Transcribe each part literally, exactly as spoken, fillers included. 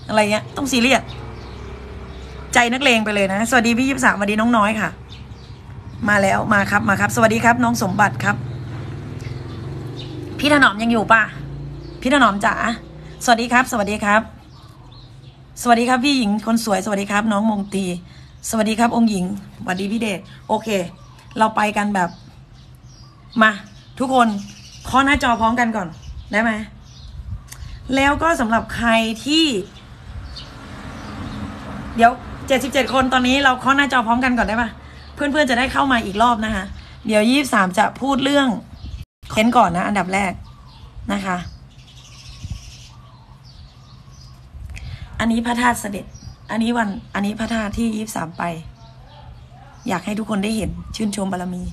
อะไรเงี้ยต้องซีเรียสใจนักเลงไปเลยนะสวัสดีพี่ยิบสามสวัสดีน้องน้อยค่ะมาแล้วมาครับมาครับสวัสดีครับน้องสมบัติครับพี่ถนอมยังอยู่ป่ะพี่ถนอมจ๋าสวัสดีครับสวัสดีครับสวัสดีครับพี่หญิงคนสวยสวัสดีครับน้องมงตีสวัสดีครับองค์หญิงสวัสดีพี่เดชโอเคเราไปกันแบบมาทุกคนเคาะหน้าจอพร้อมกันก่อนได้ไหมแล้วก็สำหรับใครที่เดี๋ยวเจ็ดสิบเจ็ดคนตอนนี้เราเคาะหน้าจอพร้อมกันก่อนได้ปะเพื่อนๆจะได้เข้ามาอีกรอบนะคะเดี๋ยวยี่สิบสามจะพูดเรื่องเค้นก่อนนะอันดับแรกนะคะอันนี้พระธาตุเสด็จอันนี้วันอันนี้พระธาตุที่ยี่สิบสามไปอยากให้ทุกคนได้เห็นชื่นชมบารมี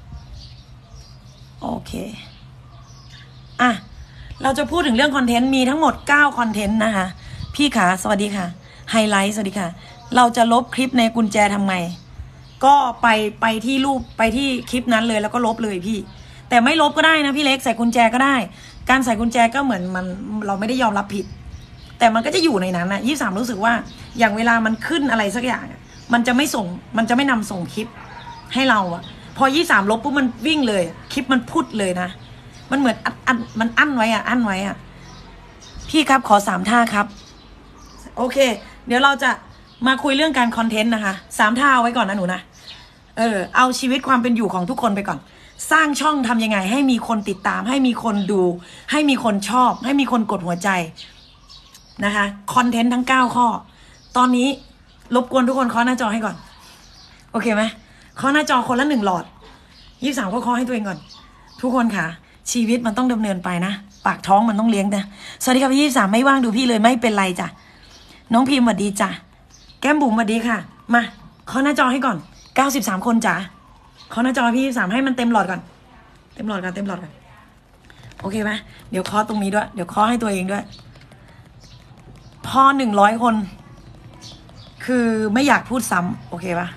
โอเคอ่ะเราจะพูดถึงเรื่องคอนเทนต์มีทั้งหมดเก้าคอนเทนต์นะคะพี่ขาสวัสดีค่ะไฮไลท์สวัสดีค่ะเราจะลบคลิปในกุญแจทำไงก็ไปไปที่รูปไปที่คลิปนั้นเลยแล้วก็ลบเลยพี่แต่ไม่ลบก็ได้นะพี่เล็กใส่กุญแจก็ได้การใส่กุญแจก็เหมือนมันเราไม่ได้ยอมรับผิดแต่มันก็จะอยู่ในนั้นนะยี่สิบสามรู้สึกว่าอย่างเวลามันขึ้นอะไรสักอย่างมันจะไม่ส่งมันจะไม่นำส่งคลิปให้เราอะพอยี่สิบสามลบปุ๊บมันวิ่งเลยคลิปมันพุดเลยนะมันเหมือนอันอันมันอั้นไว้อะอั้นไว้อะพี่ครับขอสามท่าครับโอเคเดี๋ยวเราจะมาคุยเรื่องการคอนเทนต์นะคะสามท่าเอาไว้ก่อนนะหนูนะเออเอาชีวิตความเป็นอยู่ของทุกคนไปก่อนสร้างช่องทำยังไงให้มีคนติดตามให้มีคนดูให้มีคนชอบให้มีคนกดหัวใจนะคะคอนเทนต์ทั้งเก้าข้อตอนนี้รบกวนทุกคนเคาะหน้าจอให้ก่อนโอเคไหมเคาะหน้าจอคนละหนึ่งหลอดยี่สิบสามก็เคาะให้ตัวเองก่อนทุกคนค่ะชีวิตมันต้องดำเนินไปนะปากท้องมันต้องเลี้ยงนะสวัสดีครับยี่สิบสามไม่ว่างดูพี่เลยไม่เป็นไรจ้ะน้องพิมพ์สวัสดีจ้ะแก้มบุ๋มสวัสดีค่ะมาเคาะหน้าจอให้ก่อนเก้าสิบสามคนจ้ะเคาะหน้าจอพี่ยี่สิบสามให้มันเต็มหลอดก่อนเต็มหลอดก่อนเต็มหลอดก่อนโอเคไหมเดี๋ยวเคาะตรงนี้ด้วยเดี๋ยวเคาะให้ตัวเองด้วยพอหนึ่งร้อยคนคือไม่อยากพูดซ้ำโอเคปะ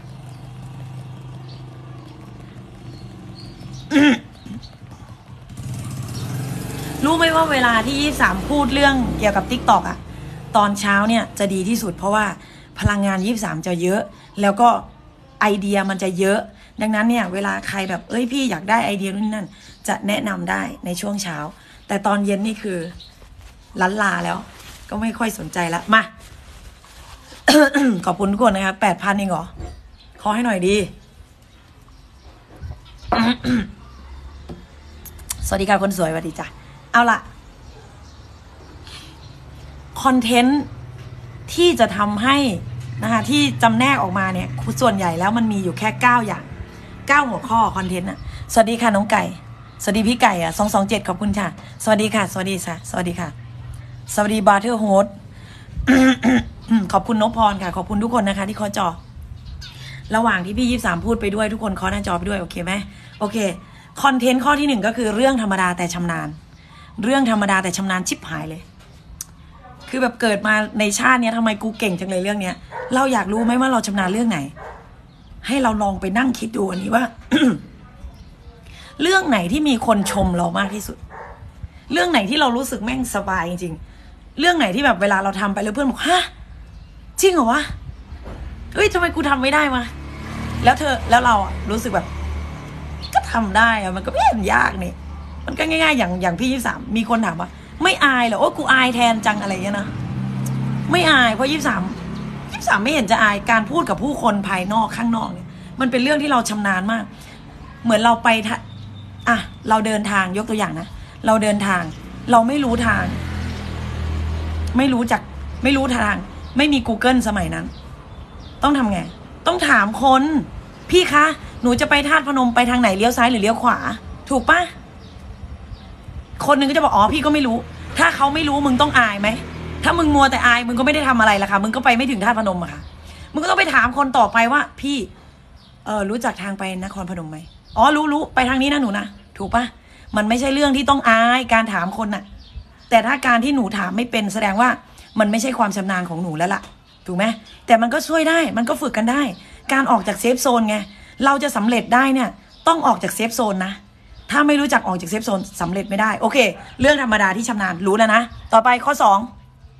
รู้ไหมว่าเวลาที่ยี่สิบสามพูดเรื่องเกี่ยวกับ ติ๊กต็อก อะตอนเช้าเนี่ยจะดีที่สุดเพราะว่าพลังงานยี่สิบสามจะเยอะแล้วก็ไอเดียมันจะเยอะดังนั้นเนี่ยเวลาใครแบบเอ้ยพี่อยากได้ไอเดียนู่นนั่นจะแนะนำได้ในช่วงเช้าแต่ตอนเย็นนี่คือลันลาแล้วก็ไม่ค่อยสนใจละมา ขอบคุณทุกคนนะครับแปดพันเองเหรอขอให้หน่อยดี สวัสดีค่ะคนสวยสวัสดีจ้ะเอาล่ะคอนเทนต์ที่จะทำให้นะคะที่จำแนกออกมาเนี่ยส่วนใหญ่แล้วมันมีอยู่แค่เก้าอย่างเก้าหัวข้อคอนเทนต์อ่ะสวัสดีค่ะน้องไก่สวัสดีพี่ไก่อ่ะสองสองเจ็ดขอบคุณค่ะสวัสดีค่ะสวัสดีค่ะสวัสดีค่ะสวัสดีบาร์เทอร์โฮส ขอบคุณนพพรค่ะขอบคุณทุกคนนะคะที่เคาะจอระหว่างที่พี่ยี่สิบสามพูดไปด้วยทุกคนเคาะหน้าจอไปด้วยโอเคไหมโอเคคอนเทนต์ข้อที่หนึ่งก็คือเรื่องธรรมดาแต่ชำนาญเรื่องธรรมดาแต่ชำนาญชิบหายเลยคือแบบเกิดมาในชาตินี้ทำไมกูเก่งจังเลยเรื่องเนี้ยเราอยากรู้ไหมว่าเราชำนาญเรื่องไหนให้เราลองไปนั่งคิดดูอันนี้ว่า เรื่องไหนที่มีคนชมเรามากที่สุดเรื่องไหนที่เรารู้สึกแม่งสบายจริงๆเรื่องไหนที่แบบเวลาเราทำไปแล้วเพื่อนบอกฮะจริงเหรอวะเอ้ยทำไมกูทำไม่ได้มาแล้วเธอแล้วเราอ่ะรู้สึกแบบก็ทำได้อะมันก็ไม่เห็นยากนี่มันก็ง่ายๆอย่างอย่างพี่ยี่สิบสามมีคนถามว่าไม่อายเหรอโอ้กูอายแทนจังอะไรเงี้ยนะไม่อายเพราะยี่สิบสามยี่สิบสามไม่เห็นจะอายการพูดกับผู้คนภายนอกข้างนอกเนี่ยมันเป็นเรื่องที่เราชำนาญมากเหมือนเราไปอ่ะเราเดินทางยกตัวอย่างนะเราเดินทางเราไม่รู้ทางไม่รู้จักไม่รู้ทางไม่มี Google สมัยนั้นต้องทำไงต้องถามคนพี่คะหนูจะไปธาตุพนมไปทางไหนเลี้ยวซ้ายหรือเลี้ยวขวาถูกปะคนหนึ่งก็จะบอกอ๋อพี่ก็ไม่รู้ถ้าเขาไม่รู้มึงต้องอายไหมถ้ามึงมัวแต่อายมึงก็ไม่ได้ทำอะไรล่ะค่ะมึงก็ไปไม่ถึงธาตุพนมอะค่ะมึงก็ต้องไปถามคนต่อไปว่าพี่เออรู้จักทางไปนครพนมไหมอ๋อรู้รู้ไปทางนี้นะหนูนะถูกปะมันไม่ใช่เรื่องที่ต้องอายการถามคนน่ะแต่ถ้าการที่หนูถามไม่เป็นแสดงว่ามันไม่ใช่ความชำนาญของหนูแล้วล่ะถูกไหมแต่มันก็ช่วยได้มันก็ฝึกกันได้การออกจากเซฟโซนไงเราจะสำเร็จได้เนี่ยต้องออกจากเซฟโซนนะถ้าไม่รู้จักออกจากเซฟโซนสำเร็จไม่ได้โอเคเรื่องธรรมดาที่ชำนาญรู้แล้วนะต่อไปข้อสอง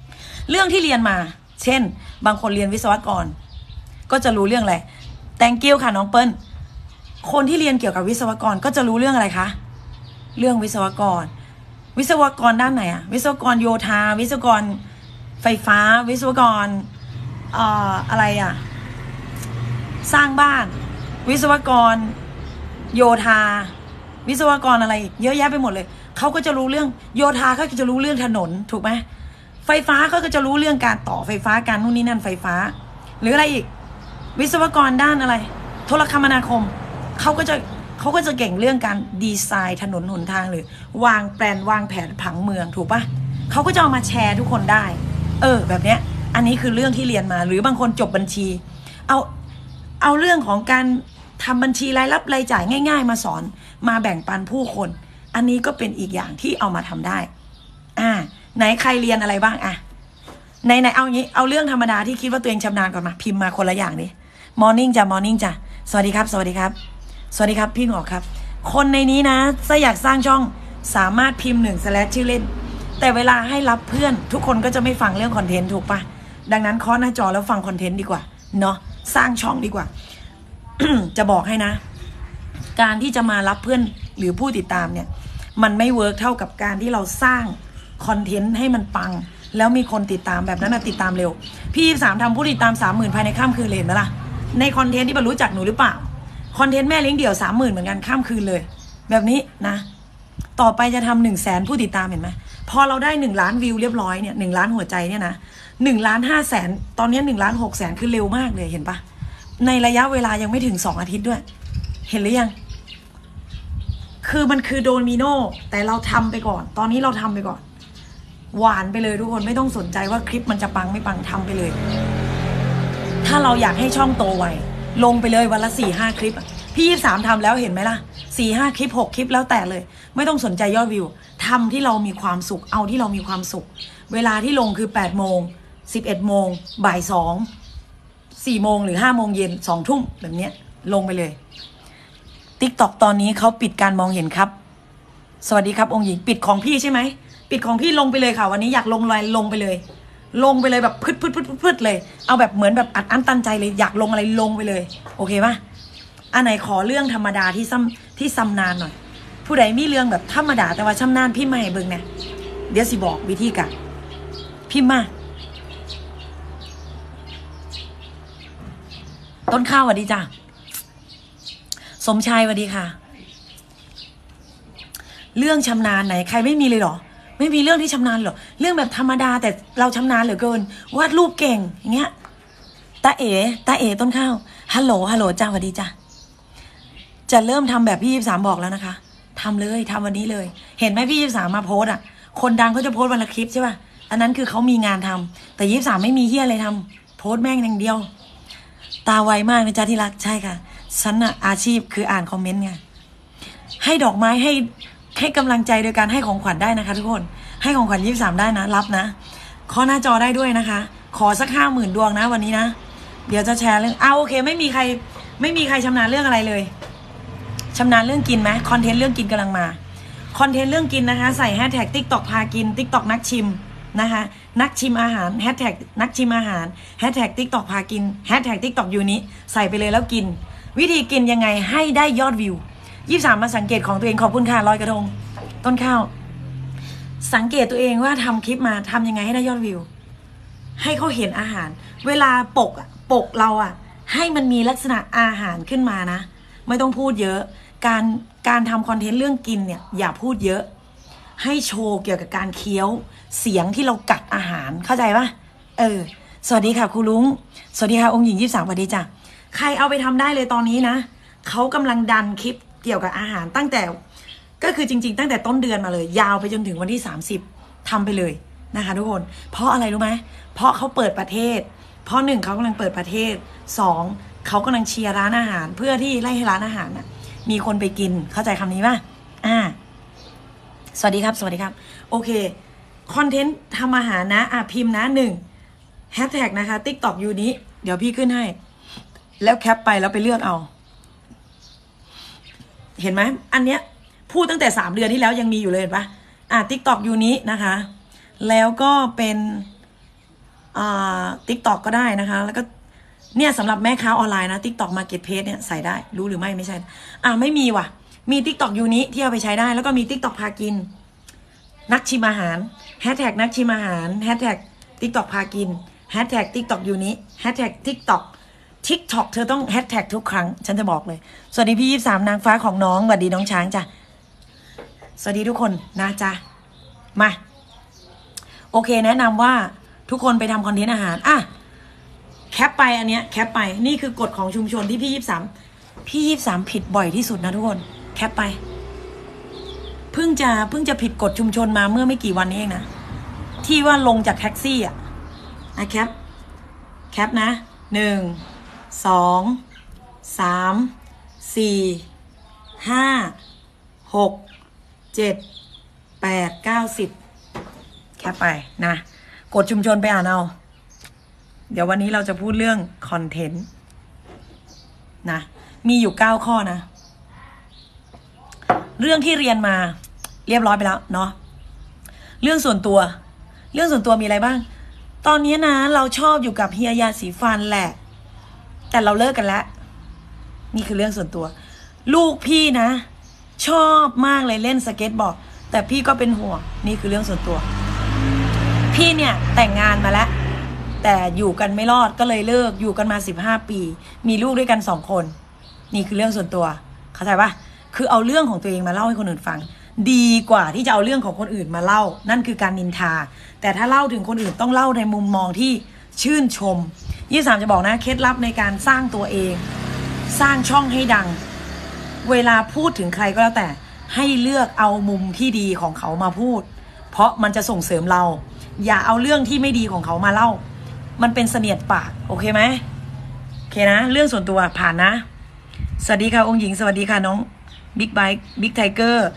เรื่องที่เรียนมาเช่นบางคนเรียนวิศวกรก็จะรู้เรื่องอะไรแตงกิ้วค่ะน้องเปิ้ลคนที่เรียนเกี่ยวกับวิศวกรก็จะรู้เรื่องอะไรคะเรื่องวิศวกรวิศวกรด้านไหนอะวิศวกรโยธาวิศวกรไฟฟ้าวิศวกรเอ่ออะไรอะสร้างบ้านวิศวกรโยธาวิศวกรอะไรเยอะแยะไปหมดเลยเขาก็จะรู้เรื่องโยธาเขาก็จะรู้เรื่องถนนถูกไหมไฟฟ้าเขาก็จะรู้เรื่องการต่อไฟฟ้าการนู่นนี่นั่นไฟฟ้าหรืออะไรอีกวิศวกรด้านอะไรโทรคมนาคมเขาก็จะเขาก็จะเก่งเรื่องการดีไซน์ถนนหนทางหรือวางแปลนวางแผนผังเมืองถูกปะเขาก็จะเอามาแชร์ทุกคนได้เออแบบเนี้ยอันนี้คือเรื่องที่เรียนมาหรือบางคนจบบัญชีเอาเอาเรื่องของการทำบัญชีรายรับรายจ่ายง่ายๆมาสอนมาแบ่งปันผู้คนอันนี้ก็เป็นอีกอย่างที่เอามาทำได้อ่าไหนใครเรียนอะไรบ้างอ่ะไหนไหนเอางี้เอาเรื่องธรรมดาที่คิดว่าตัวเองชำนาญก่อนมาพิมพ์มาคนละอย่างดิมอร์นิ่งจ้ะมอร์นิ่งจ้ะสวัสดีครับสวัสดีครับสวัสดีครับพี่หงอกครับคนในนี้นะถ้าอยากสร้างช่องสามารถพิมพ์หนึ่งสแลชชื่อเล่นแต่เวลาให้รับเพื่อนทุกคนก็จะไม่ฟังเรื่องคอนเทนต์ถูกปะดังนั้นเคาะหน้าจอแล้วฟังคอนเทนต์ดีกว่าเนาะสร้างช่องดีกว่า จะบอกให้นะการที่จะมารับเพื่อนหรือผู้ติดตามเนี่ยมันไม่เวิร์กเท่ากับการที่เราสร้างคอนเทนต์ให้มันปังแล้วมีคนติดตามแบบนั้นนะติดตามเร็วพี่สามทำผู้ติดตามสามหมื่นภายในข้ามคืนเลยเห็นไหมล่ะในคอนเทนต์ที่บรรลุจักหนูหรือเปล่าคอนเทนต์แม่เลี้ยงเดี่ยวสามหมื่นเหมือนกันข้ามคืนเลยแบบนี้นะต่อไปจะทำหนึ่งแสนผู้ติดตามเห็นไหมพอเราได้หนึ่งล้านวิวเรียบร้อยเนี่ยหนึ่งล้านหัวใจเนี่ยนะหนึ่งล้านห้าแสนตอนนี้หนึ่งล้านหกแสนคือเร็วมากเลยเห็นปะในระยะเวลายังไม่ถึงสองอาทิตย์ด้วยเห็นหรือยังคือมันคือโดมิโนแต่เราทำไปก่อนตอนนี้เราทำไปก่อนหวานไปเลยทุกคนไม่ต้องสนใจว่าคลิปมันจะปังไม่ปังทำไปเลยถ้าเราอยากให้ช่องโตไวลงไปเลยวันละสี่ห้าคลิปพี่ยี่สามทำแล้วเห็นไหมล่ะสี่ห้าคลิปหกคลิปแล้วแต่เลยไม่ต้องสนใจยอดวิวทำที่เรามีความสุขเอาที่เรามีความสุขเวลาที่ลงคือแปดโมงสิบเอ็ดโมงบ่ายสองสี่โมงหรือห้าโมงเย็นสองทุ่มแบบเนี้ยลงไปเลยติ๊กต็อกตอนนี้เขาปิดการมองเห็นครับสวัสดีครับองค์หญิงปิดของพี่ใช่ไหมปิดของพี่ลงไปเลยค่ะวันนี้อยากลงอะไรลงไปเลยลงไปเลยแบบพึดพึดพึดพึดเลยเอาแบบเหมือนแบบอัดอั้นตันใจเลยอยากลงอะไรลงไปเลยโอเคปะอันไหนขอเรื่องธรรมดาที่ซ้ำที่ซ้ำนานหน่อยผู้ใดมีเรื่องแบบธรรมดาแต่ว่าช่ำนานพี่ไม่เบิ่งเนี่ยเดี๋ยวสิบอกวิธีการพิมพ์มาต้นข้าวสวัสดีจ้ะสมชายสวัสดีค่ะเรื่องชำนาญไหนใครไม่มีเลยเหรอไม่มีเรื่องที่ชำนาญหรอเรื่องแบบธรรมดาแต่เราชำนาญเหลือเกินวาดรูปเก่งอย่างเงี้ยตาเอ๋ตาเอ๋ต้นข้าวฮัลโหลฮัลโหลจ้าสวัสดีจ้ะจะเริ่มทำแบบพี่ยี่สามบอกแล้วนะคะทำเลยทำวันนี้เลยเห็นไหมพี่ยี่สามมาโพสอ่ะคนดังเขาจะโพสวันละคลิปใช่ป่ะอันนั้นคือเขามีงานทำแต่ยี่สามไม่มีเฮียอะไรทำโพสแม่งอย่างเดียวตาไวมากนะจ๊ะที่รักใช่ค่ะฉันอะอาชีพคืออ่านคอมเมนต์ไงให้ดอกไม้ให้ให้กำลังใจโดยการให้ของขวัญได้นะคะทุกคนให้ของขวัญยี่สามได้นะรับนะขอหน้าจอได้ด้วยนะคะขอสักห้าหมื่นดวงนะวันนี้นะเดี๋ยวจะแชร์เรื่องเอาโอเคไม่มีใครไม่มีใครชำนาญเรื่องอะไรเลยชำนาญเรื่องกินไหมคอนเทนต์เรื่องกินกำลังมาคอนเทนต์เรื่องกินนะคะใส่แฮชแท็กติ๊กต็อกพากินติ๊กต็อกนักชิมนะคะนักชิมอาหารแฮชแท็กนักชิมอาหารแฮชแท็กติ๊กต็อกพากินแฮชแท็กติ๊กต็อกยูนี้ใส่ไปเลยแล้วกินวิธีกินยังไงให้ได้ยอดวิวยี่สามมาสังเกตของตัวเองขอบคุณค่ะลอยกระทงต้นข้าวสังเกตตัวเองว่าทำคลิปมาทำยังไงให้ได้ยอดวิวให้เขาเห็นอาหารเวลาปกอะปกเราอะให้มันมีลักษณะอาหารขึ้นมานะไม่ต้องพูดเยอะการการทำคอนเทนต์เรื่องกินเนี่ยอย่าพูดเยอะให้โชว์เกี่ยวกับการเคี้ยวเสียงที่เรากัดอาหารเข้าใจปะเออสวัสดีค่ะครูลุงสวัสดีค่ะองค์หญิงยี่สามสวัสดีจ้ะใครเอาไปทำได้เลยตอนนี้นะเขากำลังดันคลิปเกี่ยวกับอาหารตั้งแต่ก็คือจริงๆตั้งแต่ต้นเดือนมาเลยยาวไปจนถึงวันที่สามสิบทำไปเลยนะคะทุกคนเพราะอะไรรู้ไหมเพราะเขาเปิดประเทศเพราะหนึ่งเขากำลังเปิดประเทศสองเขากำลังเชียร์ร้านอาหารเพื่อที่ไล่ให้ร้านอาหารน่ะมีคนไปกินเข้าใจคำนี้ป่ะอ่าสวัสดีครับสวัสดีครับโอเคคอนเทนต์ทำอาหารนะอ่ะพิมพ์นะหนึ่งแฮชแท็กนะคะ ติ๊กต็อก ยูนี้เดี๋ยวพี่ขึ้นให้แล้วแคปไปแล้วไปเลือกเอาเห็นไหมอันเนี้ยพูดตั้งแต่สามเดือนที่แล้วยังมีอยู่เลยเห็นปะอ่ะ ติ๊กต็อก ยูนี้นะคะแล้วก็เป็นติ๊กต็อกก็ได้นะคะแล้วก็เนี่ยสำหรับแม่ค้าออนไลน์นะติ๊กต็อกมาร์เก็ตเพจเนี่ยใส่ได้รู้หรือไม่ไม่ใช่อ่ะไม่มีว่ะมีติ๊กต็อกยูนิที่เอาไปใช้ได้แล้วก็มีติ๊กต็อกพากินนักชิมอาหารแฮชแท็กนักชิมอาหารแฮชแท็กติ๊กต็อกพากินแฮชแท็กติ๊กต็อกยูนิแฮชแท็กติ๊กต็อกทิกต็อกเธอต้องแฮชแท็กทุกครั้งฉันจะบอกเลยสวัสดีพี่ยี่สามนางฟ้าของน้องสวัสดีน้องช้างจ้ะสวัสดีทุกคนนะจ๊ะมาโอเคแนะนำว่าทุกคนไปทำคอนเทนต์อาหารอ่ะแคปไปอันเนี้ยแคปไปนี่คือกฎของชุมชนที่พี่ยี่สามพี่ยี่สามผิดบ่อยที่สุดนะทุกคนแคปไปเพิ่งจะเพิ่งจะผิดกฎชุมชนมาเมื่อไม่กี่วันนี้เองนะที่ว่าลงจากแท็กซี่อ่ะนะแคปแคปนะหนึ่งสองสามสี่ห้าหกเจ็ดแปดเก้าสิบแคปไปนะกดชุมชนไปอ่านเอาเดี๋ยววันนี้เราจะพูดเรื่องคอนเทนต์นะมีอยู่เก้าข้อนะเรื่องที่เรียนมาเรียบร้อยไปแล้วเนาะเรื่องส่วนตัวเรื่องส่วนตัวมีอะไรบ้างตอนนี้นะเราชอบอยู่กับเฮียยาสีฟันแหละแต่เราเลิกกันแล้วนี่คือเรื่องส่วนตัวลูกพี่นะชอบมากเลยเล่นสเก็ตบอร์ดแต่พี่ก็เป็นห่วงนี่คือเรื่องส่วนตัวพี่เนี่ยแต่งงานมาแล้วแต่อยู่กันไม่รอดก็เลยเลิกอยู่กันมาสิบห้าปีมีลูกด้วยกันสองคนนี่คือเรื่องส่วนตัวเข้าใจปะคือเอาเรื่องของตัวเองมาเล่าให้คนอื่นฟังดีกว่าที่จะเอาเรื่องของคนอื่นมาเล่านั่นคือการนินทาแต่ถ้าเล่าถึงคนอื่นต้องเล่าในมุมมองที่ชื่นชมยี่สามจะบอกนะเคล็ดลับในการสร้างตัวเองสร้างช่องให้ดังเวลาพูดถึงใครก็แล้วแต่ให้เลือกเอามุมที่ดีของเขามาพูดเพราะมันจะส่งเสริมเราอย่าเอาเรื่องที่ไม่ดีของเขามาเล่ามันเป็นเสนียดปากโอเคไหมโอเคนะเรื่องส่วนตัวผ่านนะสวัสดีค่ะองค์หญิงสวัสดีค่ะน้องบิ๊กไบค์บิ๊กไทเกอร์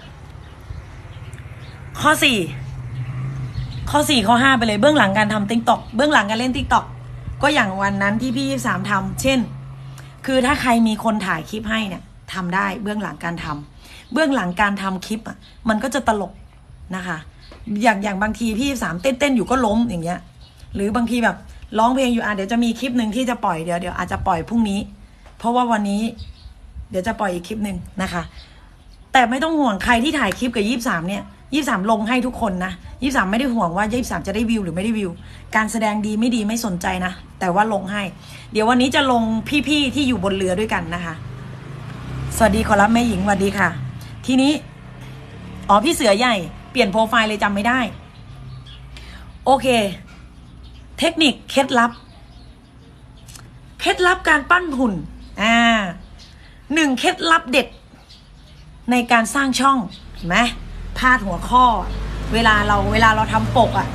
ข้อสี่ข้อสี่ข้อห้าไปเลยเบื้องหลังการทำติ๊กต็อกเบื้องหลังการเล่นติ๊กต็อกก็อย่างวันนั้นที่พี่ยี่สามทำเช่นคือถ้าใครมีคนถ่ายคลิปให้เนี่ยทำได้เบื้องหลังการทำเบื้องหลังการทำคลิปอ่ะมันก็จะตลกนะคะอย่างอย่างบางทีพี่ยี่สามเต้นเต้นอยู่ก็ล้มอย่างเงี้ยหรือบางทีแบบร้องเพลงอยู่อ่ะเดี๋ยวจะมีคลิปหนึ่งที่จะปล่อยเดี๋ยวเดี๋ยวอาจจะปล่อยพรุ่งนี้เพราะว่าวันนี้เดี๋ยวจะปล่อยอีกคลิปหนึ่งนะคะแต่ไม่ต้องห่วงใครที่ถ่ายคลิปกับยี่สิบสามเนี่ยยี่สิบสามลงให้ทุกคนนะยี่สิบสามไม่ได้ห่วงว่ายี่สิบสามจะได้วิวหรือไม่ได้วิวการแสดงดีไม่ดีไม่สนใจนะแต่ว่าลงให้เดี๋ยววันนี้จะลงพี่ๆที่อยู่บนเรือด้วยกันนะคะสวัสดีขอรับแม่หญิงสวัสดีค่ะทีนี้อ๋อพี่เสือใหญ่เปลี่ยนโปรไฟล์เลยจำไม่ได้โอเคเทคนิคเคล็ดลับเคล็ดลับการปั้นหุ่นอ่าหนึ่งเคล็ดลับเด็ดในการสร้างช่องเห็นไหมพาดหัวข้อเวลาเราเวลาเราทำปกอะ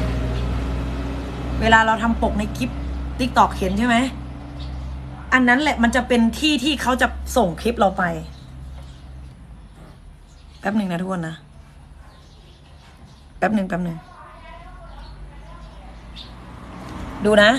เวลาเราทำปกในคลิปติ๊กต็อกเห็นใช่ไหมอันนั้นแหละมันจะเป็นที่ที่เขาจะส่งคลิปเราไปแป๊บหนึ่งนะทุกคนนะแป๊บหนึ่งแป๊บหนึ่งดูนะ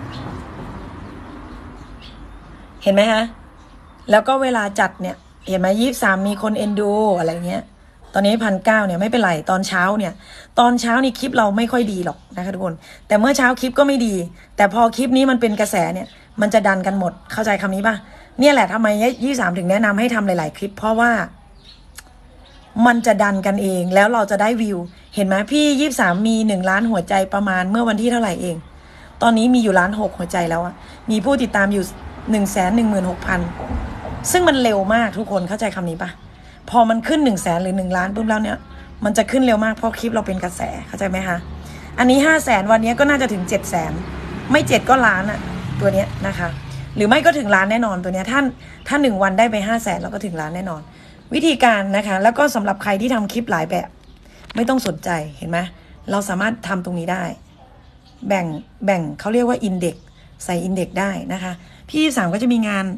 เห็นไหมฮะแล้วก็เวลาจัดเนี่ยเห็นไหมยี่สิบสามมีคนเอ็นดูอะไรเงี้ยตอนนี้พันเก้าเนี่ยไม่เป็นไรตอนเช้าเนี่ยตอนเช้านี่คลิปเราไม่ค่อยดีหรอกนะคะทุกคนแต่เมื่อเช้าคลิปก็ไม่ดีแต่พอคลิปนี้มันเป็นกระแสเนี่ยมันจะดันกันหมดเข้าใจคำนี้ป่ะเนี่ยแหละทำไมยี่สิบสามถึงแนะนำให้ทำหลายๆคลิปเพราะว่ามันจะดันกันเองแล้วเราจะได้วิวเห็นไหมพี่ยี่สิบสามมีหนึ่งล้านหัวใจประมาณเมื่อวันที่เท่าไหร่เองตอนนี้มีอยู่ล้านหกหัวใจแล้วอะมีผู้ติดตามอยู่หนึ่งแสนหนึ่งหมื่นหกพันซึ่งมันเร็วมากทุกคนเข้าใจคำนี้ปะพอมันขึ้นหนึ่งแสนหรือหนึ่งล้านปุ๊บแล้วเนี่ยมันจะขึ้นเร็วมากเพราะคลิปเราเป็นกระแสเข้าใจไหมคะอันนี้ห้าแสนวันนี้ก็น่าจะถึงเจ็ดแสนไม่เจ็ดก็ล้านอะตัวเนี้ยนะคะหรือไม่ก็ถึงล้านแน่นอนตัวเนี้ยท่านถ้าหนึ่งวันได้ไปห้าแสนเราก็ถึงล้านแน่นอนวิธีการนะคะแล้วก็สำหรับใครที่ทำคลิปหลายแบบไม่ต้องสนใจเห็นไหมเราสามารถทำตรงนี้ได้แบ่งแบ่งเขาเรียกว่าอินเด็กซ์ใส่อินเด็กซ์ได้นะคะพี่สามก็จะมีงาน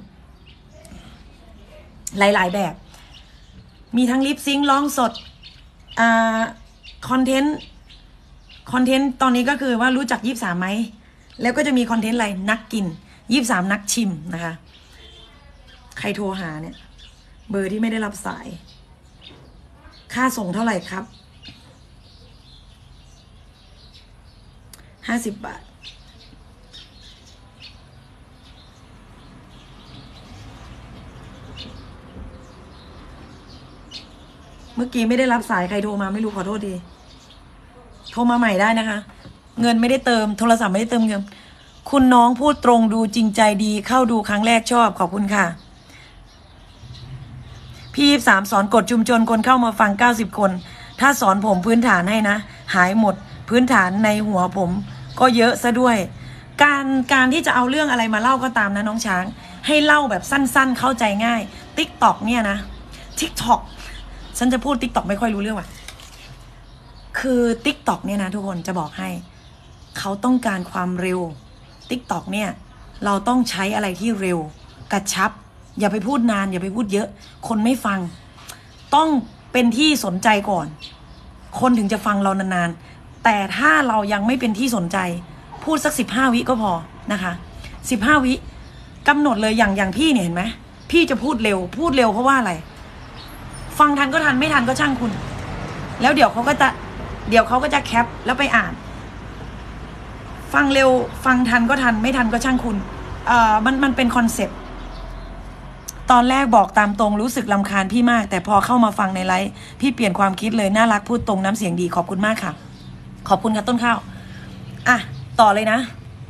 หลายๆแบบมีทั้งลิปซิงค์ร้องสดอ่าคอนเทนต์คอนเทนต์ตอนนี้ก็คือว่ารู้จักยี่สิบสามไหมแล้วก็จะมีคอนเทนต์อะไรนักกินยี่สิบสามนักชิมนะคะใครโทรหาเนี่ยเบอร์ที่ไม่ได้รับสายค่าส่งเท่าไหร่ครับห้าสิบบาทเมื่อกี้ไม่ได้รับสายใครโทรมาไม่รู้ขอโทษดีโทรมาใหม่ได้นะคะ เงินไม่ได้เติมโทรศัพท์ไม่ได้เติมเงินคุณน้องพูดตรงดูจริงใจดีเข้าดูครั้งแรกชอบขอบคุณค่ะพี่สามสอนกดชุมชนคนเข้ามาฟังเก้าสิบคนถ้าสอนผมพื้นฐานให้นะหายหมดพื้นฐานในหัวผมก็เยอะซะด้วยการการที่จะเอาเรื่องอะไรมาเล่าก็ตามนะน้องช้างให้เล่าแบบสั้นๆเข้าใจง่าย ติ๊กต็อก เนี่ยนะ ติ๊กต็อก ฉันจะพูด ติ๊กต็อก ไม่ค่อยรู้เรื่องว่ะคือ ติ๊กต็อก เนี่ยนะทุกคนจะบอกให้เขาต้องการความเร็ว ติ๊กต็อก เนี่ยเราต้องใช้อะไรที่เร็วกระชับอย่าไปพูดนานอย่าไปพูดเยอะคนไม่ฟังต้องเป็นที่สนใจก่อนคนถึงจะฟังเรานานๆแต่ถ้าเรายังไม่เป็นที่สนใจพูดสักสิบห้าวิก็พอนะคะสิบห้าวิกำหนดเลยอย่างอย่างพี่เนี่ยเห็นไหมพี่จะพูดเร็วพูดเร็วเพราะว่าอะไรฟังทันก็ทันไม่ทันก็ช่างคุณแล้วเดี๋ยวเขาก็จะเดี๋ยวเขาก็จะแคปแล้วไปอ่านฟังเร็วฟังทันก็ทันไม่ทันก็ช่างคุณเอ่อมันมันเป็นคอนเซ็ปต์ตอนแรกบอกตามตรงรู้สึกรำคาญพี่มากแต่พอเข้ามาฟังในไลฟ์พี่เปลี่ยนความคิดเลยน่ารักพูดตรงน้ำเสียงดีขอบคุณมากค่ะขอบคุณค่ะต้นข้าวอ่ะต่อเลยนะ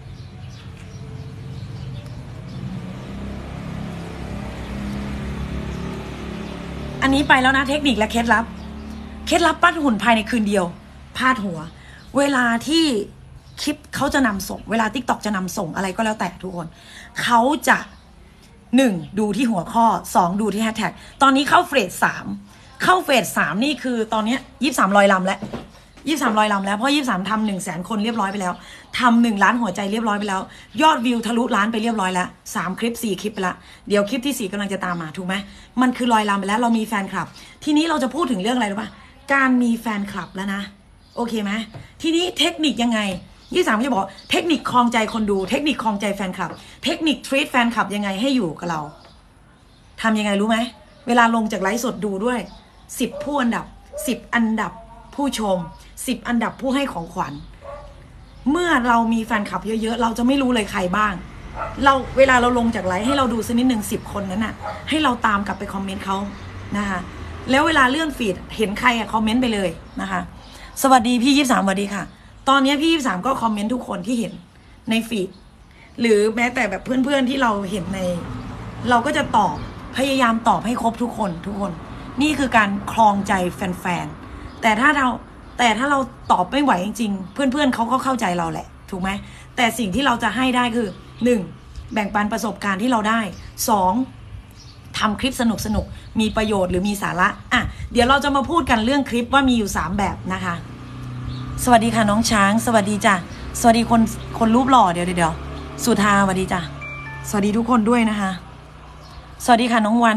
อันนี้ไปแล้วนะเทคนิคและเคล็ดลับเคล็ดลับปั้นหุ่นภายในคืนเดียวพาดหัวเวลาที่คลิปเขาจะนำส่งเวลา ติ๊กต็อก จะนำส่งอะไรก็แล้วแต่ทุกคนเขาจะหนึ่งดูที่หัวข้อสองดูที่แฮชแท็กตอนนี้เข้าเฟสสามเข้าเฟสสามนี่คือตอนนี้ยี่สิบสามร้อยลำแล้วยี่สิบสามร้อยลำแล้วเพราะยี่สิบสามทำหนึ่งแสนคนเรียบร้อยไปแล้วทำหนึ่งล้านหัวใจเรียบร้อยไปแล้วยอดวิวทะลุล้านไปเรียบร้อยแล้วสามคลิปสี่คลิปไปละเดี๋ยวคลิปที่สี่กำลังจะตามมาถูกไหมมันคือลอยลำไปแล้วเรามีแฟนคลับทีนี้เราจะพูดถึงเรื่องอะไรรู้ป่ะการมีแฟนคลับแล้วนะโอเคไหมทีนี้เทคนิคยังไงยี่สามจะบอกเทคนิคคลองใจคนดูเทคนิคคลองใจแฟนคลับเทคนิคทรีตแฟนคลับยังไงให้อยู่กับเราทำยังไงรู้ไหมเวลาลงจากไลฟ์สดดูด้วยสิบผู้อันดับสิบอันดับผู้ชมสิบอันดับผู้ให้ของขวัญเมื่อเรามีแฟนคลับเยอะๆเราจะไม่รู้เลยใครบ้างเราเวลาเราลงจากไลฟ์ให้เราดูสักนิดหนึ่งสิบคนนั้นน่ะให้เราตามกลับไปคอมเมนต์เขานะคะแล้วเวลาเลื่อนฟีดเห็นใครอะคอมเมนต์ไปเลยนะคะสวัสดีพี่ยี่สิบสามสวัสดีค่ะตอนนี้พี่ยี่สิบสามก็คอมเมนต์ทุกคนที่เห็นในฟีดหรือแม้แต่แบบเพื่อนๆที่เราเห็นในเราก็จะตอบพยายามตอบให้ครบทุกคนทุกคนนี่คือการคลองใจแฟนๆแต่ถ้าเราแต่ถ้าเราตอบไม่ไหวจริงๆเพื่อนๆเขาก็เข้าใจเราแหละถูกไหมแต่สิ่งที่เราจะให้ได้คือหนึ่งแบ่งปันประสบการณ์ที่เราได้สองทำคลิปสนุกๆมีประโยชน์หรือมีสาระอ่ะเดี๋ยวเราจะมาพูดกันเรื่องคลิปว่ามีอยู่สามแบบนะคะสวัสดีค่ะน้องช้างสวัสดีจ้ะสวัสดีคนคนรูปหล่อเดี๋ยวเดี๋ยวสุธาสวัสดีจ้ะสวัสดีทุกคนด้วยนะคะสวัสดีค่ะน้องวัน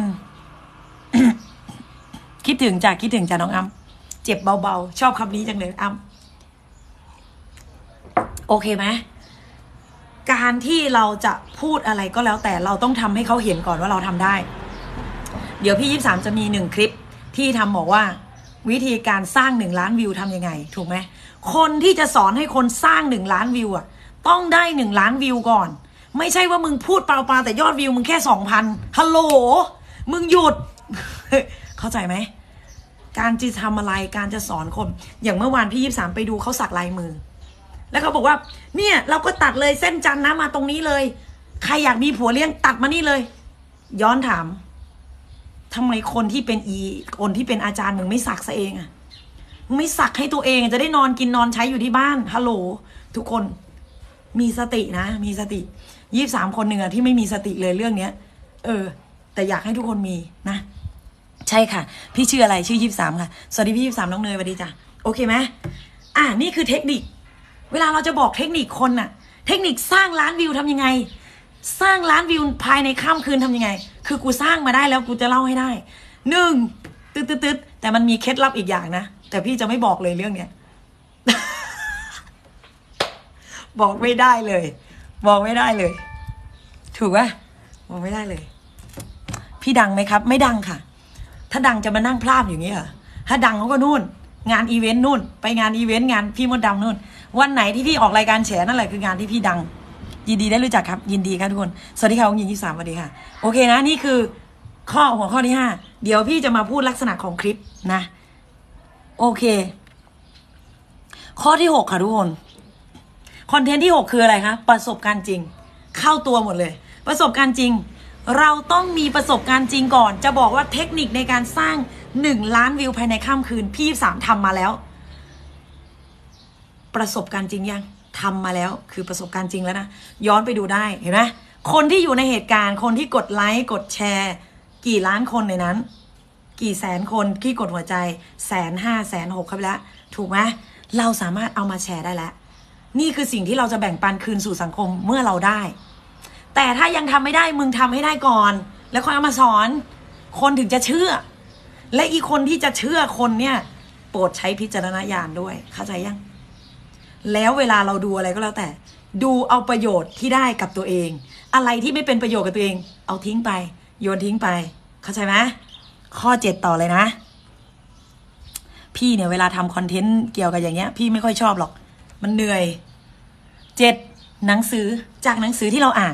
คิดถึงจ้ะคิดถึงจ้ะน้องอ้ำเจ็บเบาๆชอบคำนี้จังเลยอ้ำโอเคไหมการที่เราจะพูดอะไรก็แล้วแต่เราต้องทำให้เขาเห็นก่อนว่าเราทำได้เดี๋ยวพี่ยี่สิบสามจะมีหนึ่งคลิปที่ทำบอกว่าวิธีการสร้างหนึ่งล้านวิวทำยังไงถูกไหมคนที่จะสอนให้คนสร้างหนึ่งล้านวิวอ่ะต้องได้หนึ่งล้านวิวก่อนไม่ใช่ว่ามึงพูดเปล่าๆแต่ยอดวิวมึงแค่สองพันฮัลโหลมึงหยุด เข้าใจไหมการจะทำอะไรการจะสอนคนอย่างเมื่อวานพี่ยี่สิบสามไปดูเขาสักลายมือแล้วเขาบอกว่าเนี่ยเราก็ตัดเลยเส้นจันทร์นะมาตรงนี้เลยใครอยากมีผัวเลี้ยงตัดมานี่เลยย้อนถามทำไมคนที่เป็นอีคนที่เป็นอาจารย์มึงไม่สักซะเองอะมึงไม่สักให้ตัวเองจะได้นอนกินนอนใช้อยู่ที่บ้านฮัลโหลทุกคนมีสตินะมีสติยี่สิบสามคนหนึ่งอะที่ไม่มีสติเลยเรื่องเนี้ยเออแต่อยากให้ทุกคนมีนะใช่ค่ะพี่ชื่ออะไรชื่อยี่สิบสามค่ะสวัสดีพี่ยี่สิบสามน้องเนยสวัสดีจ้ะโอเคไหมอ่ะนี่คือเทคนิคเวลาเราจะบอกเทคนิคคนน่ะเทคนิคสร้างล้านวิวทำยังไงสร้างล้านวิวภายในค่ำคืนทำยังไงคือกูสร้างมาได้แล้วกูจะเล่าให้ได้หนึ่งตึ๊ดตึ๊ดตึ๊ดแต่มันมีเคล็ดลับอีกอย่างนะแต่พี่จะไม่บอกเลยเรื่องเนี้ย บอกไม่ได้เลยบอกไม่ได้เลยถูกป่ะบอกไม่ได้เลยพี่ดังไหมครับไม่ดังค่ะถ้าดังจะมานั่งพลาดอย่างนี้เหรอถ้าดังเขาก็นู่นงานอีเวนต์นู่นไปงานอีเวนต์งานพี่มดดำนู่นวันไหนที่พี่ออกรายการแฉนั่นแหละคืองานที่พี่ดังยินดีได้รู้จักครับยินดีครับทุกคนสวัสดีค่ะองค์หญิงยี่สิบสามสวัสดีค่ะโอเคนะนี่คือข้อหัวข้อที่ห้าเดี๋ยวพี่จะมาพูดลักษณะของคลิปนะโอเคข้อที่หกค่ะทุกคนคอนเทนต์ที่หกคืออะไรคะประสบการณ์จริงเข้าตัวหมดเลยประสบการณ์จริงเราต้องมีประสบการณ์จริงก่อนจะบอกว่าเทคนิคในการสร้างหนึ่งล้านวิวภายในค่ำคืนพี่สามทำมาแล้วประสบการณ์จริงยังทำมาแล้วคือประสบการณ์จริงแล้วนะย้อนไปดูได้เห็นไหมคนที่อยู่ในเหตุการณ์คนที่กดไลค์กดแชร์กี่ล้านคนในนั้นกี่แสนคนที่กดหัวใจแสนห้าแสนหกครับแล้วถูกไหมเราสามารถเอามาแชร์ได้แล้วนี่คือสิ่งที่เราจะแบ่งปันคืนสู่สังคมเมื่อเราได้แต่ถ้ายังทำไม่ได้มึงทำให้ได้ก่อนแล้วค่อยเอามาสอนคนถึงจะเชื่อและอีกคนที่จะเชื่อคนเนี่ยโปรดใช้พิจารณญาณด้วยเข้าใจยังแล้วเวลาเราดูอะไรก็แล้วแต่ดูเอาประโยชน์ที่ได้กับตัวเองอะไรที่ไม่เป็นประโยชน์กับตัวเองเอาทิ้งไปโยนทิ้งไปเข้าใจไหมข้อเจ็ดต่อเลยนะพี่เนี่ยเวลาทำคอนเทนต์เกี่ยวกับอย่างเงี้ยพี่ไม่ค่อยชอบหรอกมันเหนื่อยเจ็ดหนังสือจากหนังสือที่เราอ่าน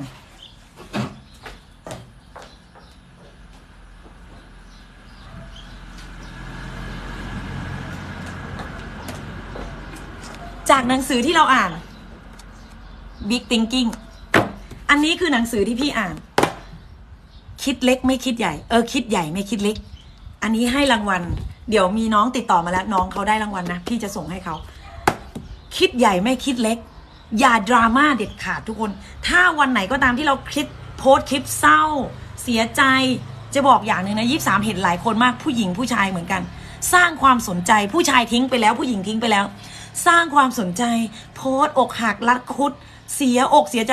จากหนังสือที่เราอ่าน Big Thinking อันนี้คือหนังสือที่พี่อ่านคิดเล็กไม่คิดใหญ่เออคิดใหญ่ไม่คิดเล็กอันนี้ให้รางวัลเดี๋ยวมีน้องติดต่อมาแล้วน้องเขาได้รางวัลนะพี่จะส่งให้เขาคิดใหญ่ไม่คิดเล็กอย่าดราม่าเด็ดขาดทุกคนถ้าวันไหนก็ตามที่เราคิดโพสคลิปเศร้าเสียใจจะบอกอย่างหนึ่งนะยี่สิบสามเห็นหลายคนมากผู้หญิงผู้ชายเหมือนกันสร้างความสนใจผู้ชายทิ้งไปแล้วผู้หญิงทิ้งไปแล้วสร้างความสนใจโพสอกหักรักคุดเสียอกเสียใจ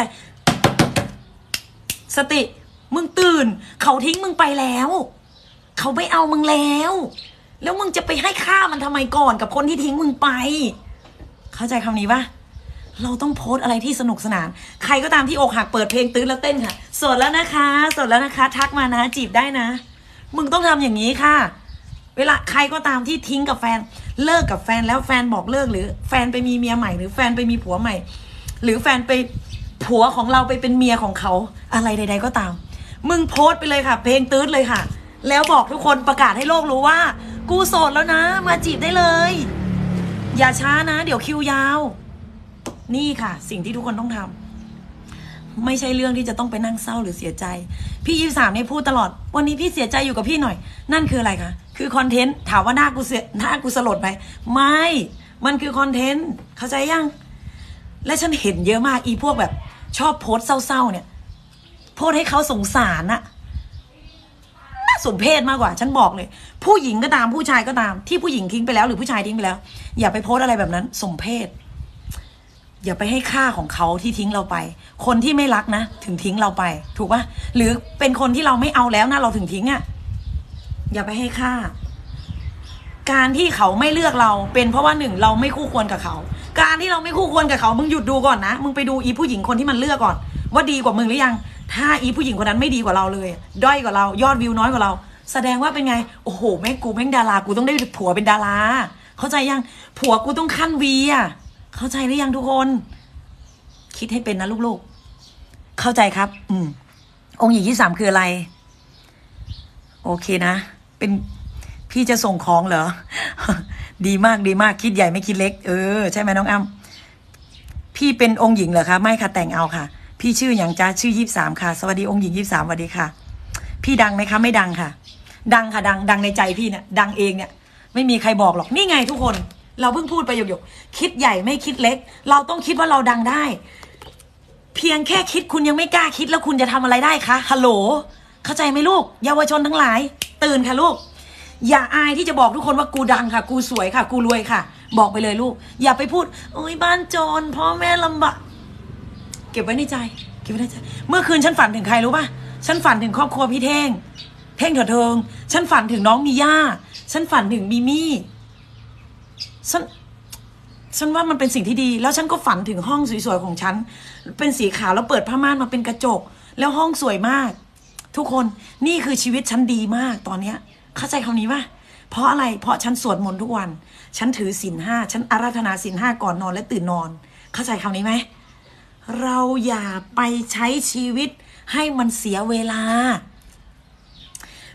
สติมึงตื่นเขาทิ้งมึงไปแล้วเขาไม่เอามึงแล้วแล้วมึงจะไปให้ค่ามันทำไมก่อนกับคนที่ทิ้งมึงไปเข้าใจคำนี้ปะเราต้องโพสอะไรที่สนุกสนานใครก็ตามที่อกหักเปิดเพลงตื้นแล้วเต้นค่ะโสดแล้วนะคะโสดแล้วนะคะทักมานะจีบได้นะมึงต้องทำอย่างนี้ค่ะเวลาใครก็ตามที่ทิ้งกับแฟนเลิกกับแฟนแล้วแฟนบอกเลิกหรือแฟนไปมีเมียใหม่หรือแฟนไปมีผัวใหม่หรือแฟนไปผัวของเราไปเป็นเมียของเขาอะไรใดๆก็ตามมึงโพสไปเลยค่ะเพลงตื้นเลยค่ะแล้วบอกทุกคนประกาศให้โลกรู้ว่ากูโสดแล้วนะมาจีบได้เลยอย่าช้านะเดี๋ยวคิวยาวนี่ค่ะสิ่งที่ทุกคนต้องทำไม่ใช่เรื่องที่จะต้องไปนั่งเศร้าหรือเสียใจพี่ยี่สิบสามเนี่ยพูดตลอดวันนี้พี่เสียใจอยู่กับพี่หน่อยนั่นคืออะไรคะคือคอนเทนต์ถามว่าหน้ากูเสียหน้ากูสลดไหมไม่มันคือคอนเทนต์เข้าใจยังและฉันเห็นเยอะมากอีพวกแบบชอบโพสเศร้าๆเนี่ยโพสให้เขาสงสารอะน่าสมเพชมากกว่าฉันบอกเลยผู้หญิงก็ตามผู้ชายก็ตามที่ผู้หญิงทิ้งไปแล้วหรือผู้ชายทิ้งไปแล้วอย่าไปโพสอะไรแบบนั้นสมเพชอย่าไปให้ค่าของเขาที่ทิ้งเราไปคนที่ไม่รักนะถึงทิ้งเราไปถูกปะหรือเป็นคนที่เราไม่เอาแล้วนะเราถึงทิ้งอ่ะอย่าไปให้ค่าการที่เขาไม่เลือกเราเป็นเพราะว่าหนึ่งเราไม่คู่ควรกับเขาการที่เราไม่คู่ควรกับเขามึงหยุดดูก่อนนะมึงไปดูอีผู้หญิงคนที่มันเลือกก่อนว่าดีกว่ามึงหรือยังถ้าอีผู้หญิงคนนั้นไม่ดีกว่าเราเลยด้อยกว่าเรายอดวิวน้อยกว่าเราแสดงว่าเป็นไงโอ้โหแม่งกูแม่งดารากูต้องได้ผัวเป็นดาราเข้าใจยังผัวกูต้องขั้นวีอ่ะเข้าใจหรือยังทุกคนคิดให้เป็นนะลูกๆเข้าใจครับอืมองค์หญิงที่สามคืออะไรโอเคนะเป็นพี่จะส่งของเหรอ ดีมากดีมากคิดใหญ่ไม่คิดเล็กเออใช่ไหมน้องอ้ำพี่เป็นองค์หญิงเหรอคะไม่ค่ะแต่งเอาค่ะพี่ชื่ออย่างจ้าชื่อยี่สิบสามค่ะสวัสดีองค์หญิงยี่สิบสามสวัสดีค่ะพี่ดังไหมคะไม่ดังค่ะดังค่ะดังดังในใจพี่เนี่ยดังเองเนี่ยไม่มีใครบอกหรอกนี่ไงทุกคนเราเพิ่งพูดไปหยกๆคิดใหญ่ไม่คิดเล็กเราต้องคิดว่าเราดังได้เพียงแค่คิดคุณยังไม่กล้าคิดแล้วคุณจะทำอะไรได้คะฮัลโหลเข้าใจไหมลูกเยาวชนทั้งหลายตื่นค่ะลูกอย่าอายที่จะบอกทุกคนว่ากูดังค่ะกูสวยค่ะกูรวยค่ะบอกไปเลยลูกอย่าไปพูดโอ้ยบ้านจนพ่อแม่ลำบากเก็บไว้ในใจเก็บไว้ในใจเมื่อคืนฉันฝันถึงใครรู้ป่ะฉันฝันถึงครอบครัวพี่เท่งเท่งเถิดเทิงฉันฝันถึงน้องมีย่าฉันฝันถึงมิมี่ฉันฉันว่ามันเป็นสิ่งที่ดีแล้วฉันก็ฝันถึงห้องสวยๆของฉันเป็นสีขาวแล้วเปิดผ้าม่านมาเป็นกระจกแล้วห้องสวยมากทุกคนนี่คือชีวิตฉันดีมากตอนเนี้ยเข้าใจคำนี้ป่ะเพราะอะไรเพราะฉันสวดมนต์ทุกวันฉันถือศีลห้าฉันอาราธนาศีลห้าก่อนนอนและตื่นนอนเข้าใจคำนี้ไหมเราอย่าไปใช้ชีวิตให้มันเสียเวลา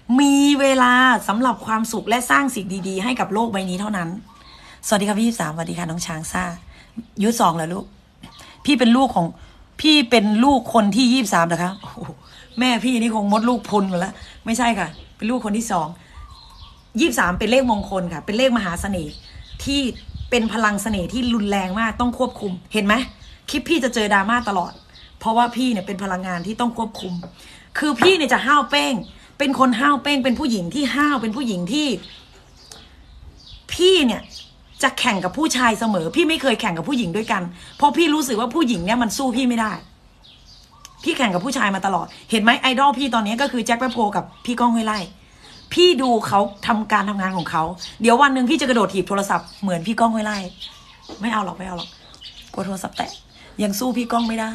มีเวลาสำหรับความสุขและสร้างสิ่งดีๆให้กับโลกใบนี้เท่านั้นสวัสดีครับพี่ยี่สามสวัสดีค่ะน้องช้างซ่ายุสองเหรอลูกพี่เป็นลูกของพี่เป็นลูกคนที่ยี่สามเหรอคะแม่พี่นี่คงมดลูกพุนหมดแล้วไม่ใช่ค่ะเป็นลูกคนที่สองยี่สามเป็นเลขมงคลค่ะเป็นเลขมหาเสน่ห์ที่เป็นพลังเสน่ห์ที่รุนแรงมากต้องควบคุมเห็นไหมคลิปพี่จะเจอดราม่าตลอดเพราะว่าพี่เนี่ยเป็นพลังงานที่ต้องควบคุมคือพี่เนี่ยจะห้าวเป้งเป็นคนห้าวเป้งเป็นผู้หญิงที่ห้าวเป็นผู้หญิงที่พี่เนี่ยจะแข่งกับผู้ชายเสมอพี่ไม่เคยแข่งกับผู้หญิงด้วยกันเพราะพี่รู้สึกว่าผู้หญิงเนี่ยมันสู้พี่ไม่ได้พี่แข่งกับผู้ชายมาตลอดเห็นไหมไอดอลพี่ตอนนี้ก็คือแจ็คแป๊บโพกับพี่ก้องห้วยไร่พี่ดูเขาทำการทำงานของเขาเดี๋ยววันหนึ่งพี่จะกระโดดถีบโทรศัพท์เหมือนพี่ก้องห้วยไร่ไม่เอาหรอกไม่เอาหรอกกลัวโทรศัพท์แตกยังสู้พี่ก้องไม่ได้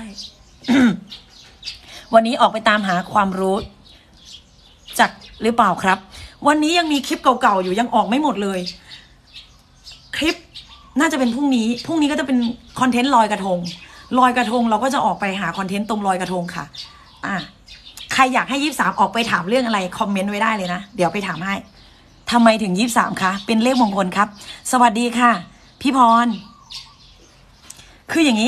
วันนี้ออกไปตามหาความรู้จากหรือเปล่าครับวันนี้ยังมีคลิปเก่าๆอยู่ยังออกไม่หมดเลยคลิปน่าจะเป็นพรุ่งนี้พรุ่งนี้ก็จะเป็นคอนเทนต์ลอยกระทงลอยกระทงเราก็จะออกไปหาคอนเทนต์ตรงลอยกระทงค่ะอ่ะใครอยากให้ยี่สิบสามออกไปถามเรื่องอะไรคอมเมนต์ไว้ได้เลยนะเดี๋ยวไปถามให้ทำไมถึงยี่สิบสามคะเป็นเลขมงคลครับสวัสดีค่ะพี่พรคืออย่างนี้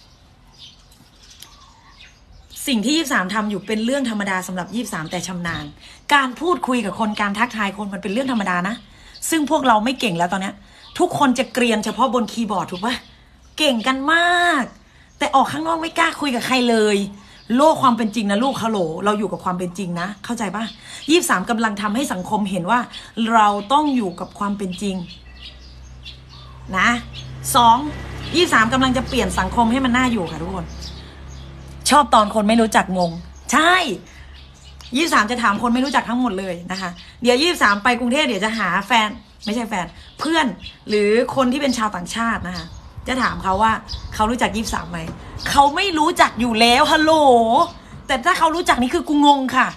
สิ่งที่ยี่สิบสามทำอยู่เป็นเรื่องธรรมดาสำหรับยี่สิบสามแต่ชำนาญการพูดคุยกับคนการทักทายคนมันเป็นเรื่องธรรมดานะซึ่งพวกเราไม่เก่งแล้วตอนนี้ทุกคนจะเกรียนเฉพาะบนคีย์บอร์ดถูกปะเก่งกันมากแต่ออกข้างนอกไม่กล้าคุยกับใครเลยโลกความเป็นจริงนะลูกฮัลโหลเราอยู่กับความเป็นจริงนะเข้าใจปะยี่สิบสามกำลังทำให้สังคมเห็นว่าเราต้องอยู่กับความเป็นจริงนะสองยี่สิบสามกำลังจะเปลี่ยนสังคมให้มันน่าอยู่ค่ะทุกคนชอบตอนคนไม่รู้จักงงใช่ยี่สิบสามจะถามคนไม่รู้จักทั้งหมดเลยนะคะเดี๋ยวยี่สิบสามไปกรุงเทพเดี๋ยวจะหาแฟนไม่ใช่แฟนเพื่อนหรือคนที่เป็นชาวต่างชาตินะคะจะถามเขาว่าเขารู้จักยี่สิบสามไหมเขาไม่รู้จักอยู่แล้วฮัลโหลแต่ถ้าเขารู้จักนี่คือกูงงค่ะ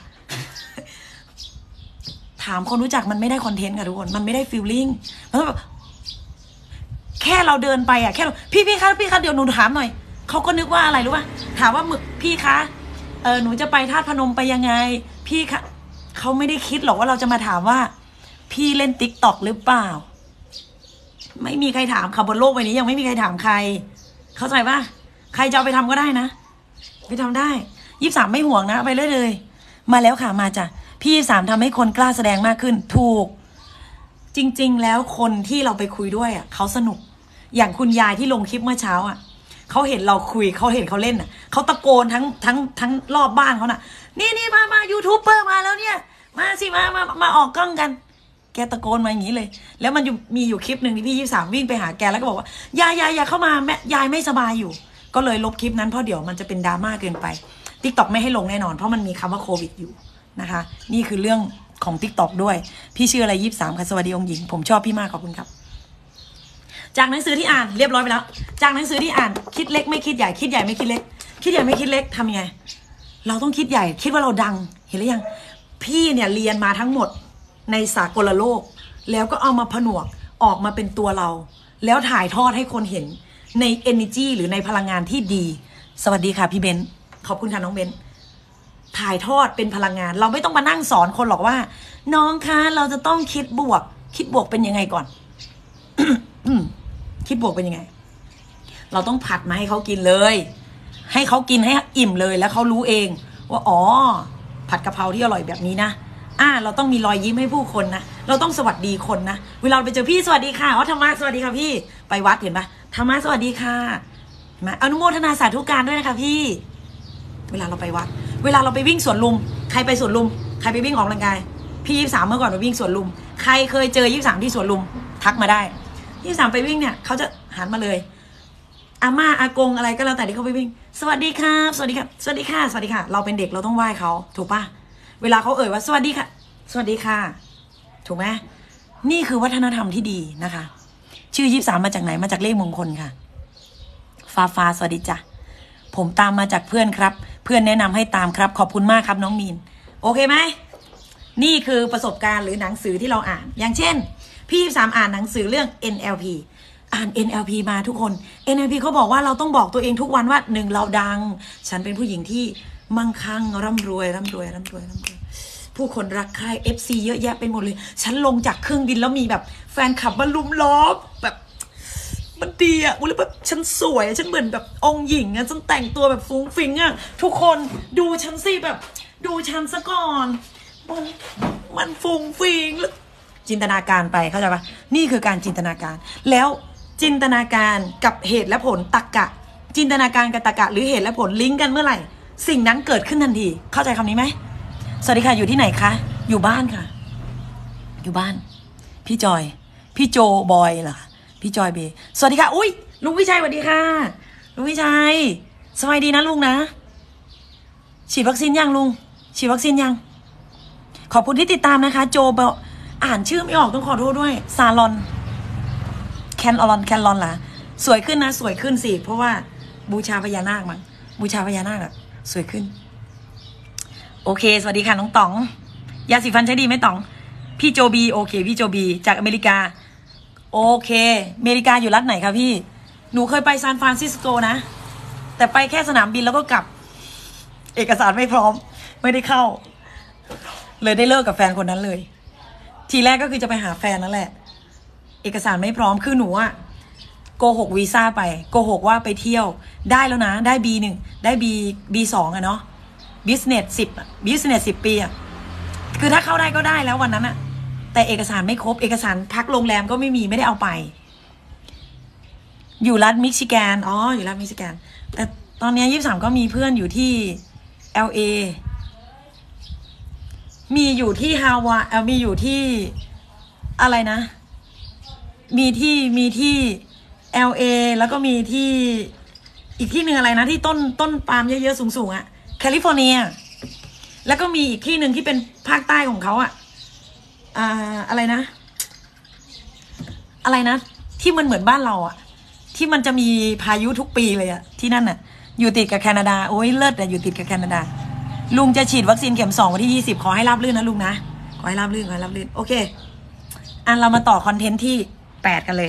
ถามคนรู้จักมันไม่ได้คอนเทนต์ค่ะทุกคนมันไม่ได้ฟีลลิ่งมันแบบแค่เราเดินไปอ่ะแค่พี่พี่คะพี่คะเดี๋ยวหนูถามหน่อยเขาก็นึกว่าอะไรรู้ป่ะถามว่าหมึกพี่คะเออหนูจะไปธาตุพนมไปยังไงพี่คะเขาไม่ได้คิดหรอกว่าเราจะมาถามว่าพี่เล่นติ๊กต็อกหรือเปล่าไม่มีใครถามค่ะบนโลกใบนี้ยังไม่มีใครถามใครเข้าใจป่ะใครจะเอาไปทำก็ได้นะไปทำได้ยี่สิบสามไม่ห่วงนะไปเลยเลยมาแล้วค่ะมาจ้ะพี่ยี่สิบสามทำให้คนกล้าแสดงมากขึ้นถูกจริงๆแล้วคนที่เราไปคุยด้วยอ่ะเขาสนุกอย่างคุณยายที่ลงคลิปเมื่อเช้าอ่ะเขาเห็นเราคุยเขาเห็นเขาเล่นอ่ะเขาตะโกนทั้งทั้งทั้งรอบบ้านเขาน่ะนี่นี่มามายูทูบเบอร์มาแล้วเนี่ยมาสิมามามาออกกล้องกันแกตะโกนมาอย่างนี้เลยแล้วมันอยู่มีอยู่คลิปหนึ่งที่พี่ยี่สิบสามวิ่งไปหาแกแล้วก็บอกว่ายายยายอย่าเข้ามาแม่ยายไม่สบายอยู่ก็เลยลบคลิปนั้นเพราะเดี๋ยวมันจะเป็นดราม่าเกินไป ติ๊กต็อก ไม่ให้ลงแน่นอนเพราะมันมีคำว่าโควิดอยู่นะคะนี่คือเรื่องของ ติ๊กต็อก ด้วยพี่ชื่ออะไรยี่สิบสามค่ะสวัสดีองค์หญิงผมชอบพี่มากขอบคุณครับจากหนังสือที่อ่านเรียบร้อยไปแล้วจากหนังสือที่อ่านคิดเล็กไม่คิดใหญ่คิดใหญ่ไม่คิดเล็กคิดใหญ่ไม่คิดเล็กทำยังไงเราต้องคิดใหญ่คิดว่าเราดังเห็นหรือยังพี่เนี่ยเรียนมาทั้งหมดในสากลโลกแล้วก็เอามาผนวกออกมาเป็นตัวเราแล้วถ่ายทอดให้คนเห็นใน energy หรือในพลังงานที่ดีสวัสดีค่ะพี่เบนขอบคุณค่ะน้องเบนถ่ายทอดเป็นพลังงานเราไม่ต้องมานั่งสอนคนหรอกว่าน้องคะเราจะต้องคิดบวกคิดบวกเป็นยังไงก่อน คิดบวกเป็นยังไงเราต้องผัดมาให้เขากินเลยให้เขากินให้อิ่มเลยแล้วเขารู้เองว่าอ๋อผัดกะเพราที่อร่อยแบบนี้นะอ่าเราต้องมีรอยยิ้มให้ผู้คนนะเราต้องสวัสดีคนนะเวลาไปเจอพี่สวัสดีค่ะอ๋อธรรมะสวัสดีค่ะพี่ไปวัดเห็นปะธรรมะสวัสดีค่ะมาอนุโมทนาสาธุการด้วยนะคะพี่เวลาเราไปวัดเวลาเราไปวิ่งสวนลุมใครไปสวนลุมใครไปวิ่งออกกำลังกายพี่ยี่สิบสามเมื่อก่อนไปวิ่งสวนลุมใครเคยเจอยี่สิบสามที่สวนลุมทักมาได้ยี่สิบสามไปวิ่งเนี่ยเขาจะหันมาเลยอาม่าอากงอะไรก็แล้วแต่ที่เขาไปวิ่งสวัสดีครับสวัสดีครับสวัสดีค่ะสวัสดีค่ะเราเป็นเด็กเราต้องไหว้เขาถูกปะเวลาเขาเอ่ยว่าสวัสดีค่ะสวัสดีค่ะถูกไหมนี่คือวัฒนธรรมที่ดีนะคะชื่อยี่สิบสามมาจากไหนมาจากเลขมงคลค่ะฟ้าฟ้าสวัสดีจ้ะผมตามมาจากเพื่อนครับเพื่อนแนะนำให้ตามครับขอบคุณมากครับน้องมีนโอเคไหมนี่คือประสบการณ์หรือหนังสือที่เราอ่านอย่างเช่นพี่ยี่สิบสามอ่านหนังสือเรื่อง เอ็น แอล พี อ่าน เอ็น แอล พี มาทุกคน เอ็น แอล พี เขาบอกว่าเราต้องบอกตัวเองทุกวันว่าหนึ่งเราดังฉันเป็นผู้หญิงที่มั่งคั่งร่ำรวยร่ำรวยร่ำรวยร่ำรวยผู้คนรักใคร เอฟ ซี เยอะแยะไปหมดเลยฉันลงจากเครื่องบินแล้วมีแบบแฟนคลับมาลุมล้อมแบบมันดีอ่ะอุ้ยแล้วแบบฉันสวยฉันเหมือนแบบองค์หญิงอ่ะฉันแต่งตัวแบบฟุ้งฟิ้งอ่ะทุกคนดูฉันสิแบบดูฉันซะก่อนมันมันฟุ้งฟิ้งแล้วจินตนาการไปเข้าใจปะนี่คือการจินตนาการแล้วจินตนาการกับเหตุและผลตรรกะจินตนาการกับตรรกะหรือเหตุและผลลิงก์กันเมื่อไหร่สิ่งนั้นเกิดขึ้นทันทีเข้าใจคำนี้ไหมสวัสดีค่ะอยู่ที่ไหนคะอยู่บ้านค่ะอยู่บ้านพี่จอยพี่โจบอยเหรอพี่จอยเบสวัสดีค่ะอุ้ยลุงวิชัยสวัสดีค่ะลุงวิชัยสบายดีนะลุงนะฉีดวัคซีนยังลุงฉีดวัคซีนยังขอบคุณที่ติดตามนะคะโจบอ่านชื่อไม่ออกต้องขอโทษด้วยซาลอนแคนอลอนแคนลอนล่ะสวยขึ้นนะสวยขึ้นสิเพราะว่าบูชาพญานาคมั้งบูชาพญานาคอะสวยขึ้นโอเคสวัสดีค่ะน้องต๋องยาสีฟันใช้ดีไหมต๋องพี่โจบีโอเคพี่โจบีจากอเมริกาโอเคอเมริกาอยู่รัฐไหนคะพี่หนูเคยไปซานฟรานซิสโกนะแต่ไปแค่สนามบินแล้วก็กลับเอกสารไม่พร้อมไม่ได้เข้าเลยได้เลิกกับแฟนคนนั้นเลยทีแรกก็คือจะไปหาแฟนนั่นแหละเอกสารไม่พร้อมคือหนูอะโกหกวีซ่าไปโกหกว่าไปเที่ยวได้แล้วนะได้ บี หนึ่ง ได้ B บี สองอะเนาะ business สิบ business สิบปีอะคือถ้าเข้าได้ก็ได้แล้ววันนั้นอะแต่เอกสารไม่ครบเอกสารพักโรงแรมก็ไม่มีไม่ได้เอาไปอยู่รัฐมิชิแกนอ๋ออยู่รัฐมิชิแกนแต่ตอนนี้ยี่สิบสามก็มีเพื่อนอยู่ที่ แอล เอ มีอยู่ที่ฮาวายเออมีอยู่ที่อะไรนะมีที่มีที่ แอล เอ แล้วก็มีที่อีกที่หนึ่งอะไรนะที่ต้นต้นปาล์มเยอะๆสูงๆอะแคลิฟอร์เนียแล้วก็มีอีกที่หนึ่งที่เป็นภาคใต้ของเขาอะอ่าอะไรนะอะไรนะที่มันเหมือนบ้านเราอะที่มันจะมีพายุทุกปีเลยอะที่นั่นอะอยู่ติดกับแคนาดาโอ้ยเลิศอะอยู่ติดกับแคนาดาลุงจะฉีดวัคซีนเข็มสองวันที่ยี่สิบขอให้ราบรื่นนะลุงนะขอให้ราบรื่นขอให้ราบรื่นโอเคอันเรามาต่อคอนเทนต์ที่แปดกันเลย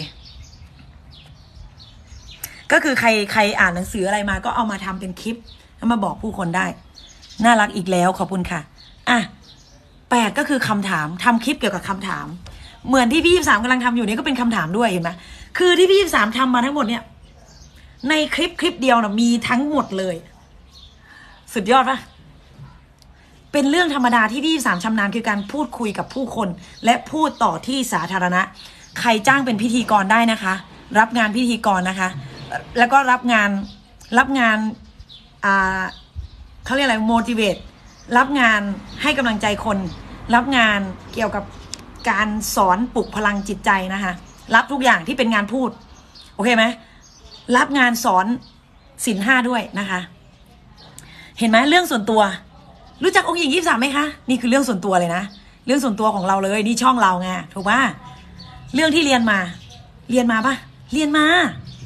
ก็คือใครใครอ่านหนังสืออะไรมาก็เอามาทำเป็นคลิปแล้วมาบอกผู้คนได้น่ารักอีกแล้วขอบคุณค่ะอ่ะแปดก็คือคำถามทำคลิปเกี่ยวกับคำถามเหมือนที่พี่ยี่สิบสามกำลังทำอยู่นี่ก็เป็นคำถามด้วยเห็นไหมคือที่พี่ยี่สิบสามทำมาทั้งหมดเนี่ยในคลิปคลิปเดียวนะมีทั้งหมดเลยสุดยอดปะเป็นเรื่องธรรมดาที่พี่ยี่สิบสามชำนาญคือการพูดคุยกับผู้คนและพูดต่อที่สาธารณะใครจ้างเป็นพิธีกรได้นะคะรับงานพิธีกรนะคะแล้วก็รับงานรับงานอ่าเขาเรียกอะไร motivate รับงานให้กำลังใจคนรับงานเกี่ยวกับการสอนปลุกพลังจิตใจนะคะรับทุกอย่างที่เป็นงานพูดโอเคไหมรับงานสอนศีลห้าด้วยนะคะเห็นไหมเรื่องส่วนตัวรู้จักองค์หญิงยี่สิบสามไหมคะนี่คือเรื่องส่วนตัวเลยนะเรื่องส่วนตัวของเราเลยนี่ช่องเราไงถูกป่ะเรื่องที่เรียนมาเรียนมาป่ะเรียนมา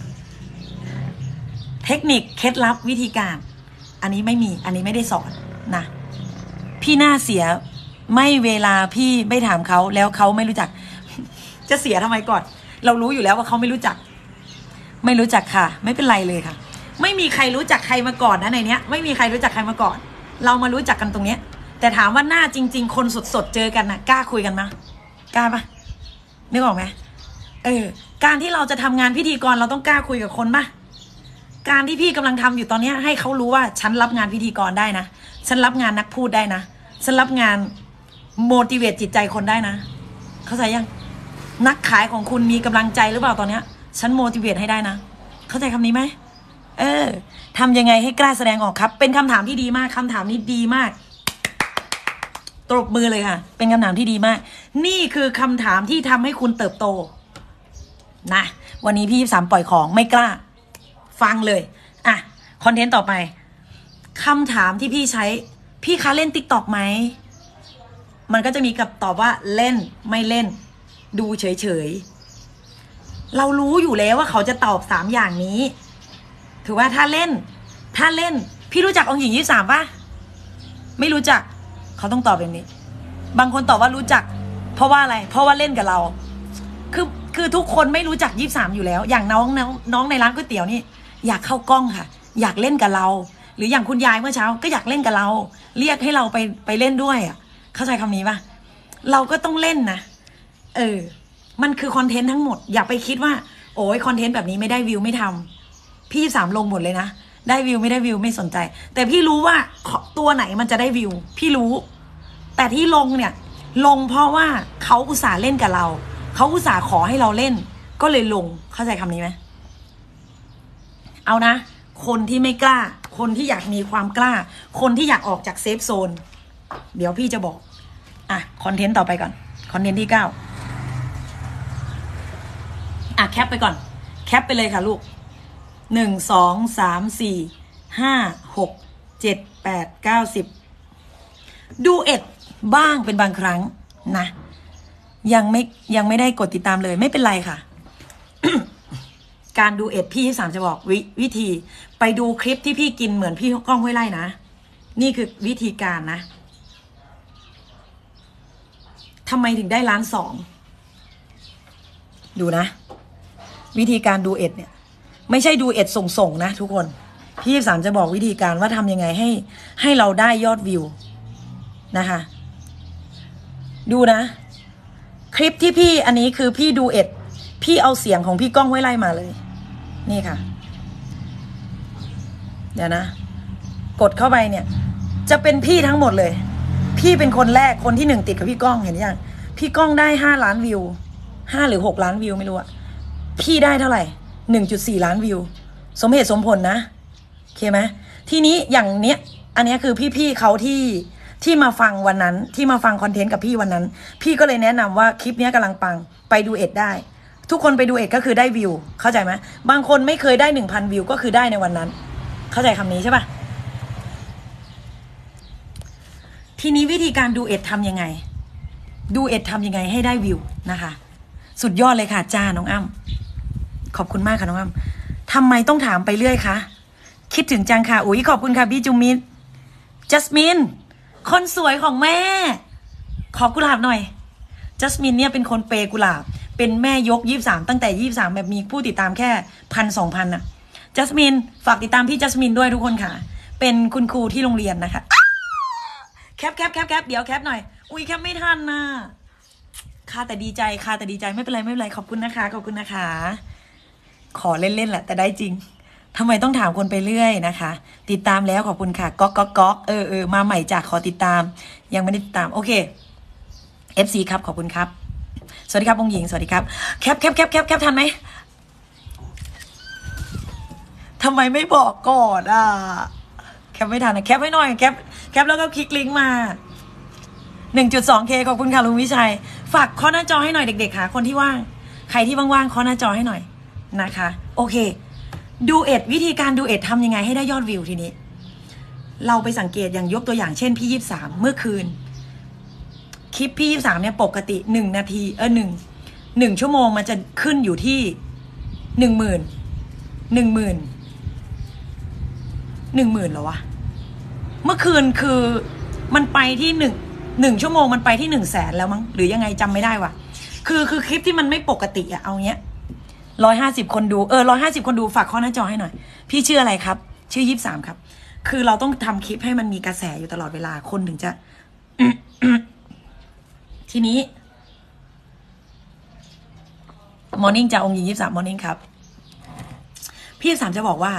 เทคนิคเคล็ดลับวิธีการอันนี้ไม่มีอันนี้ไม่ได้สอนนะพี่น่าเสียไม่เวลาพี่ไม่ถามเขาแล้วเขาไม่รู้จักจะเสียทำไมก่อนเรารู้อยู่แล้วว่าเขาไม่รู้จักไม่รู้จักค่ะไม่เป็นไรเลยค่ะไม่มีใครรู้จักใครมาก่อนนะในเนี้ยไม่มีใครรู้จักใครมาก่อนเรามารู้จักกันตรงเนี้ยแต่ถามว่าหน้าจริงๆคนสดๆเจอกันนะกล้าคุยกันมั้ยกล้าปะนึกออกไหมเออการที่เราจะทำงานพิธีกรเราต้องกล้าคุยกับคนปะการที่พี่กำลังทำอยู่ตอนนี้ให้เขารู้ว่าฉันรับงานพิธีกรได้นะฉันรับงานนักพูดได้นะฉันรับงานโมดิเวตจิตใจคนได้นะเข้าใจยังนักขายของคุณมีกำลังใจหรือเปล่าตอนนี้ฉันโมดิเวตให้ได้นะเข้าใจคำนี้ไหมเออทำยังไงให้กล้าแสดงออกครับเป็นคำถามที่ดีมากคำถามนี้ดีมากตบมือเลยค่ะเป็นคำถามที่ดีมากนี่คือคำถามที่ทำให้คุณเติบโตนะวันนี้พี่ยี่สิบสามปล่อยของไม่กล้าฟังเลยอ่ะคอนเทนต์ต่อไปคำถามที่พี่ใช้พี่คะเล่น ติ๊กต็อก ไหมมันก็จะมีกับตอบว่าเล่นไม่เล่นดูเฉยๆเรารู้อยู่แล้วว่าเขาจะตอบสามอย่างนี้ถือว่าถ้าเล่นถ้าเล่นพี่รู้จักองค์หญิงยี่สิบสามป่ะไม่รู้จักเขาต้องตอบแบบนี้บางคนตอบว่ารู้จักเพราะว่าอะไรเพราะว่าเล่นกับเราคือคือทุกคนไม่รู้จักยี่สิบสามอยู่แล้วอย่างน้องน้องน้องในร้านก๋วยเตี๋ยวนี่อยากเข้ากล้องค่ะอยากเล่นกับเราหรืออย่างคุณยายเมื่อเช้าก็อยากเล่นกับเราเรียกให้เราไปไปเล่นด้วยอ่ะเข้าใจคำนี้ปะเราก็ต้องเล่นนะเออมันคือคอนเทนต์ทั้งหมดอย่าไปคิดว่าโอ้ยคอนเทนต์แบบนี้ไม่ได้วิวไม่ทำพี่สามลงหมดเลยนะได้วิวไม่ได้วิวไม่สนใจแต่พี่รู้ว่าตัวไหนมันจะได้วิวพี่รู้แต่ที่ลงเนี่ยลงเพราะว่าเขาอุตส่าห์เล่นกับเราเขาอุตส่าห์ขอให้เราเล่นก็เลยลงเข้าใจคำนี้ไหมเอานะคนที่ไม่กล้าคนที่อยากมีความกล้าคนที่อยากออกจากเซฟโซนเดี๋ยวพี่จะบอกอ่ะคอนเทนต์ต่อไปก่อนคอนเทนต์ที่เก้าอ่ะแคปไปก่อนแคปไปเลยค่ะลูกหนึ่งสองสามสี่ห้าหกเจ็ดแปดเก้าสิบดูเอ็ดบ้างเป็นบางครั้งนะยังไม่ยังไม่ได้กดติดตามเลยไม่เป็นไรค่ะ การดูเอ็ดพี่ที่สามจะบอกววิธีไปดูคลิปที่พี่กินเหมือนพี่ก้องห้วยไร่นะนี่คือวิธีการนะทำไมถึงได้ล้านสองดูนะวิธีการดูเอ็ดเนี่ยไม่ใช่ดูเอ็ดส่งๆนะทุกคนพี่สามจะบอกวิธีการว่าทำยังไงให้ให้เราได้ยอดวิวนะคะดูนะคลิปที่พี่อันนี้คือพี่ดูเอ็ดพี่เอาเสียงของพี่ก้องห้วยไร่มาเลยนี่ค่ะเดี๋ยวนะกดเข้าไปเนี่ยจะเป็นพี่ทั้งหมดเลยพี่เป็นคนแรกคนที่หนึ่งติดกับพี่ก้องเห็นยังพี่ก้องได้ห้าล้านวิวห้าหรือหกล้านวิวไม่รู้อะพี่ได้เท่าไหร่หนึ่งจุดสี่ล้านวิวสมเหตุสมผลนะโอเคไหมทีนี้อย่างเนี้ยอันนี้คือพี่ๆเขาที่ที่มาฟังวันนั้นที่มาฟังคอนเทนต์กับพี่วันนั้นพี่ก็เลยแนะนำว่าคลิปนี้กำลังปังไปดูเอ็ดได้ทุกคนไปดูเอ็ดก็คือได้วิวเข้าใจไหมบางคนไม่เคยได้หนึ่งพันวิวก็คือได้ในวันนั้นเข้าใจคำนี้ใช่ปะทีนี้วิธีการดูเอ็ดทำยังไงดูเอ็ดทำยังไงให้ได้วิวนะคะสุดยอดเลยค่ะจ้าน้องอ้ำขอบคุณมากค่ะน้องอ้ำทำไมต้องถามไปเรื่อยคะคิดถึงจังค่ะอุ๊ยขอบคุณค่ะพี่จูมินจัสมินคนสวยของแม่ขอกุหลาบหน่อยจัสมินเนี่ยเป็นคนเปย์กุหลาบเป็นแม่ยกยี่สิบสามตั้งแต่ยี่สิบสามแบบมีผู้ติดตามแค่พันสองพันน่ะจัสมินฝากติดตามพี่จัสมินด้วยทุกคนค่ะเป็นคุณครูที่โรงเรียนนะคะแคปแคปแคปแคปเดี๋ยวแคปหน่อยอุ้ยแคปไม่ทันน่ะค่ะแต่ดีใจค่ะแต่ดีใจไม่เป็นไรไม่เป็นไรขอบคุณนะคะขอบคุณนะคะขอเล่นๆแหละแต่ได้จริงทำไมต้องถามคนไปเรื่อยนะคะติดตามแล้วขอบคุณค่ะก๊อกก๊อกก๊อกเออเออมาใหม่จากขอติดตามยังไม่ได้ติดตามโอเค เอฟ ซี ครับขอบคุณครับสวัสดีครับองค์หญิงสวัสดีครับแคปแคปแคปแคปแคปทันไหมทำไมไม่บอกก่อนอ่ะแคปไม่ทันนะแคปให้หน่อยแคปแคปแล้วก็คลิกลิงก์มา หนึ่งจุดสองเค ขอบคุณค่ะลุงวิชัยฝากเคาะหน้าจอให้หน่อยเด็กๆค่ะคนที่ว่างใครที่ว่างๆเคาะหน้าจอให้หน่อยนะคะโอเคดูเอ็ดวิธีการดูเอ็ดทำยังไงให้ได้ยอดวิวทีนี้เราไปสังเกตอย่างยกตัวอย่างเช่นพี่ยี่สิบสามเมื่อคืนคลิปพี่ยี่สิบสามเนี่ยปกติหนึ่งนาทีเออหนึ่งหนึ่งชั่วโมงมันจะขึ้นอยู่ที่หนึ่งหมื่นหนึ่งหมื่นหนึ่งหมื่นเหรอวะเมื่อคืนคือมันไปที่หนึ่งหนึ่งชั่วโมงมันไปที่หนึ่งแสนแล้วมั้งหรือยังไงจำไม่ได้ว่ะคือคือคลิปที่มันไม่ปกติอะเอาเงี้ยร้อยห้าสิบคนดูเออร้อยห้าสิบคนดูฝากข้อหน้าจอให้หน่อยพี่ชื่ออะไรครับชื่อยี่สิบสามครับคือเราต้องทำคลิปให้มันมีกระแสอยู่ตลอดเวลาคนถึงจะ ทีนี้มอร์นิ่งจากองค์หญิงยี่สิบสามมอร์นิ่งครับพี่ยี่สิบสามจะบอกว่า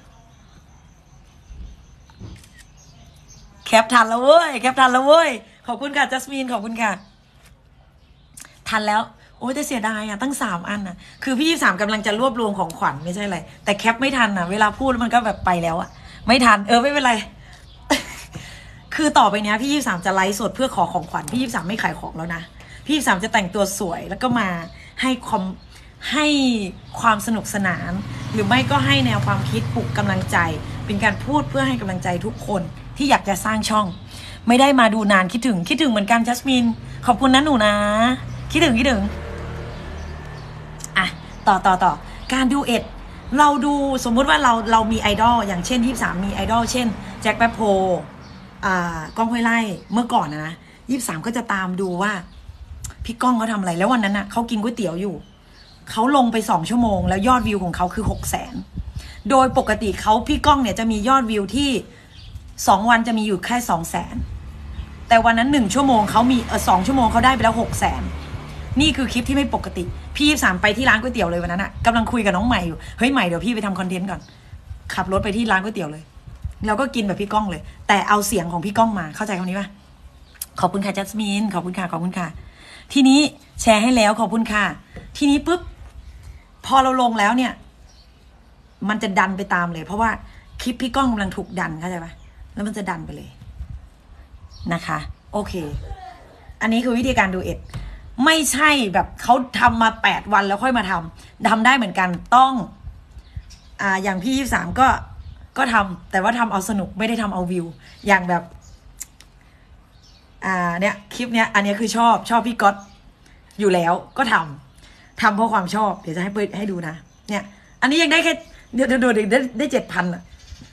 แคปทันแล้วเว้ยแคปทันแล้วเว้ยขอบคุณค่ะจัสมินขอบคุณค่ะทันแล้วโอ้ยแต่เสียดายอ่ะตั้งสามอันอ่ะคือพี่ยี่สิบสามกำลังจะรวบรวมของขวัญไม่ใช่อะไรแต่แคปไม่ทันอ่ะเวลาพูดมันก็แบบไปแล้วอ่ะไม่ทันเออไม่เป็นไร คือต่อไปเนี้ยพี่ยี่สิบสามจะไลฟ์สดเพื่อขอของขวัญพี่ยี่สิบสามไม่ขายของแล้วนะพี่ยี่สิบสามจะแต่งตัวสวยแล้วก็มาให้ความให้ความสนุกสนานหรือไม่ก็ให้แนวความคิดปลุกกำลังใจเป็นการพูดเพื่อให้กำลังใจทุกคนที่อยากจะสร้างช่องไม่ได้มาดูนานคิดถึงคิดถึงเหมือนกันจัสมินขอบคุณนะหนูนะคิดถึงคิดถึงอ่ะต่อต่อต่อการดูเอ็ดเราดูสมมุติว่าเราเรามีไอดอลอย่างเช่นยี่สิบสามมีไอดอลเช่นแจ็คแป๊บโพอ่าก้องห้วยไร่เมื่อก่อนนะนะยี่สิบสามก็จะตามดูว่าพี่ก้องเขาทำอะไรแล้ววันนั้นน่ะเขากินก๋วยเตี๋ยวอยู่เขาลงไปสองชั่วโมงแล้วยอดวิวของเขาคือหกแสนโดยปกติเขาพี่ก้องเนี่ยจะมียอดวิวที่สองวันจะมีอยู่แค่สองแสนแต่วันนั้นหนึ่งชั่วโมงเขามีเออสองชั่วโมงเขาได้ไปแล้วหกแสนนี่คือคลิปที่ไม่ปกติพี่ยี่สามไปที่ร้านก๋วยเตี๋ยวเลยวันนั้นอะกำลังคุยกับน้องใหม่อยู่เฮ้ยใหม่เดี๋ยวพี่ไปทำคอนเทนต์ก่อนขับรถไปที่ร้านก๋วยเตี๋ยวเลยเราก็กินแบบพี่ก้องเลยแต่เอาเสียงของพี่ก้องมาเข้าใจคำนี้ป่ะขอบคุณค่ะจัสมินขอบคุณค่ะขอบคุณค่ะทีนี้แชร์ให้แล้วขอบคุณค่ะทีนี้ปุ๊บพอเราลงแล้วเนี่ยมันจะดันไปตามเลยเพราะว่าคลิปพี่ก้องกำลังถูกดันเข้าใจป่ะแล้วมันจะดันไปเลยนะคะโอเคอันนี้คือวิธีการดูเอ็ดไม่ใช่แบบเขาทำมาแปดวันแล้วค่อยมาทำทำได้เหมือนกันต้องอ่าอย่างพี่ยี่สามก็ก็ทำแต่ว่าทำเอาสนุกไม่ได้ทำเอาวิวอย่างแบบอ่าเนี่ยคลิปเนี้ยอันนี้คือชอบชอบพี่ก๊อตอยู่แล้วก็ทำทำเพราะความชอบเดี๋ยวจะให้เปิดให้ดูนะเนี่ยอันนี้ยังได้แค่เดี๋ยวเดี๋ยวเดี๋ยวได้ได้เจ็ดพันอ่ะ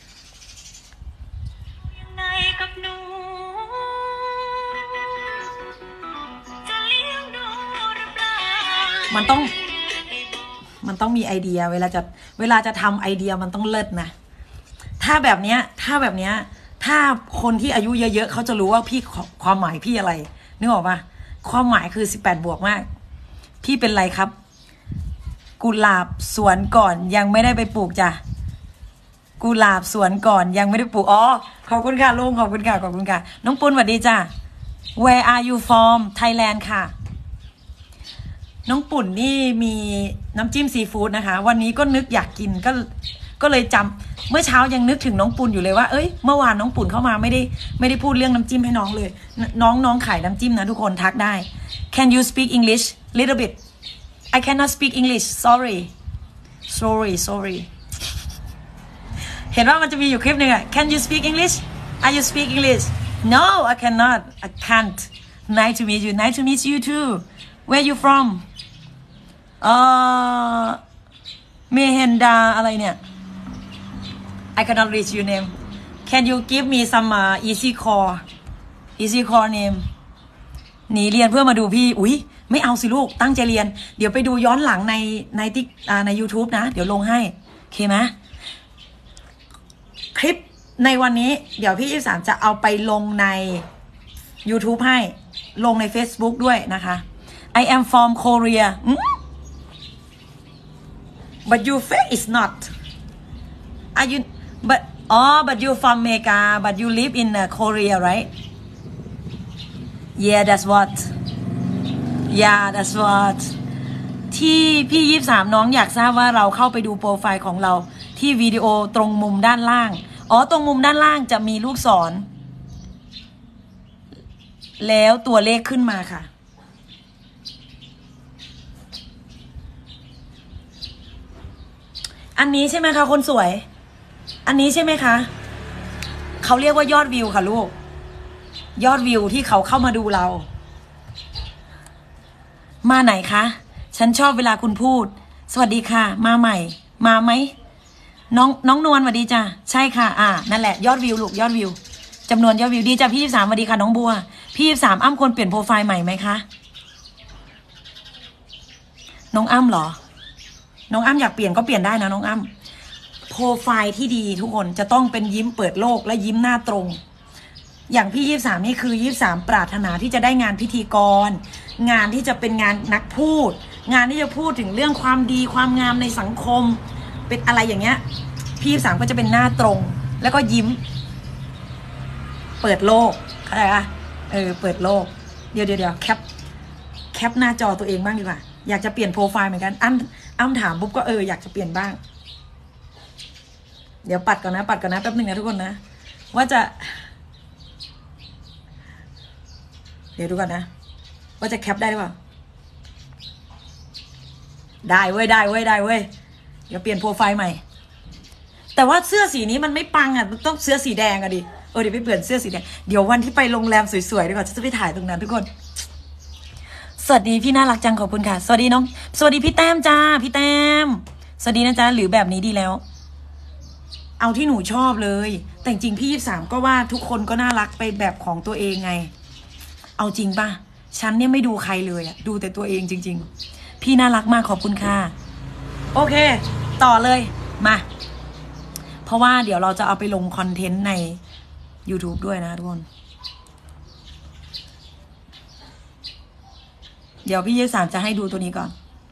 มันต้องมันต้องมีไอเดียเวลาจะเวลาจะทำไอเดียมันต้องเลิศนะถ้าแบบเนี้ยถ้าแบบเนี้ยถ้าคนที่อายุเยอะๆเขาจะรู้ว่าพี่ความหมายพี่อะไรนึกออกปะความหมายคือสิบแปดบวกมากพี่เป็นไรครับกุหลาบสวนก่อนยังไม่ได้ไปปลูกจ้ะกุหลาบสวนก่อนยังไม่ได้ปลูกอ๋อขอบคุณค่ะลุงขอบคุณค่ะขอบคุณค่ะน้องปุณสวัสดีจ้ะ Where are you from Thailand ค่ะน้องปุ่นนี่มีน้ำจิ้มซีฟู้ดนะคะวันนี้ก็นึกอยากกินก็ก็เลยจำเมื่อเช้ายังนึกถึงน้องปุ่นอยู่เลยว่าเอ้ยเมื่อวานน้องปุ่นเข้ามาไม่ได้ไม่ได้พูดเรื่องน้ำจิ้มให้น้องเลยน้องน้องขายน้ำจิ้มนะทุกคนทักได้ Can you speak English little bit I cannot speak English sorry sorry sorry เห็นว่ามันจะมีอยู่คลิปหนึ่งอะ Can you speak English Are you speak English No I cannot I can't Nice to meet you Nice to meet you too Where you fromเอ่อเมเฮนดาอะไรเนี่ย I cannot read your name Can you give me some uh, easy call easy call name หนีเรียนเพื่อมาดูพี่อุ๊ยไม่เอาสิลูกตั้งใจเรียนเดี๋ยวไปดูย้อนหลังในในติ๊กอ่าใน YouTube นะเดี๋ยวลงให้โอเคไหมคลิปในวันนี้เดี๋ยวพี่ยี่สามจะเอาไปลงใน YouTube ให้ลงใน Facebook ด้วยนะคะ I am from Korea but your face is not are you but oh but you from America but you live in uh, Korea right yeah that's what yeah that's what ที่พี่ยี่สามน้องอยากทราบว่าเราเข้าไปดูโปรไฟล์ของเราที่วิดีโอตรงมุมด้านล่างอ๋อตรงมุมด้านล่างจะมีลูกศรแล้วตัวเลขขึ้นมาค่ะอันนี้ใช่ไหมคะคนสวยอันนี้ใช่ไหมคะเขาเรียกว่ายอดวิวค่ะลูกยอดวิวที่เขาเข้ามาดูเรามาไหนคะฉันชอบเวลาคุณพูดสวัสดีค่ะมาใหม่มาไหมน้องน้องนวลสวัสดีจ้ะใช่ค่ะอ่านั่นแหละยอดวิวลูกยอดวิวจำนวนยอดวิวดีจ้ะพี่ยี่สามสวัสดีค่ะน้องบัวพี่ยี่สามอ้ำควรเปลี่ยนโปรไฟล์ใหม่ไหมคะน้องอ้ำเหรอน้องอ้ำอยากเปลี่ยนก็เปลี่ยนได้นะน้องอ้ำโปรไฟล์ที่ดีทุกคนจะต้องเป็นยิ้มเปิดโลกและยิ้มหน้าตรงอย่างพี่ยี่สามนี่คือยี่สามปรารถนาที่จะได้งานพิธีกรงานที่จะเป็นงานนักพูดงานที่จะพูดถึงเรื่องความดีความงามในสังคมเป็นอะไรอย่างเงี้ยพี่ยี่สามก็จะเป็นหน้าตรงแล้วก็ยิ้มเปิดโลกเข้าใจปะเออเปิดโลกเดี๋ยวเดี๋ยวเดี๋ยวแคปแคปหน้าจอตัวเองบ้างดีกว่าอยากจะเปลี่ยนโปรไฟล์เหมือนกันอ้ำอ้ำถามปุ๊บก็เอออยากจะเปลี่ยนบ้างเดี๋ยวปัดก่อนนะปัดก่อนนะแป๊บนึงนะทุกคนนะว่าจะเดี๋ยวดูก่อนนะว่าจะแคปได้หรือเปล่าได้เว้ยได้เว้ยได้เว้ยเดี๋ยวเปลี่ยนโปรไฟล์ใหม่แต่ว่าเสื้อสีนี้มันไม่ปังอ่ะต้องเสื้อสีแดงอะดิเออเดี๋ยวไปเปลี่ยนเสื้อสีแดงเดี๋ยววันที่ไปโรงแรมสวยๆดีกว่าจะไปถ่ายตรงนั้นทุกคนสวัสดีพี่น่ารักจังขอบคุณค่ะสวัสดีน้องสวัสดีพี่แต้มจ้าพี่แต้มสวัสดีนะจ๊ะหรือแบบนี้ดีแล้วเอาที่หนูชอบเลยแต่จริงพี่ยี่สามก็ว่าทุกคนก็น่ารักไปแบบของตัวเองไงเอาจริงป่ะฉันเนี่ยไม่ดูใครเลยอะดูแต่ตัวเองจริงๆพี่น่ารักมากขอบคุณค่ะโอเคต่อเลยมาเพราะว่าเดี๋ยวเราจะเอาไปลงคอนเทนต์ใน YouTube ด้วยนะทุกคนเดี๋ยวพี่ยี่สามจะให้ดูตัวนี้ก่อน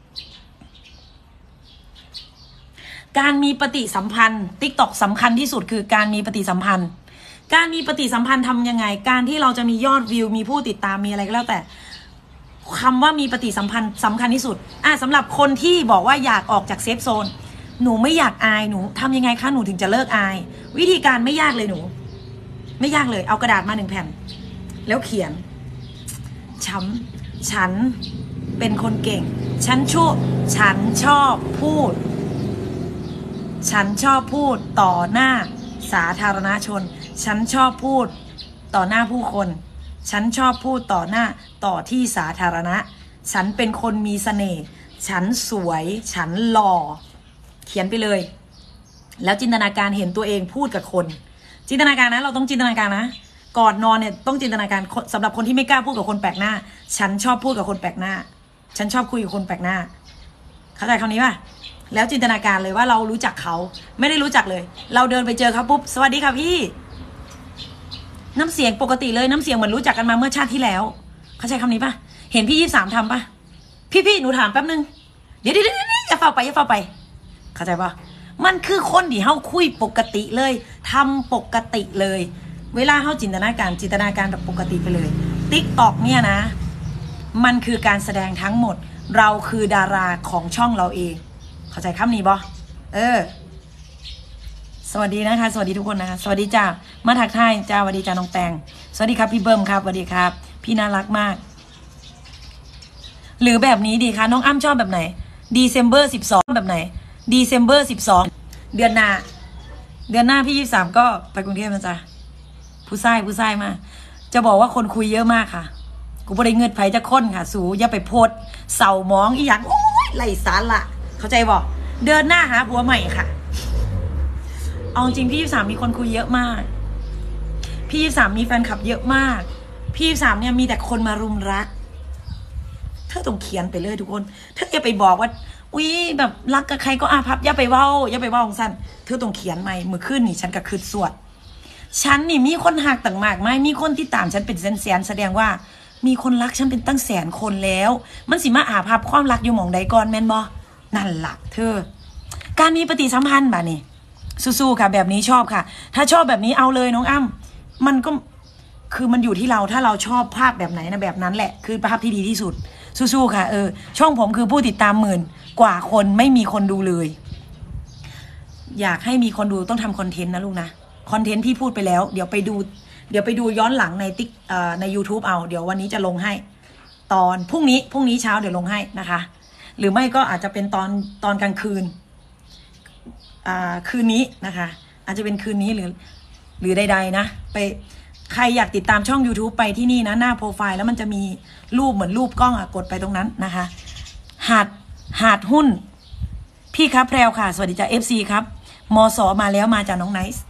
การมีปฏิสัมพันธ์ ติ๊กต็อก สำคัญที่สุดคือการมีปฏิสัมพันธ์การมีปฏิสัมพันธ์ทำยังไงการที่เราจะมียอดวิวมีผู้ติดตามมีอะไรก็แล้วแต่คำว่ามีปฏิสัมพันธ์สำคัญที่สุดอ่ะสำหรับคนที่บอกว่าอยากออกจากเซฟโซนหนูไม่อยากอายหนูทำยังไงคะหนูถึงจะเลิกอายวิธีการไม่ยากเลยหนูไม่ยากเลยเอากระดาษมาหนึ่งแผ่นแล้วเขียนฉันฉันเป็นคนเก่งฉันชอบฉันชอบพูดฉันชอบพูดต่อหน้าสาธารณชนฉันชอบพูดต่อหน้าผู้คนฉันชอบพูดต่อหน้าต่อที่สาธารณะฉันเป็นคนมีเสน่ห์ฉันสวยฉันหล่อเขียนไปเลยแล้วจินตนาการเห็นตัวเองพูดกับคนจินตนาการนะเราต้องจินตนาการนะก่อนนอนเนี่ยต้องจินตนาการสำหรับคนที่ไม่กล้าพูดกับคนแปลกหน้าฉันชอบพูดกับคนแปลกหน้าฉันชอบคุยกับคนแปลกหน้าเข้าใจคำนี้ป่ะแล้วจินตนาการเลยว่าเรารู้จักเขาไม่ได้รู้จักเลยเราเดินไปเจอเขาปุ๊บสวัสดีค่ะพี่น้ำเสียงปกติเลยน้ำเสียงเหมือนรู้จักกันมาเมื่อชาติที่แล้วเข้าใจคำนี้ป่ะเห็นพี่ยี่สามทำป่ะพี่พี่หนูถามแป๊บนึงเดี๋ยวเดี๋ยวอย่าเฝ้าไปอย่าเฝ้าไปเข้าใจป่ะมันคือคนที่เฮาคุยปกติเลยทำปกติเลยเวลาเฮาจินตนาการจินตนาการแบบปกติไปเลยติ๊กตอกเนี่ยนะมันคือการแสดงทั้งหมดเราคือดาราของช่องเราเองเข้าใจคำนี้บ่เออสวัสดีนะคะสวัสดีทุกคนนะคะสวัสดีจ้ามาถักทายจ้าสวัสดีจ้าน้องแตงสวัสดีครับพี่เบิ้มครับสวัสดีครับพี่น่ารักมากหรือแบบนี้ดีคะน้องอ้ำชอบแบบไหน December สิบสองแบบไหน December สิบสองเดือนหน้าเดือนหน้าพี่ยี่สิบสามก็ไปกรุงเทพนะจ๊ะผู้ชายผู้ชายมาจะบอกว่าคนคุยเยอะมากค่ะกูบ่ได้เงินไผจะค้นค่ะสูอย่าไปโพดเสามองอีหยังโอ้ยไร้สาระเข้าใจบอกเดินหน้าหาผัวใหม่ค่ะเอาจริงพี่ยี่สิบสามมีคนคุยเยอะมากพี่ยี่สิบสามมีแฟนคลับเยอะมากพี่ยี่สิบสามเนี่ยมีแต่คนมารุมรักเธอต้องเขียนไปเลยทุกคนเธออย่าไปบอกว่าอุ้ยแบบรักกับใครก็อาภัพอย่าไปเว้าอย่าไปเว้าของสั้นเธอต้องเขียนใหม่มือขึ้นนี่ฉันก็คืดสวดฉันนี่มีคนหักต่างมากไหมมีคนที่ตามฉันเป็นแสนๆแสดงว่ามีคนรักฉันเป็นตั้งแสนคนแล้วมันสิมาอาภัพความรักอยู่หม่องใดก่อนแม่นบ่นั่นหลักเธอการมีปฏิสัมพันธ์แบบนี้สู้ๆค่ะแบบนี้ชอบค่ะถ้าชอบแบบนี้เอาเลยน้องอ้ำมันก็คือมันอยู่ที่เราถ้าเราชอบภาพแบบไหนนะแบบนั้นแหละคือภาพที่ดีที่สุดสู้ๆค่ะเออช่องผมคือผู้ติดตามหมื่นกว่าคนไม่มีคนดูเลยอยากให้มีคนดูต้องทำคอนเทนต์นะลูกนะคอนเทนต์พี่พูดไปแล้วเดี๋ยวไปดูเดี๋ยวไปดูย้อนหลังในติ๊กเอ่อใน YouTube เอาเดี๋ยววันนี้จะลงให้ตอนพรุ่งนี้พรุ่งนี้เช้าเดี๋ยวลงให้นะคะหรือไม่ก็อาจจะเป็นตอนตอนกลางคืนอ่าคืนนี้นะคะอาจจะเป็นคืนนี้หรือหรือใดๆนะไปใครอยากติดตามช่อง YouTube ไปที่นี่นะหน้าโปรไฟล์แล้วมันจะมีรูปเหมือนรูปกล้องอะกดไปตรงนั้นนะคะหาดหาดหุ้นพี่ครับแพรวค่ะสวัสดีจ้า เอฟ ซี ครับมสมาแล้วมาจากน้องไนซ์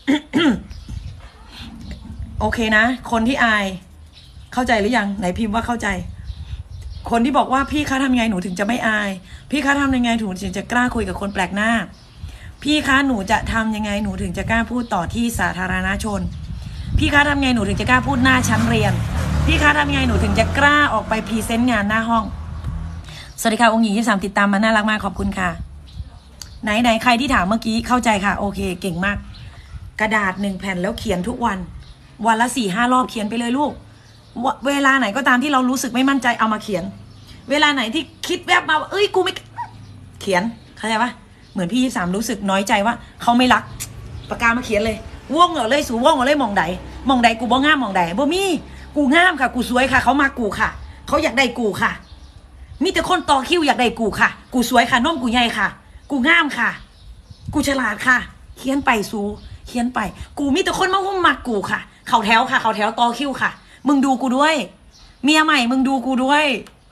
โอเคนะคนที่อายเข้าใจหรือยังไหนพิมพ์ว่าเข้าใจคนที่บอกว่าพี่คะทำยังไงหนูถึงจะไม่อายพี่คะทำยังไงหนูถึงจะกล้าคุยกับคนแปลกหน้าพี่คะหนูจะทำยังไงหนูถึงจะกล้าพูดต่อที่สาธารณชนพี่คะทำยังไงหนูถึงจะกล้าพูดหน้าชั้นเรียนพี่คะทำยังไงหนูถึงจะกล้าออกไปพรีเซนต์งานหน้าห้องสวัสดีค่ะองค์หญิงที่สามติดตามมาน่ารักมากขอบคุณค่ะไหนไหนใครที่ถามเมื่อกี้เข้าใจค่ะโอเคเก่งมากกระดาษหนึ่งแผ่นแล้วเขียนทุกวันวันละสี่ห้ารอบเขียนไปเลยลูกเวลาไหนก็ตามที่เรารู้สึกไม่มั่นใจเอามาเขียนเวลาไหนที่คิดแวบมาว่าเอ้ยกูไม่เขียนเข้าใจปะเหมือนพี่ยี่สามรู้สึกน้อยใจว่าเขาไม่รักปากกามาเขียนเลยว่องเหรอเลยสู่ว่องเหรอเลยมองใดมองใดกูบ่งามมองใดบ่มีกูงามค่ะกูสวยค่ะเขามากูค่ะเขาอยากได้กูค่ะมีแต่คนต่อคิวอยากได้กูค่ะกูสวยค่ะน้มกูใหญ่ค่ะกูงามค่ะกูฉลาดค่ะเขียนไปสู่เขียนไปกูมีแต่คนมาหุ้มมักกูค่ะเขาแถวค่ะเขาแถวต่อคิวค่ะมึงดูกูด้วยเมียใหม่มึงดูกูด้วย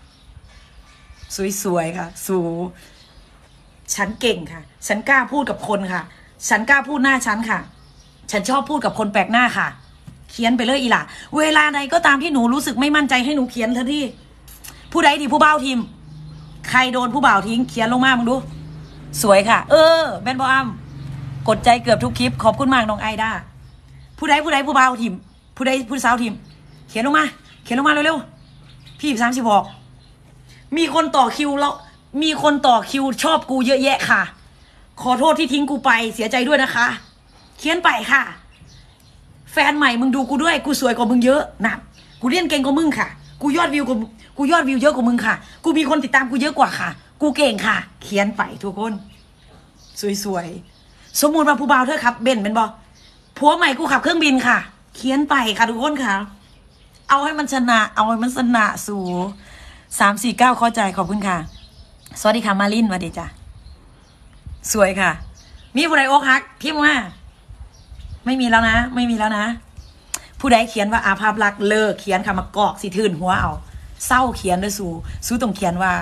สวยๆค่ะสู่ฉันเก่งค่ะฉันกล้าพูดกับคนค่ะฉันกล้าพูดหน้าฉันค่ะฉันชอบพูดกับคนแปลกหน้าค่ะเขียนไปเลยอีหล่ะเวลาใดก็ตามที่หนูรู้สึกไม่มั่นใจให้หนูเขียนเถอะที่ผู้ใดที่ผู้บ่าวทีมใครโดนผู้บ่าวทิ้งเขียนลงมามึงดูสวยค่ะเออแม่นบออ้ำกดใจเกือบทุกคลิปขอบคุณมากน้องไอด้าผู้ใดผู้ใดผู้บ่าวทีมผู้ใดผู้สาวทีมเขียนลงมาเขียนลงมาเร็วๆพี่สามสิบบอกมีคนต่อคิวแล้วมีคนต่อคิวชอบกูเยอะแยะค่ะ ขอโทษที่ทิ้งกูไปเสียใจด้วยนะคะเขียนไปค่ะแฟนใหม่มึงดูกูด้วยกูสวยกว่ามึงเยอะนะกูเรียนเก่งกว่ามึงค่ะกูยอดวิวกูกูยอดวิวเยอะกว่ามึงค่ะกูมีคนติดตามกูเยอะกว่าค่ะกูเก่งค่ะเขียนไปทุกคนสวยๆสมมุติว่าผู้บ่าวเธอขับเบนซ์เป็นบอผัวใหม่กูขับเครื่องบินค่ะเขียนไปค่ะทุกคนค่ะเอาให้มันชนะเอาให้มันชนะสู่สามสี่เก้าเข้าใจขอบคุณค่ะสวัสดีค่ะมาลินสวัสดีจ้ะสวยค่ะมีผู้ใดอกหักพิมพ์มาไม่มีแล้วนะไม่มีแล้วนะผู้ใดเขียนว่าอาภาพรักเลิกเขียนค่ะมากอกสิทื่นหัวเอาเศร้าเขียนด้วยสู้สู้ต้องเขียนว่า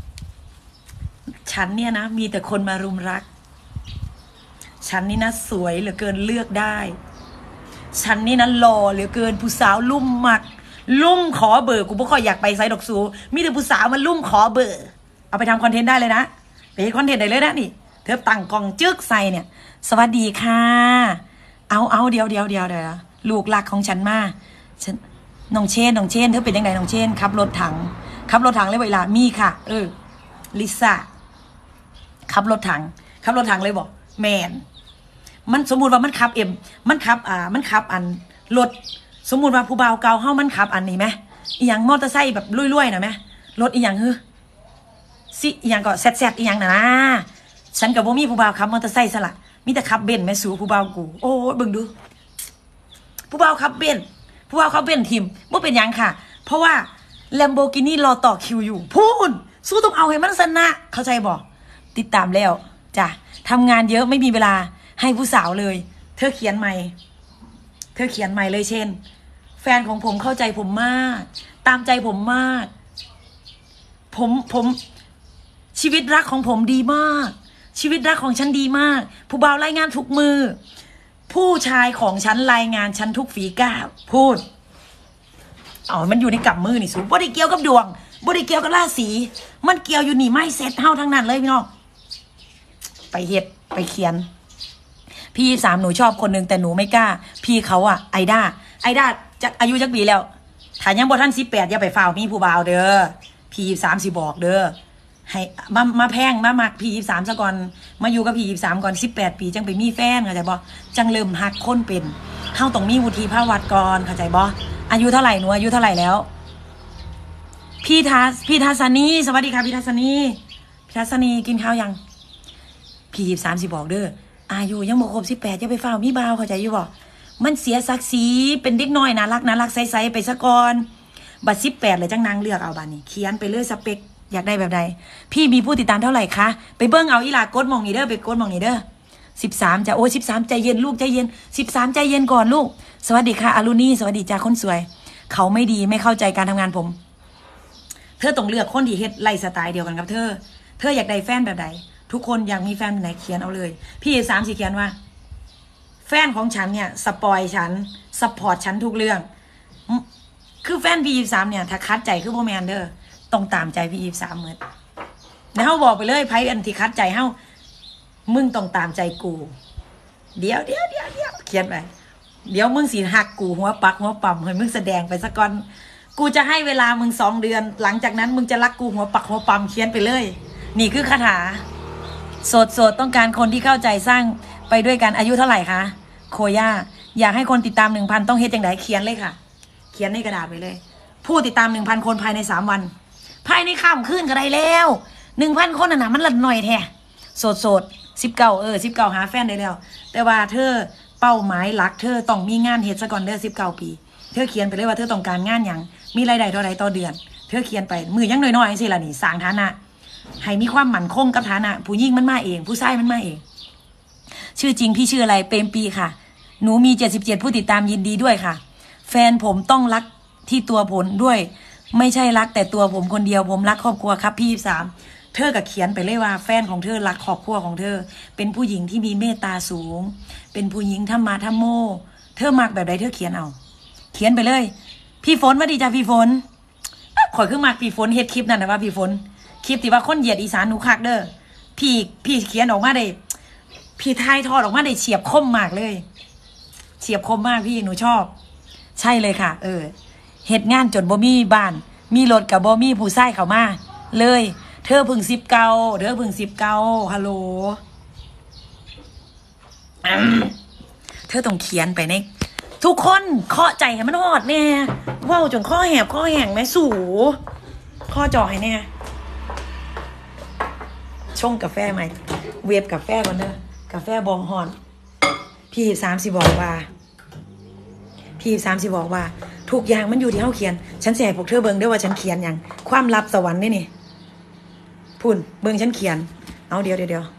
ฉันเนี่ยนะมีแต่คนมารุมรักฉันนี่นะสวยเหลือเกินเลือกได้ฉันนี่นะหล่อเหลือเกินผู้สาวลุ่มมักลุ่มขอเบอร์กูไม่ค่อยอยากไปไซดอกสูมีแต่ผู้สาวมันลุ่มขอเบอร์เอาไปทำคอนเทนต์ได้เลยนะไปคอนเทนต์ได้เลยนะนี่เธอตั้งกล่องจึ๊กใส่เนี่ยสวัสดีค่ะเอาเอาเดี๋ยวเดี๋ยวเดี๋ยวเดี๋ยวลูกหลักของฉันมาฉันน้องเชนน้องเชนเธอเป็นยังไงน้องเชนขับรถถังขับรถถังเลยเวลามีค่ะเออลิซ่าขับรถถังขับรถถังเลยบอกแมนมันสมมุติว่ามันขับเอ็มมันขับอ่ามันขับอันรถสมมุติว่าผู้บ่าวเก่าเฮามันขับอันนี้ไหมอีหยังมอเตอร์ไซค์แบบลุยๆนะไหมรถอีหยังเฮ้อสิอีหยังก็แซดๆอีหยังนะนะฉันกับว่ามีผู้บ่าวขับมอเตอร์ไซค์สละมีแต่ขับเบนซ์แม่สูผู้บ่าวกูโอ้เบิ่งดูผู้บ่าวขับเบนซ์ผู้บ่าวขับเบนซ์ทีมว่าเป็นยังค่ะเพราะว่าแลมโบกินี่รอต่อคิวอยู่พูนสู้ต้องเอาให้มันชนะเข้าใจบอกติดตามแล้วจ้ะทำงานเยอะไม่มีเวลาให้ผู้สาวเลยเธอเขียนใหม่เธอเขียนใหม่เลยเช่นแฟนของผมเข้าใจผมมากตามใจผมมากผมผมชีวิตรักของผมดีมากชีวิตรักของฉันดีมากผู้บ่าวรายงานทุกมือผู้ชายของฉันรายงานฉันทุกฝีก้าวพูดอ๋อมันอยู่ในกำมือนี่สูบ่ได้เกี่ยวกับดวงบ่ได้เกี่ยวกับราศีมันเกี่ยวอยู่นี่ไม่เสร็จเท่าทั้งนั้นเลยพี่น้องไปเฮ็ดไปเขียนพี่สามหนูชอบคนหนึ่งแต่หนูไม่กล้าพี่เขาอะไอด้าไอด้าจะอายุจักปีแล้วถ้ายังบ่ท่านสิบแปดอย่าไปฝ่าวมีผู้บ่าวเด้อพี่สามสิบอกเด้อให้มามาแพงมามักพี่ยี่สามซะก่อนมาอยู่กับพี่ยี่สามก่อนสิบแปดปีจังไปมีแฟนเข้าใจบ่จังเริ่มหักคนเป็นเฮาต้องมีวุฒิภาวะก่อนเข้าใจบ่อายุเท่าไหร่หนูอายุเท่าไหร่แล้วพี่ทัศพี่ทัศนีสวัสดีค่ะพี่ทัศนีพี่ทัศนีกินข้าวยังพี่ยี่สามสิบอกเด้ออายุยังบ่ครบสิบแปดจะไปฝ่าวมีบ่าวเข้าใจอยู่บ่มันเสียศักดิ์ศรีเป็นเด็กน้อยน่ารักน่ารักใสๆไปซะก่อนบัดสิบแปดเลยจังนางเลือกเอาบัดนี้เขียนไปเลยสเปคอยากได้แบบใดพี่มีผู้ติดตามเท่าไหร่คะไปเบิ้งเอาอีหลากดมองนี่เด้อไปกดมองนี่เด้อสิบสามจะโอ้สิบสามใจเย็นลูกใจเย็นสิบสามใจเย็นก่อนลูกสวัสดีค่ะอารุณีสวัสดีจ้าคนสวยเขาไม่ดีไม่เข้าใจการทำงานผมเธอต้องเลือกคนที่เฮ็ดไลฟ์สไตล์เดียวกันกับเธอเธออยากได้แฟนแบบใดทุกคนอยากมีแฟนแบบไหนเขียนเอาเลยพี่สามสี่เขียนว่าแฟนของฉันเนี่ยสปอยฉันสปอร์ตฉันทุกเรื่องคือแฟนพี่ยี่สามเนี่ยถ้าคัดใจคือโบแมนเดอร์ต้องตามใจพี่ยี่สามเหมือนแล้วเขาบอกไปเลยไพ่อันที่คัดใจเฮามึงต้องตามใจกูเดี๋ยวเดี๋ยวเดี๋ยวเดี๋ยวเขียนไปเดี๋ยวมึงสีหักกูหัวปักหัวปั๊มให้มึงแสดงไปสักก่อนกูจะให้เวลามึงสองเดือนหลังจากนั้นมึงจะรักกูหัวปักหัวปั๊มเขียนไปเลยนี่คือคาถาโสดโสดต้องการคนที่เข้าใจสร้างไปด้วยกันอายุเท่าไหร่คะโคย่าอยากให้คนติดตามหนึ่งพันต้องเฮ็ดจังไดเขียนเลยค่ะเขียนในกระดาษไปเลยผู้ติดตามหนึ่งพันคนภายในสามวันภายในข้ามคืนก็ได้แล้วหนึ่งพันคนน่ะนะมันละหน่อยแท้โสดโสดสิบเก้าเออสิบเก้าหาแฟนได้แล้วแต่ว่าเธอเป้าหมายหลักเธอต้องมีงานเฮ็ดซะก่อนเด้อสิบเก้าปีเธอเขียนไปเลยว่าเธอต้องการงานอย่างมีรายได้เท่าไรต่อเดือนเธอเขียนไปมือยังน้อยๆสิล่ะนี่สร้างฐานะให้มีความมั่นคงกับฐานะผู้หญิงมันมาเองผู้ชายมันมาเองชื่อจริงพี่ชื่ออะไรเปรมปีค่ะหนูมีเจ็ดสิบเจ็ดผู้ติดตามยินดีด้วยค่ะแฟนผมต้องรักที่ตัวผมด้วยไม่ใช่รักแต่ตัวผมคนเดียวผมรักครอบครัวครับพี่สามเธอก็เขียนไปเลยว่าแฟนของเธอรักครอบครัวของเธอเป็นผู้หญิงที่มีเมตตาสูงเป็นผู้หญิงธรรมะธรรมโมเธอมักแบบใดเธอเขียนเอาเขียนไปเลยพี่ฝนว่าดีจ้าพี่ฝนขอขึ้นมาพี่ฝนเฮ็ดคลิปนั่นนะว่าพี่ฝนคลิปที่ว่าคนเหยียดอีสานหนูคักเด้อพี่พี่เขียนออกมาได้พี่ทายทอดออกมาได้เฉียบคมมากเลยเฉียบคมมากพี่หนูชอบใช่เลยค่ะเออเฮ็ดงานจนบ่มีบ้านมีรถกับบ่มีผู้ชายเข้ามาเลยเธอพึ่งสิบเก้าเธอพึ่งสิบเก้าฮัลโหลเธอต้องเขียนไปในทุกคนเคาะใจให้มันหอดแน่ว้าวจนข้อแหบข้อแห้งแม่สู่ข้อจ่อให้แน่ชงกาแฟไหมเวฟกาแฟก่อนเด้อกาแฟบองฮอนพี่สามสิบอกว่าพี่สามสิบอกว่าทุกอย่างมันอยู่ที่เฮาเขียนฉันแสพวกเธอเบิ่งด้วยว่าฉันเขียนอย่างความลับสวรรค์นี่นี่พุ่นเบิ่งฉันเขียนเอาเดี๋ยวเดี๋ยวเดี๋ยว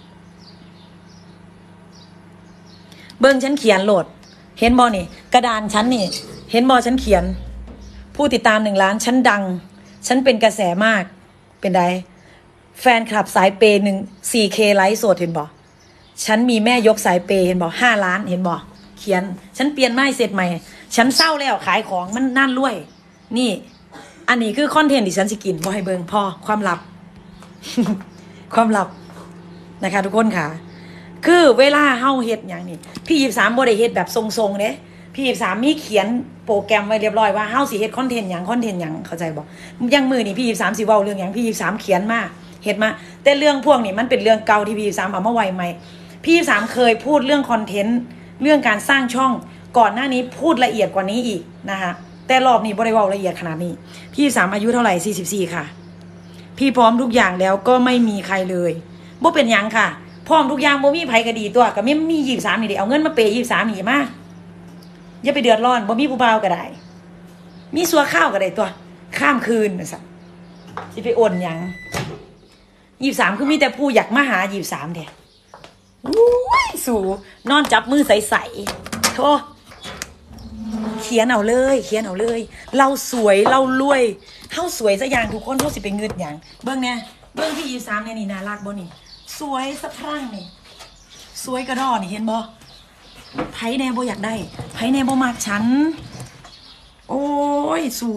เบิ่งฉันเขียนโหลดเห็นบอนี่กระดานฉันนี่เห็นบอฉันเขียนผู้ติดตามหนึ่งล้านฉันดังฉันเป็นกระแสมากเป็นไดแฟนคลับสายเปย์หนึ่ง สี่เค ไลฟ์สดเห็นบอฉันมีแม่ยกสายเปย์เห็นบอห้าล้านเห็นบอเขียนฉันเปลี่ยนไม้เสร็จใหม่ฉันเศร้าแล้วขายของมันนั่นรวยนี่อันนี้คือคอนเทนต์ที่ฉันสิกินบอให้เบิ่งพอความลับ ความลับนะคะทุกคนค่ะคือเวลาเฮาเฮ็ดอย่างนี้พี่ยี่สิบสามบ่ได้เฮ็ดแบบทรงๆเด้พี่ยี่สิบสามมีเขียนโปรแกรมไว้เรียบร้อยว่าเฮาสิเฮ็ดคอนเทนต์หยังคอนเทนต์หยังเข้าใจบ่ยังมือนี่พี่ยี่สิบสามสิเว้าเรื่องหยังพี่ยี่สิบสามเขียนมาเฮ็ดมาแต่เรื่องพวกนี้มันเป็นเรื่องเก่าที่พี่ยี่สิบสามเอามาไว้ใหม่พี่ยี่สิบสามเคยพูดเรื่องคอนเทนต์เรื่องการสร้างช่องก่อนหน้านี้พูดละเอียดกว่านี้อีกนะคะแต่รอบนี้บ่ได้เว้าละเอียดขนาดนี้พี่ยี่สิบสามอายุเท่าไหร่สี่สิบสี่ค่ะพี่พร้อมทุกอย่างแล้วก็ไม่มีใครเลยบ่เป็นหยังค่ะพร้อมทุกอย่างบ่มีไผก็ดีตัวก็ไม่มียี่สิบสามนี่ดิเอาเงินมาเปย์ยี่สิบสามนี่มาอย่าไปเดือดร้อนบ่มีผู้บ่าวก็ได้มีซัวข้าวก็ได้ตัวข้ามคืนนะสักสิไปโอนหยังยี่สิบสามคือมีแต่ผู้อยากมาหายี่สิบสามเด้อุ้ยสู่นอนจับมือใสๆโธ่เขียนเอาเลยเขียนเอาเลยเราสวยเรารวยเฮาสวยซะอย่างทุกคนเฮาสิไปเงินหยังเบิ่งแน่เบิ่งที่ยี่สิบสามเนี่ยนี่น่ารักบ่นี่สวยสะพรั่งนี่สวยกระดอนี่เห็นบ่ไผแน่บ่อยากได้ไผแน่บ่มักฉันโอ้ยสู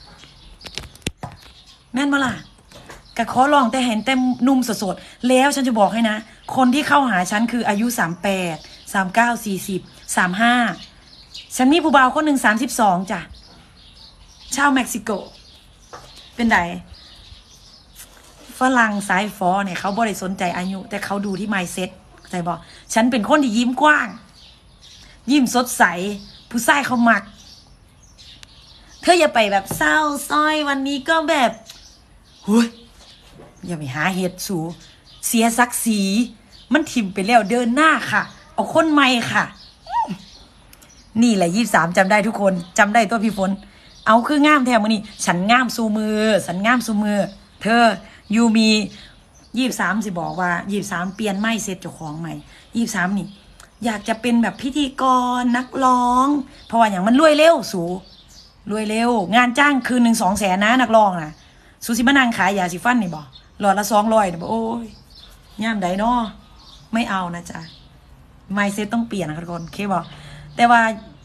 แม่นบ่ล่ะกะขอลองแต่เห็นเต็มนุ่มสดๆแล้วฉันจะบอกให้นะคนที่เข้าหาฉันคืออายุสามสิบแปด สามสิบเก้า สี่สิบ สามสิบห้าฉันมีผู้บ่าวคนหนึ่งสามสิบสองจ้ะชาวเม็กซิโกเป็นไดฝรั่งสายฟอเนี่ยเขาบ่ได้สนใจอายุแต่เขาดูที่ mindset เข้าใจบ่ฉันเป็นคนที่ยิ้มกว้างยิ้มสดใสผู้ชายเขามักเธออย่าไปแบบเศร้าซ้อยวันนี้ก็แบบเฮ้ยอย่าไปหาเหตุสูเสียศักดิ์ศรีมันถิ่มไปแล้วเดินหน้าค่ะเอาคนใหม่ค่ะนี่แหละยี่สิบสามจำได้ทุกคนจำได้ตัวพี่ฝนเอาคืองามแท้มื้อนี้ฉันงามสู่มือฉันงามสู่มือเธอยูมียี่สิบสามสิบอกว่ายี่สิบสามเปลี่ยนไม่เสร็จเจ้าของใหม่ยี่สิบสามนี่อยากจะเป็นแบบพิธีกรนักร้องเพราะว่าอย่างมันรวยเร็วสูรวยเร็วงานจ้างคืนหนึ่งสองแสนนะนักร้องนะสูสิมานั่งขายยาสีฟันนี่บอกหลอดละสองร้อยบอกโอ้ยย่ามใดเนาะไม่เอานะจ๊ะไม่เสร็จต้องเปลี่ยนนะทุกคนเคบอกแต่ว่า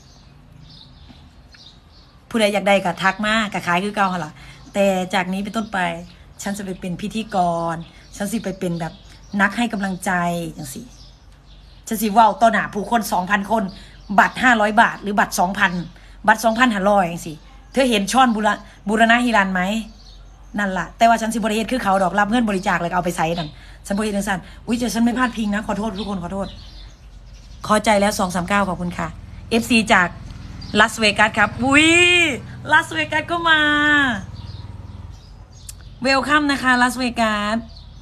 ผู้ใดอยากได้ก็ทักมาก็ขายคือเก่าล่ะแต่จากนี้เป็นต้นไปฉันจะไปเป็นพิธีกรฉันสิไปเป็นแบบนักให้กำลังใจอย่างสิฉันสิว่าวต่อหน้าผู้คนสองพันคนบัตรห้าร้อยบาทหรือบัตรสองพันบัตรสองพันห้าร้อยอย่างสิเธอเห็นช่อนบุรบุรณะฮิรันไหมนั่นล่ะแต่ว่าฉันสิบริเวณคือเขาดอกรับเงินบริจาคเลยเอาไปใส่นั่นฉันบริเวณสั้นอุ้ยเจอฉันไม่พลาดพิงนะขอโทษทุกคนขอโทษขอใจแล้วสองสามเก้าขอบคุณค่ะ เอฟ ซี จากลาสเวกัสครับอุ้ยลาสเวกัสก็มาเวลคัมนะคะลาสเวกัส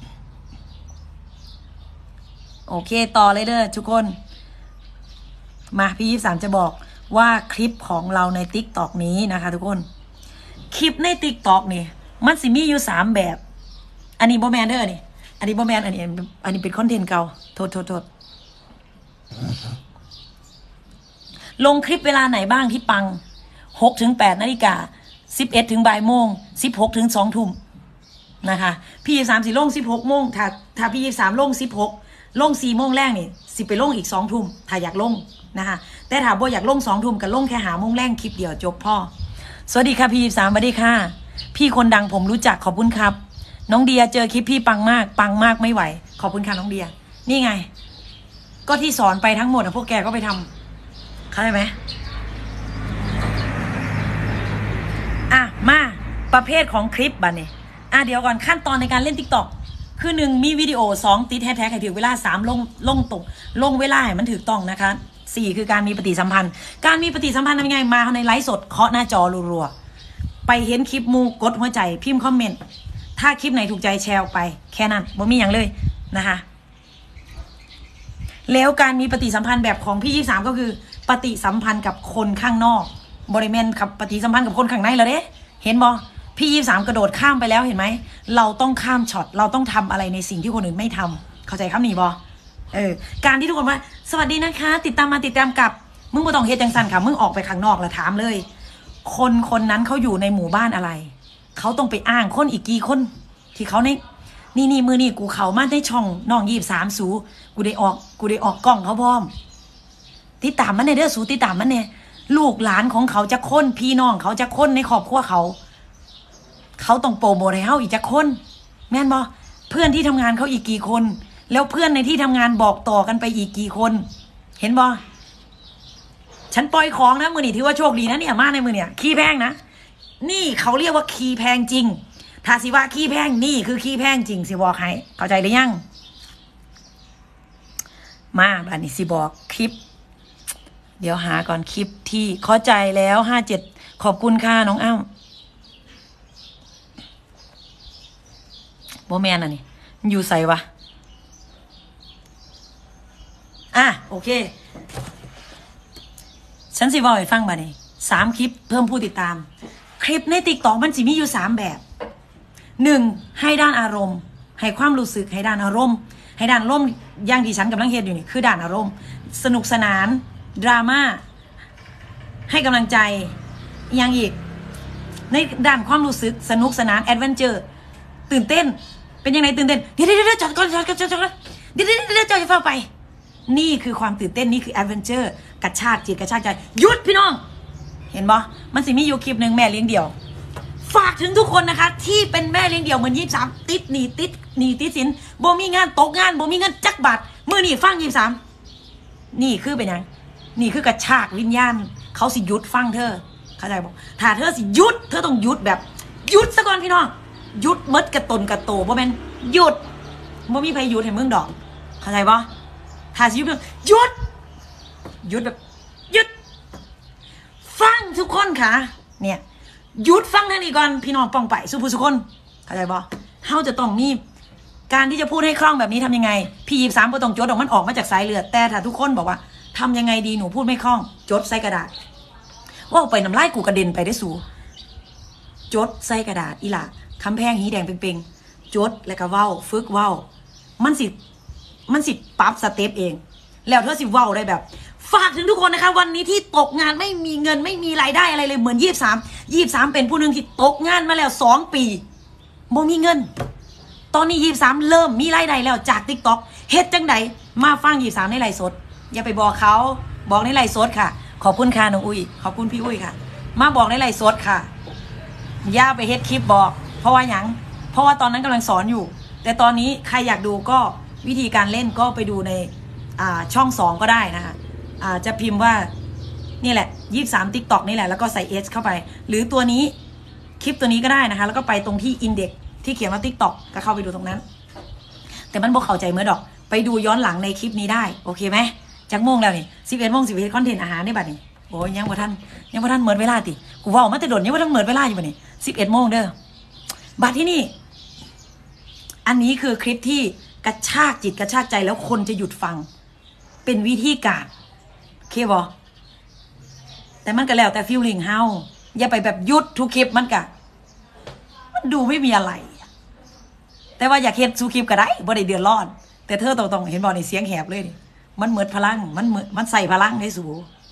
โอเคต่อเลยเด้อทุกคนมาพี่ยี่สิบสามจะบอกว่าคลิปของเราใน ติ๊กต็อก นี้นะคะทุกคนคลิปใน ติ๊กต็อก นี่มันสิมีอยู่สามแบบอันนี้บอแมนเด้อนี่อันนี้บอแมนอันนี้อันนี้เป็นคอนเทนต์เก่าโทษโทษโทษลงคลิปเวลาไหนบ้างที่ปังหกถึงแปดนาฬิกาสิบเอ็ดถึงบ่ายโมงสิบหกถึงสองทุ่มนะคะพี่ยี่สิบสามสิลงสิบหกโมงถ้าถ้าพี่ยี่สิบสามลงสิบหกลงสี่โมงแรกนี่สิไปลงอีกสองทุ่มถ้าอยากลงนะคะแต่ถ้าบ่อยากลงสองทุ่มก็ลงแค่หาโมงแรกคลิปเดียวจบพ่อสวัสดีค่ะพี่ยี่สิบสามสวัสดีค่ะพี่คนดังผมรู้จักขอบคุณครับน้องเดียเจอคลิปพี่ปังมากปังมากไม่ไหวขอบคุณค่ะน้องเดียนี่ไงก็ที่สอนไปทั้งหมดพวกแกก็ไปทำเข้าใจไหมอ่ะมาประเภทของคลิปบัดนี้อ่ะเดี๋ยวก่อนขั้นตอนในการเล่น ติ๊กต็อก คือหนึ่งมีวิดีโอสองติดแฮชแท็กให้ถือเวลาสามลงลงตรงลงเวลาให้มันถูกต้องนะคะสี่คือการมีปฏิสัมพันธ์การมีปฏิสัมพันธ์ทำยังไงมาในไลฟ์สดเคาะหน้าจอรัวๆไปเห็นคลิปมูกดหัวใจพิมพ์คอมเมนต์ถ้าคลิปไหนถูกใจแชร์ออกไปแค่นั้นบ่มีอย่างเลยนะคะแล้วการมีปฏิสัมพันธ์แบบของพี่ยี่สามก็คือปฏิสัมพันธ์กับคนข้างนอกบริเวณกับปฏิสัมพันธ์กับคนข้างในแล้วเด้เห็นบอพี่ยี่สามกระโดดข้ามไปแล้วเห็นไหมเราต้องข้ามช็อตเราต้องทำอะไรในสิ่งที่คนอื่นไม่ทำเข้าใจครับนี่บอเออการที่ทุกคนว่าสวัสดีนะคะติดตามมาติดตามกับมึงบ่ต้องเฮ็ดจังสันค่ะมึงออกไปข้างนอกแล้วถามเลยคนคนนั้นเขาอยู่ในหมู่บ้านอะไรเขาต้องไปอ้างคนอีกกี่คนที่เขาในนี่นี่มือนี่กูเขามาได้ช่องน้องยี่สามสูกูได้ออกกูได้ออกกล้องเขาพร้อมติดตามมันในเด้อสูติดตามมันเนี่ยลูกหลานของเขาจะค้นพี่น้องเขาจะค้นในครอบครัวเขาเขาต้องโปรโมทให้เขาอีกจะค้นแม่นบอเพื่อนที่ทำงานเขาอีกกี่คนแล้วเพื่อนในที่ทำงานบอกต่อกันไปอีกกี่คนเห็นบอฉันปล่อยของนะมือนี่ถือว่าโชคดีนะเนี่ยมาในมือเนี่ยขี้แพงนะนี่เขาเรียกว่าขี้แพงจริงถ้าสิว่าขี้แพงนี่คือขี้แพงจริงสิบอกให้เข้าใจหรือยังมาบัดนี้สิบอกคลิปเดี๋ยวหาก่อนคลิปที่เข้าใจแล้วห้าเจ็ดขอบคุณค่ะน้องอ้ำโบแมนอ่ะนี่อยู่ใส่วะอ่ะโอเคฉันสิบอกให้ฟังบัดนี้สามคลิปเพิ่มผู้ติดตามคลิปในติ๊กต็อกมันสิมีอยู่สามแบบหนึ่งให้ด้านอารมณ์ให้ความรู้สึกให้ด้านอารมณ์ให้ด้านอารมณ์อย่างที่ฉันกำลังเฮ็ดอยู่นี่คือด้านอารมณ์สนุกสนานดราม่าให้กำลังใจอย่างอีกในด้านความรู้สึกสนุกสนานแอดเวนเจอร์ตื่นเต้นเป็นยังไงตื่นเต้นเดี๋ยวเดี๋ยวจอดก่อนจอดก่อนจอดก่อนเดี๋ยวเดี๋ยวเดี๋ยวจอดจะเฝ้าไปนี่คือความตื่นเต้นนี่คือแอดเวนเจอร์กระชากจิตกระชากใจหยุดพี่น้องเห็นบ่มันสิมีอยู่คลิปหนึ่งแม่เลี้ยงเดี่ยวฝากถึงทุกคนนะคะที่เป็นแม่เลี้ยงเดี่ยวเหมือนยี่สามติดหนีติดหนีติดสินบ่มีงานตกงานบ่มีเงินจักบาทมือนี่ฟังยี่สามนี่คือเป็นยังนี่คือกระชากวิญญาณเขาสิหยุดฟังเธอเข้าใจบอกถ้าเธอสิหยุดเธอต้องหยุดแบบหยุดซะก่อนพี่น้องหยุดมดกระตนกระโตบ่แม่นหยุดบ่มีใครหยุดให้มึงดอกเข้าใจบ่ถ้าสิหยุดหยุดหยุดแบบหยุดฟังทุกคนค่ะเนี่ยหยุดฟังทางนี้ก่อนพี่น้องป้องไปสุภุสุคนเข้าใจบ่เฮาจะต้องมีการที่จะพูดให้คล่องแบบนี้ทำยังไงพี่ยี่สามบ่ต้องจดออกมันออกมาจากสายเลือดแต่ถ้าทุกคนบอกว่าทำยังไงดีหนูพูดไม่คล่องจดใส่กระดาษว่าไปน้ำลายกูกระเด็นไปได้สูจดใส่กระดาษอีหล่ะคำแพงหีแดงเป่งๆจดแล้วก็เว้าฝึกเว้ามันสิมันสิปรับสเต็ปเองแล้วเธอสิเว้าได้แบบฝากถึงทุกคนนะคะวันนี้ที่ตกงานไม่มีเงินไม่มีรายได้อะไรเลยเหมือนยี่สามยี่สามเป็นผู้หนึ่งที่ตกงานมาแล้วสองปีบ่มีเงินตอนนี้ยี่สามเริ่มมีรายได้แล้วจากติ๊กต็อกเฮ็ดจังใดมาฟังยี่สามในไลฟ์สดอย่าไปบอกเขาบอกในไลฟ์สดค่ะขอบคุณค่ะน้องอุ้ยขอบคุณพี่อุ้ยค่ะมาบอกในไลฟ์สดค่ะอย่าไปเฮ็ดคลิปบอกเพราะว่าหยังเพราะว่าตอนนั้นกำลังสอนอยู่แต่ตอนนี้ใครอยากดูก็วิธีการเล่นก็ไปดูในอ่าช่องสองก็ได้นะคะอ่าจะพิมพ์ว่านี่แหละยี่สามติ๊กต็อกนี่แหละแล้วก็ใส่ S เข้าไปหรือตัวนี้คลิปตัวนี้ก็ได้นะคะแล้วก็ไปตรงที่อินเด็กที่เขียนว่าติ๊กต็อกก็เข้าไปดูตรงนั้นแต่มันบอกเข้าใจเมื่อดอกไปดูย้อนหลังในคลิปนี้ได้โอเคไหมจักโมงแล้วนี่สิบเอ็ดโมงสิบเอ็ดคอนเทนต์อาหารในบัดนี้โอ้ยยังบ่ทันยังบ่ทันเหมือนเวลาติกูว่ามาแต่โดนยังบ่ทันเหมือนเวลาอยู่บัดนี้สิบเอ็ดโมงเด้อบัดที่นี่อันนี้คือคลิปที่กระชากจิตกระชากใจแล้วคนจะหยุดฟังเป็นวิธีการโอเคบอแต่มันก็แล้วแต่ฟีลลิ่งเฮาอย่าไปแบบหยุดทุกคลิปมันกะมันดูไม่มีอะไรแต่ว่าอยากเฮ็ดสู้คลิปก็ได้บ่ได้เดือดร้อนแต่เธอตรงๆเห็นบอในเสียงแหบเลยมันเหมือนพลังมันเหมือนมันใส่พลังให้สู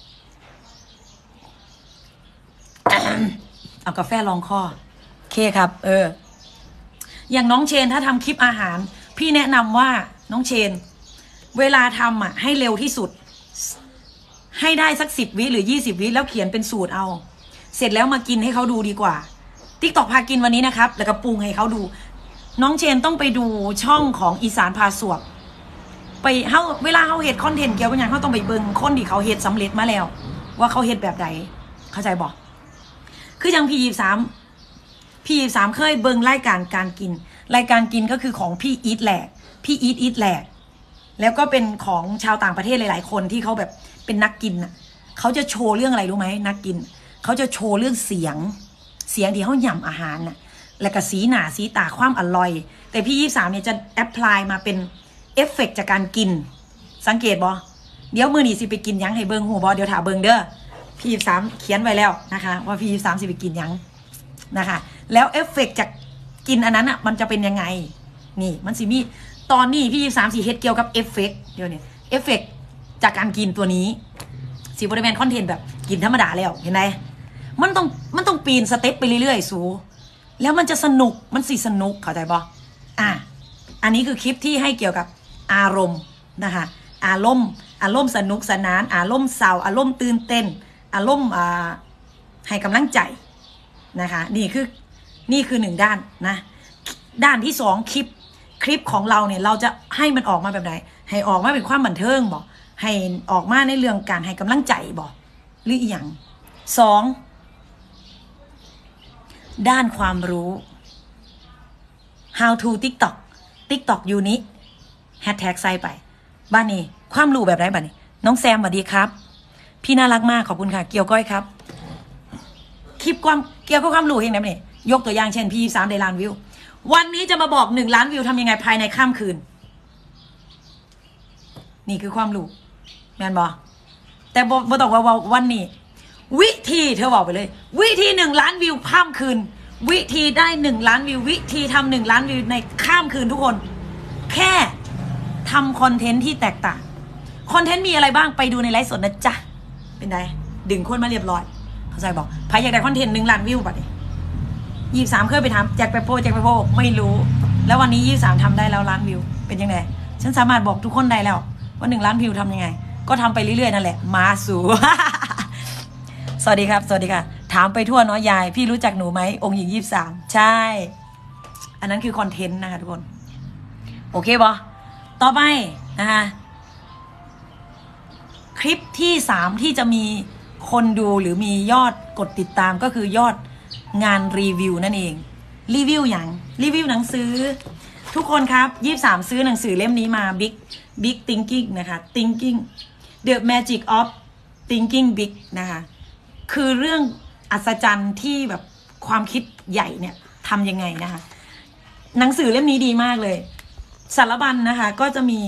เอากาแฟรองคอโอเคครับเอออย่างน้องเชนถ้าทำคลิปอาหารพี่แนะนำว่าน้องเชนเวลาทำอ่ะให้เร็วที่สุดให้ได้สักสิบวิหรือยี่สิบวิแล้วเขียนเป็นสูตรเอาเสร็จแล้วมากินให้เขาดูดีกว่าติ๊กต็อกพากินวันนี้นะครับแล้วก็ปรุงให้เขาดูน้องเชนต้องไปดูช่องของอีสานพาสวบไปเฮาเวลาเขาเฮ็ดคอนเทนต์เกี่ยวกับอย่างเขาต้องไปเบิ่งคนที่เขาเฮ็ดสำเร็จมาแล้วว่าเขาเฮ็ดแบบใดเข้าใจบอกคืออย่างพี่ยี่สามพี่ยี่สิบสามเคยเบิ่งรายการการกินรายการกินก็คือของพี่อีทแหลกพี่อีทอีทแหลกแล้วก็เป็นของชาวต่างประเทศหลายๆคนที่เขาแบบเป็นนักกินน่ะเขาจะโชว์เรื่องอะไรรู้ไหมนักกินเขาจะโชว์เรื่องเสียงเสียงที่เขาหย่ำอาหารน่ะแล้วก็สีหนาสีตาความอร่อยแต่พี่ยี่สิบสามเนี่ยจะแอพพลายมาเป็นเอฟเฟกต์จากการกินสังเกตบอเดี๋ยวมือหนีสิไปกินยังให้เบิงหูบอเดี๋ยวถาเบิงเด้อพี่ยี่สิบสามเขียนไว้แล้วนะคะว่าพี่ยี่สิบสามสิไปกินยังนะคะแล้วเอฟเฟกต์จากกินอันนั้นอ่ะมันจะเป็นยังไงนี่มันสิมีตอนนี้พี่ยี่สิบสามสีเฮ็ดเกี่ยวกับเอฟเฟกต์เดี๋ยวนี้เอฟเฟกต์จากการกินตัวนี้สีบริเวณคอนเทนต์แบบกินธรรมดาแล้วเห็นไหมมันต้องมันต้องปีนสเต็ปไปเรื่อยๆสูแล้วมันจะสนุกมันสิสนุกเข้าใจปะอ่ะอันนี้คือคลิปที่ให้เกี่ยวกับอารมณ์นะคะอารมณ์อารมณ์สนุกสนานอารมณ์เศร้าอารมณ์ตื่นเต้นอารมณ์อ่าให้กำลังใจนะคะนี่คือนี่คือหนึ่งด้านนะด้านที่สองคลิปคลิปของเราเนี่ยเราจะให้มันออกมาแบบไหนให้ออกมาเป็นความบันเทิงบอกให้ออกมาในเรื่องการให้กำลังใจบอกหรืออีกอย่างสองด้านความรู้ how to TikTok TikTok ยูนิแฮชแท็กใส่ไปบ้านนี้ความรู้แบบไหนบ้านนี้น้องแซมสวัสดีครับพี่น่ารักมากขอบคุณค่ะเกี่ยวก้อยครับคลิปความเกี่ยวกับความรู้เองนะเนี่ยยกตัวอย่างเช่นพี่สามได้ล้านวิววันนี้จะมาบอกหนึ่งล้านวิวทำยังไงภายในข้ามคืนนี่คือความรู้แมนบอแต่บอบอต้องว่าวันนี้วิธีเธอบอกไปเลยวิธีหนึ่งล้านวิวข้ามคืนวิธีได้หนึ่งล้านวิววิธีทำหนึ่งล้านวิวในข้ามคืนทุกคนแค่ทำคอนเทนต์ที่แตกต่างคอนเทนต์มีอะไรบ้างไปดูในไลฟ์สดนะจ๊ะเป็นไงดึงคนมาเรียบร้อยเข้าใจบอกใครอยากได้คอนเทนต์หนึ่งล้านวิวป่ะดิยี่สามเคยไปทำแจกไปโพแจกไปโพไม่รู้แล้ววันนี้ยี่สามทำได้แล้วล้านวิวเป็นยังไงฉันสามารถบอกทุกคนได้แล้วว่าหนึ่งล้านวิวทำยังไงก็ทำไปเรื่อยๆนั่นแหละมาสู่ สวัสดีครับสวัสดีค่ะถามไปทั่วเนาะยายพี่รู้จักหนูไหมองค์หญิงยี่สามใช่อันนั้นคือคอนเทนต์นะคะทุกคนโอเคบอต่อไปนะคะคลิปที่สามที่จะมีคนดูหรือมียอดกดติดตามก็คือยอดงานรีวิวนั่นเองรีวิวอย่างรีวิวหนังสือทุกคนครับยี่สามซื้อหนังสือเล่มนี้มา Big Big Thinking นะคะ Thinking The Magic of Thinking Big นะคะคือเรื่องอัศจรรย์ที่แบบความคิดใหญ่เนี่ยทำยังไงนะคะหนังสือเล่มนี้ดีมากเลยสารบัญ นะคะก็จะมี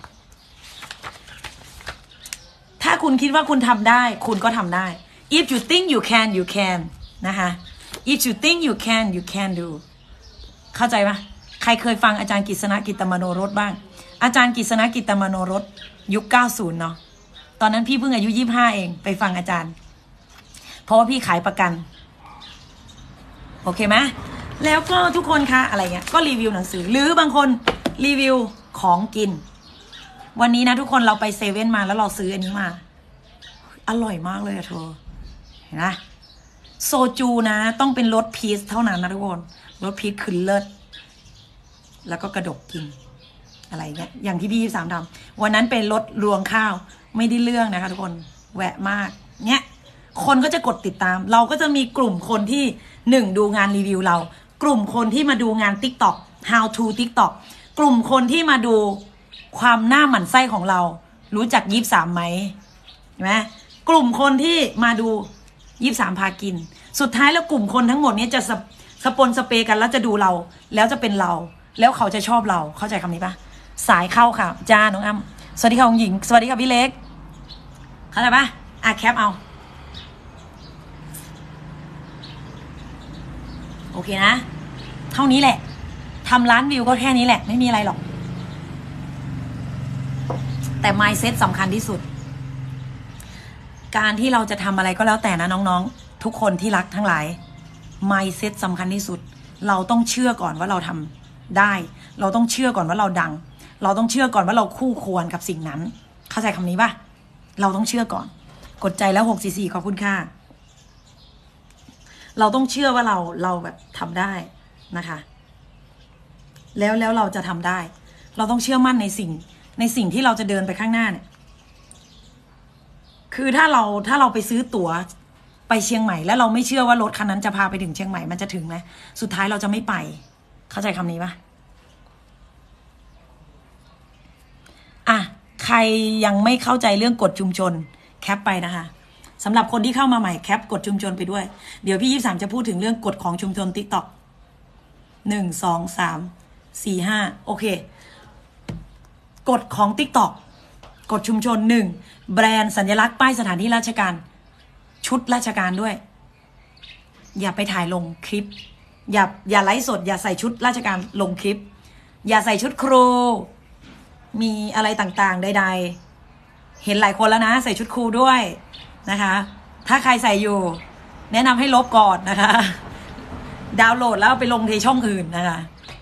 ถ้าคุณคิดว่าคุณทำได้คุณก็ทำได้ if you think you can you can นะคะ if you think you can you can do เข้าใจปะใครเคยฟังอาจารย์กฤษณกิตตมโนรสบ้างอาจารย์กฤษณกิตตมโนรสยุคเก้าสิบเนาะตอนนั้นพี่เพิ่งอายุยี่สิบห้าเองไปฟังอาจารย์เพราะว่าพี่ขายประกันโอเคไหมแล้วก็ทุกคนคะอะไรเงี้ยก็รีวิวหนังสือหรือบางคนรีวิวของกินวันนี้นะทุกคนเราไปเซเว่นมาแล้วเราซื้ออันนี้มาอร่อยมากเลยอะเธอเห็นไหมโซจูนะต้องเป็นรสพีชเท่านั้นนะทุกคนรสพีชคือเลิศแล้วก็กระดกกินอะไรเงี้ยอย่างที่พี่สามทำวันนั้นเป็นรสรวงข้าวไม่ได้เรื่องนะคะทุกคนแหวะมากเนี้ยคนก็จะกดติดตามเราก็จะมีกลุ่มคนที่หนึ่งดูงานรีวิวเรากลุ่มคนที่มาดูงาน TikTok how to TikTok กลุ่มคนที่มาดูความหน้าหมั่นไส้ของเรารู้จักยี่สามไหมเห็นไหมกลุ่มคนที่มาดูยี่สามพากินสุดท้ายแล้วกลุ่มคนทั้งหมดนี้จะสสปนสเปกันแล้วจะดูเราแล้วจะเป็นเราแล้วเขาจะชอบเราเข้าใจคำนี้ปะสายเข้าค่ะจ้าน้องอ้ำสวัสดีค่ะองหญิงสวัสดีค่ะพี่เล็กเข้าใจปะอ่ะแคปเอาโอเคนะเท่านี้แหละทำล้านวิวก็แค่นี้แหละไม่มีอะไรหรอกแต่ mindset สำคัญที่สุดการที่เราจะทำอะไรก็แล้วแต่นะน้องๆทุกคนที่รักทั้งหลาย mindset สำคัญที่สุดเราต้องเชื่อก่อนว่าเราทำได้เราต้องเชื่อก่อนว่าเราดังเราต้องเชื่อก่อนว่าเราคู่ควรกับสิ่งนั้นเข้าใจคำนี้ป่ะเราต้องเชื่อก่อนกดใจแล้วหกสี่สี่ขอบคุณค่ะเราต้องเชื่อว่าเราเราแบบทำได้นะคะแล้วแล้วเราจะทำได้เราต้องเชื่อมั่นในสิ่งในสิ่งที่เราจะเดินไปข้างหน้าเนี่ยคือถ้าเราถ้าเราไปซื้อตั๋วไปเชียงใหม่แล้วเราไม่เชื่อว่ารถคันนั้นจะพาไปถึงเชียงใหม่มันจะถึงไหมสุดท้ายเราจะไม่ไปเข้าใจคำนี้ปะอ่ะใครยังไม่เข้าใจเรื่องกฎชุมชนแคปไปนะคะสำหรับคนที่เข้ามาใหม่แคปกฎชุมชนไปด้วยเดี๋ยวพี่ยี่สิบสามจะพูดถึงเรื่องกฎของชุมชน TikTok หนึ่งสองสามสี่ห้าโอเคกฎของ TikTok กฎชุมชนหนึ่งแบรนด์สัญลักษณ์ป้ายสถานที่ราชการชุดราชการด้วยอย่าไปถ่ายลงคลิปอย่าอย่าไลฟ์สดอย่าใส่ชุดราชการลงคลิปอย่าใส่ชุดครูมีอะไรต่างๆใดๆเห็นหลายคนแล้วนะใส่ชุดครูด้วยนะคะถ้าใครใส่อยู่แนะนำให้ลบก่อนนะคะดาวน์โหลดแล้วไปลงในช่องอื่นนะคะ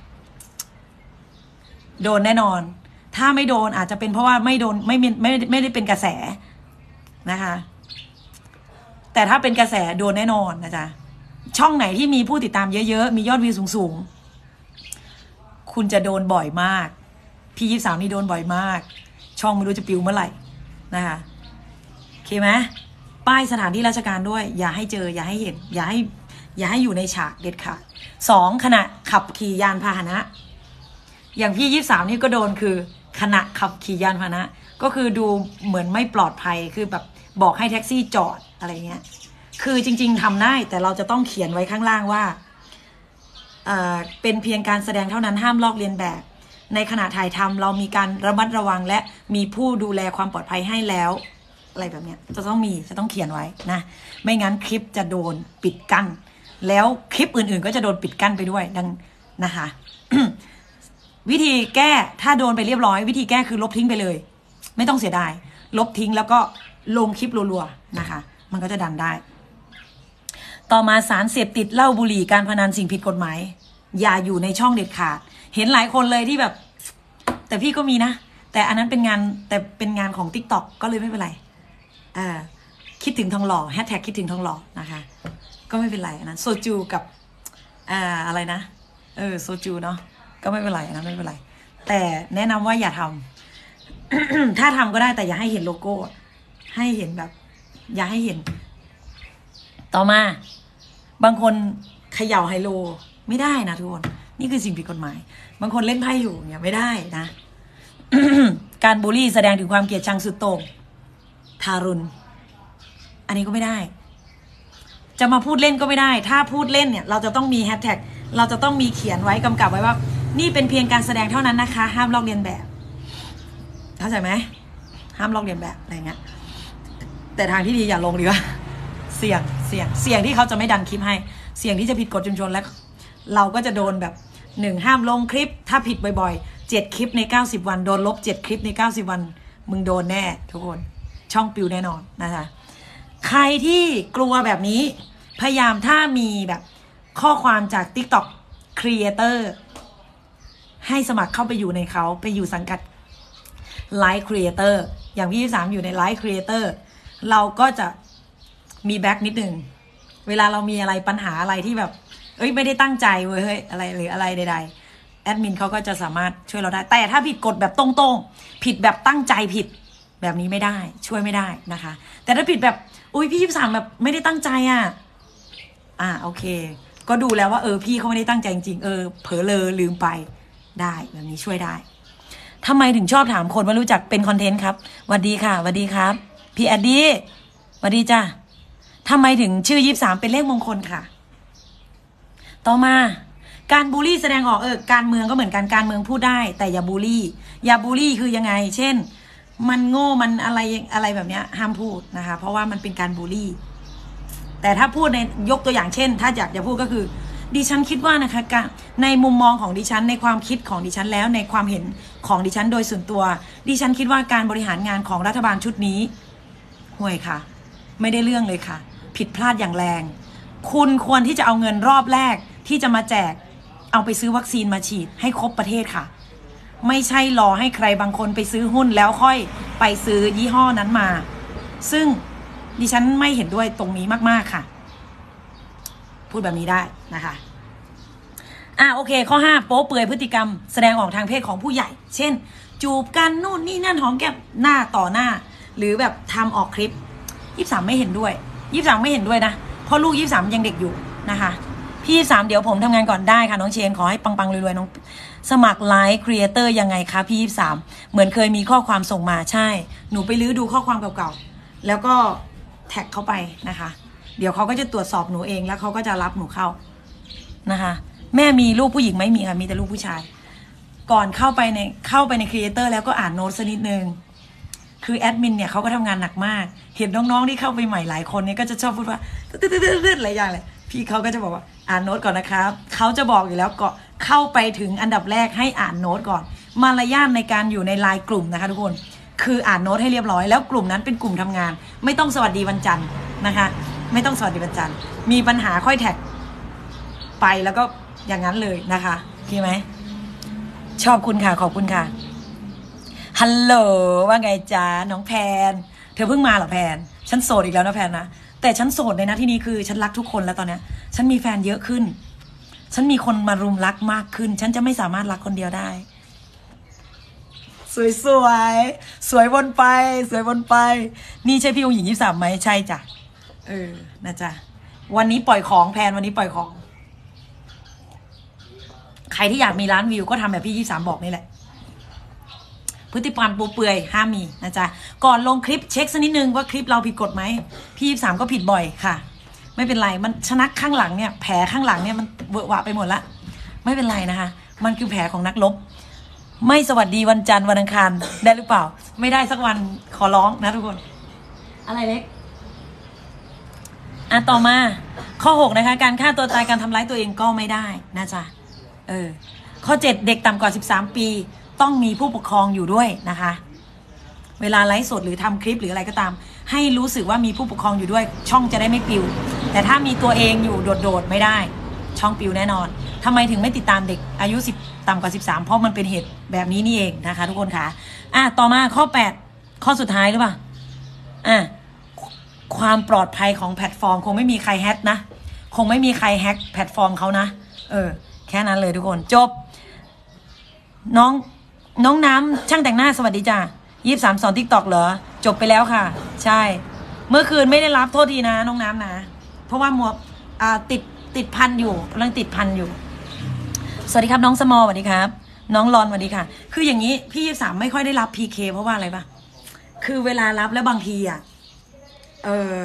โดนแน่นอนถ้าไม่โดนอาจจะเป็นเพราะว่าไม่โดนไม่ไม่ไม่ได้เป็นกระแสนะคะแต่ถ้าเป็นกระแสโดนแน่นอนนะจ๊ะช่องไหนที่มีผู้ติดตามเยอะๆมียอดวิวสูงๆคุณจะโดนบ่อยมากพี่ยี่สิบสามนี่โดนบ่อยมากช่องไม่รู้จะปิวเมื่อไหร่นะคะโอเคไหมป้ายสถานที่ราชการด้วยอย่าให้เจออย่าให้เห็นอย่าให้อย่าให้อยู่ในฉากเด็ดขาดสองขณะขับขี่ยานพาหนะอย่างพี่ยี่สิบสามนี่ก็โดนคือขณะขับขี่ยานพาหนะก็คือดูเหมือนไม่ปลอดภัยคือแบบบอกให้แท็กซี่จอดอะไรเงี้ยคือจริงๆทำได้แต่เราจะต้องเขียนไว้ข้างล่างว่าเอ่อเป็นเพียงการแสดงเท่านั้นห้ามลอกเลียนแบบในขณะถ่ายทำเรามีการระมัดระวังและมีผู้ดูแลความปลอดภัยให้แล้วอะไรแบบเนี้ยจะต้องมีจะต้องเขียนไว้นะไม่งั้นคลิปจะโดนปิดกั้นแล้วคลิปอื่นๆก็จะโดนปิดกั้นไปด้วยดังนะคะ วิธีแก้ถ้าโดนไปเรียบร้อยวิธีแก้คือลบทิ้งไปเลยไม่ต้องเสียดายลบทิ้งแล้วก็ลงคลิปรัวๆนะคะมันก็จะดันได้ต่อมาสารเสพติดเหล้าบุหรี่การพนันสิ่งผิดกฎหมายอย่าอยู่ในช่องเด็ดขาดเห็นหลายคนเลยที่แบบแต่พี่ก็มีนะแต่อันนั้นเป็นงานแต่เป็นงานของ TikTok ก็เลยไม่เป็นไรอ่าคิดถึงทองหล่อแฮชแท็กคิดถึงทองหล่อนะคะก็ไม่เป็นไรอันนั้นโซจูกับอ่าอะไรนะเออโซจูเนาะก็ไม่เป็นไรอันนั้นไม่เป็นไรแต่แนะนำว่าอย่าทำ ถ้าทำก็ได้แต่อย่าให้เห็นโลโก้ให้เห็นแบบอย่าให้เห็นต่อมาบางคนเขย่าไฮโลไม่ได้นะทุกคนนี่คือสิ่งผิดกฎหมายบางคนเล่นไพ่อยู่เนี่ยไม่ได้นะ การบูลลี่แสดงถึงความเกลียดชังสุดโต่งทารุณอันนี้ก็ไม่ได้จะมาพูดเล่นก็ไม่ได้ถ้าพูดเล่นเนี่ยเราจะต้องมีแฮชแท็กเราจะต้องมีเขียนไว้กำกับไว้ว่านี่เป็นเพียงการแสดงเท่านั้นนะคะห้ามลอกเลียนแบบเข้าใจไหมห้ามลอกเลียนแบบอะไรเงี้ยแต่ทางที่ดีอย่าลงดีกว่าเสี่ยงเสี่ยงเสี่ยงที่เขาจะไม่ดันคลิปให้เสี่ยงที่จะผิดกฎชุมชนและเราก็จะโดนแบบหนึ่งห้ามลงคลิปถ้าผิดบ่อยๆเจ็ดคลิปในเก้าสิบวันโดนลบเจ็ดคลิปในเก้าสิบวันมึงโดนแน่ทุกคนช่องปิวแน่นอนนะคะใครที่กลัวแบบนี้พยายามถ้ามีแบบข้อความจาก TikTok Creator ให้สมัครเข้าไปอยู่ในเขาไปอยู่สังกัด Live Creator อย่างพี่ยี่สิบสามอยู่ใน Live Creator เราก็จะมีแบ็กนิดนึงเวลาเรามีอะไรปัญหาอะไรที่แบบเอ้ยไม่ได้ตั้งใจเว้ยเฮ้ยอะไรหรืออะไรใดๆแอดมินเขาก็จะสามารถช่วยเราได้แต่ถ้าผิดกฎแบบตรงๆผิดแบบตั้งใจผิดแบบนี้ไม่ได้ช่วยไม่ได้นะคะแต่ถ้าผิดแบบอุ้ยพี่ยี่สิบสามแบบไม่ได้ตั้งใจอ่ะอ่าโอเคก็ดูแล้วว่าเออพี่เขาไม่ได้ตั้งใจจริงๆเออเผลอเลอลืมไปได้แบบนี้ช่วยได้ทำไมถึงชอบถามคนว่ารู้จักเป็นคอนเทนต์ครับสวัสดีค่ะสวัสดีครับพี่แอดดี้สวัสดีจ้าทำไมถึงชื่อยี่สิบสามเป็นเลขมงคลค่ะต่อมาการบูลลี่แสดงออกเออการเมืองก็เหมือนกันการเมืองพูดได้แต่อย่าบูลลี่อย่าบูลลี่คือยังไงเช่นมันโง่มันอะไรอะไรแบบเนี้ยห้ามพูดนะคะเพราะว่ามันเป็นการบูลลี่แต่ถ้าพูดในยกตัวอย่างเช่นถ้าอยากจะพูดก็คือดิฉันคิดว่านะคะในมุมมองของดิฉันในความคิดของดิฉันแล้วในความเห็นของดิฉันโดยส่วนตัวดิฉันคิดว่าการบริหารงานของรัฐบาลชุดนี้ห่วยค่ะไม่ได้เรื่องเลยค่ะผิดพลาดอย่างแรงคุณควรที่จะเอาเงินรอบแรกที่จะมาแจกเอาไปซื้อวัคซีนมาฉีดให้ครบประเทศค่ะไม่ใช่รอให้ใครบางคนไปซื้อหุ้นแล้วค่อยไปซื้อยี่ห้อนั้นมาซึ่งดิฉันไม่เห็นด้วยตรงนี้มากๆค่ะพูดแบบนี้ได้นะคะอ่ะโอเคข้อห้าโป๊เปลือยพฤติกรรมแสดงออกทางเพศของผู้ใหญ่เช่นจูบกันนู่นนี่นั่นหอมแก้มหน้าต่อหน้าหรือแบบทำออกคลิปยี่สิบสามไม่เห็นด้วยยี่สิบสามไม่เห็นด้วยนะเพราะลูกยี่สิบสามยังเด็กอยู่นะคะพี่ยี่สิบสามเดี๋ยวผมทำงานก่อนได้ค่ะน้องเชนขอให้ปังๆรวยๆน้องสมัครไลฟ์ครีเอเตอร์ยังไงคะพี่ยี่สิบสามเหมือนเคยมีข้อความส่งมาใช่หนูไปลื้อดูข้อความเก่าๆแล้วก็แท็กเข้าไปนะคะเดี๋ยวเขาก็จะตรวจสอบหนูเองแล้วเขาก็จะรับหนูเข้านะคะแม่มีลูกผู้หญิงไหมมีค่ะมีแต่ลูกผู้ชายก่อนเข้าไปในเข้าไปในครีเอเตอร์แล้วก็อ่านโน้ตสักนิดนึงคือแอดมินเนี่ยเขาก็ทำงานหนักมากเห็นน้องๆที่เข้าไปใหม่หลายคนเนี่ยก็จะชอบพูดว่าตืดๆๆๆอะไรอย่างเลยพี่เขาก็จะบอกว่าอ่านโน้ตก่อนนะครับเขาจะบอกอยู่แล้วก็เข้าไปถึงอันดับแรกให้อ่านโน้ตก่อนมารยาทในการอยู่ในไลน์กลุ่มนะคะทุกคนคืออ่านโน้ตให้เรียบร้อยแล้วกลุ่มนั้นเป็นกลุ่มทำงานไม่ต้องสวัสดีวันจันทร์นะคะไม่ต้องสวัสดีวันจันทร์มีปัญหาค่อยแท็กไปแล้วก็อย่างนั้นเลยนะคะโอเคไหมชอบคุณค่ะขอบคุณค่ะฮัลโหลว่าไงจ๊ะน้องแพนเธอเพิ่งมาเหรอแพนฉันโสดอีกแล้วนะแพนนะแต่ฉันโสดในนะที่นี้คือฉันรักทุกคนแล้วตอนเนี้ยฉันมีแฟนเยอะขึ้นฉันมีคนมารุมรักมากขึ้นฉันจะไม่สามารถรักคนเดียวได้สวยสวยสวยวนไปสวยวนไปนี่ใช่พี่องค์หญิงยี่สิบสามไหมใช่จ้ะเออนะจ๊ะวันนี้ปล่อยของแพนวันนี้ปล่อยของใครที่อยากมีล้านวิวก็ทำแบบพี่ยี่สิบสามบอกนี่แหละพฤติกรรมปูเปื่อยห้ามมีนะจ๊ะก่อนลงคลิปเช็คสักนิดนึงว่าคลิปเราผิดกฎไหมพี่ยี่สิบสามก็ผิดบ่อยค่ะไม่เป็นไรมันชนะข้างหลังเนี่ยแผลข้างหลังเนี่ยมันเวอะหวะไปหมดละไม่เป็นไรนะคะมันคือแผลของนักรบไม่สวัสดีวันจันทร์วันอังคารได้หรือเปล่าไม่ได้สักวันขอร้องนะทุกคนอะไรเล็กอ่ะต่อมาข้อหกนะคะการฆ่าตัวตายการทำร้ายตัวเองก็ไม่ได้นะจ๊ะเออข้อเจ็ดเด็กต่ำกว่าสิบสามปีต้องมีผู้ปกครองอยู่ด้วยนะคะเวลาไลฟ์สดหรือทำคลิปหรืออะไรก็ตามให้รู้สึกว่ามีผู้ปกครองอยู่ด้วยช่องจะได้ไม่ปิวแต่ถ้ามีตัวเองอยู่โดดๆไม่ได้ช่องปิวแน่นอนทำไมถึงไม่ติดตามเด็กอายุสิบต่ำกว่าสิบสามเพราะมันเป็นเหตุแบบนี้นี่เองนะคะทุกคนค่ะอ่ะต่อมาข้อแปดข้อสุดท้ายหรือเปล่าอ่ะความปลอดภัยของแพลตฟอร์มคงไม่มีใครแฮกนะคงไม่มีใครแฮกแพลตฟอร์มเขานะเออแค่นั้นเลยทุกคนจบน้องน้องน้ำช่างแต่งหน้าสวัสดีจ้ะยี่สิบสามสอนทิกตอกเหรอจบไปแล้วค่ะใช่เมื่อคืนไม่ได้รับโทษทีนะน้องน้ำนะเพราะว่าหมวกอ่าติดติดพันอยู่กำลังติดพันอยู่สวัสดีครับน้องสมอสวัสดีครับน้องรอนสวัสดีค่ะคืออย่างนี้พี่ยี่สิบสามไม่ค่อยได้รับ พี เค เพราะว่าอะไรปะคือเวลารับแล้วบางทีอ่ะเออ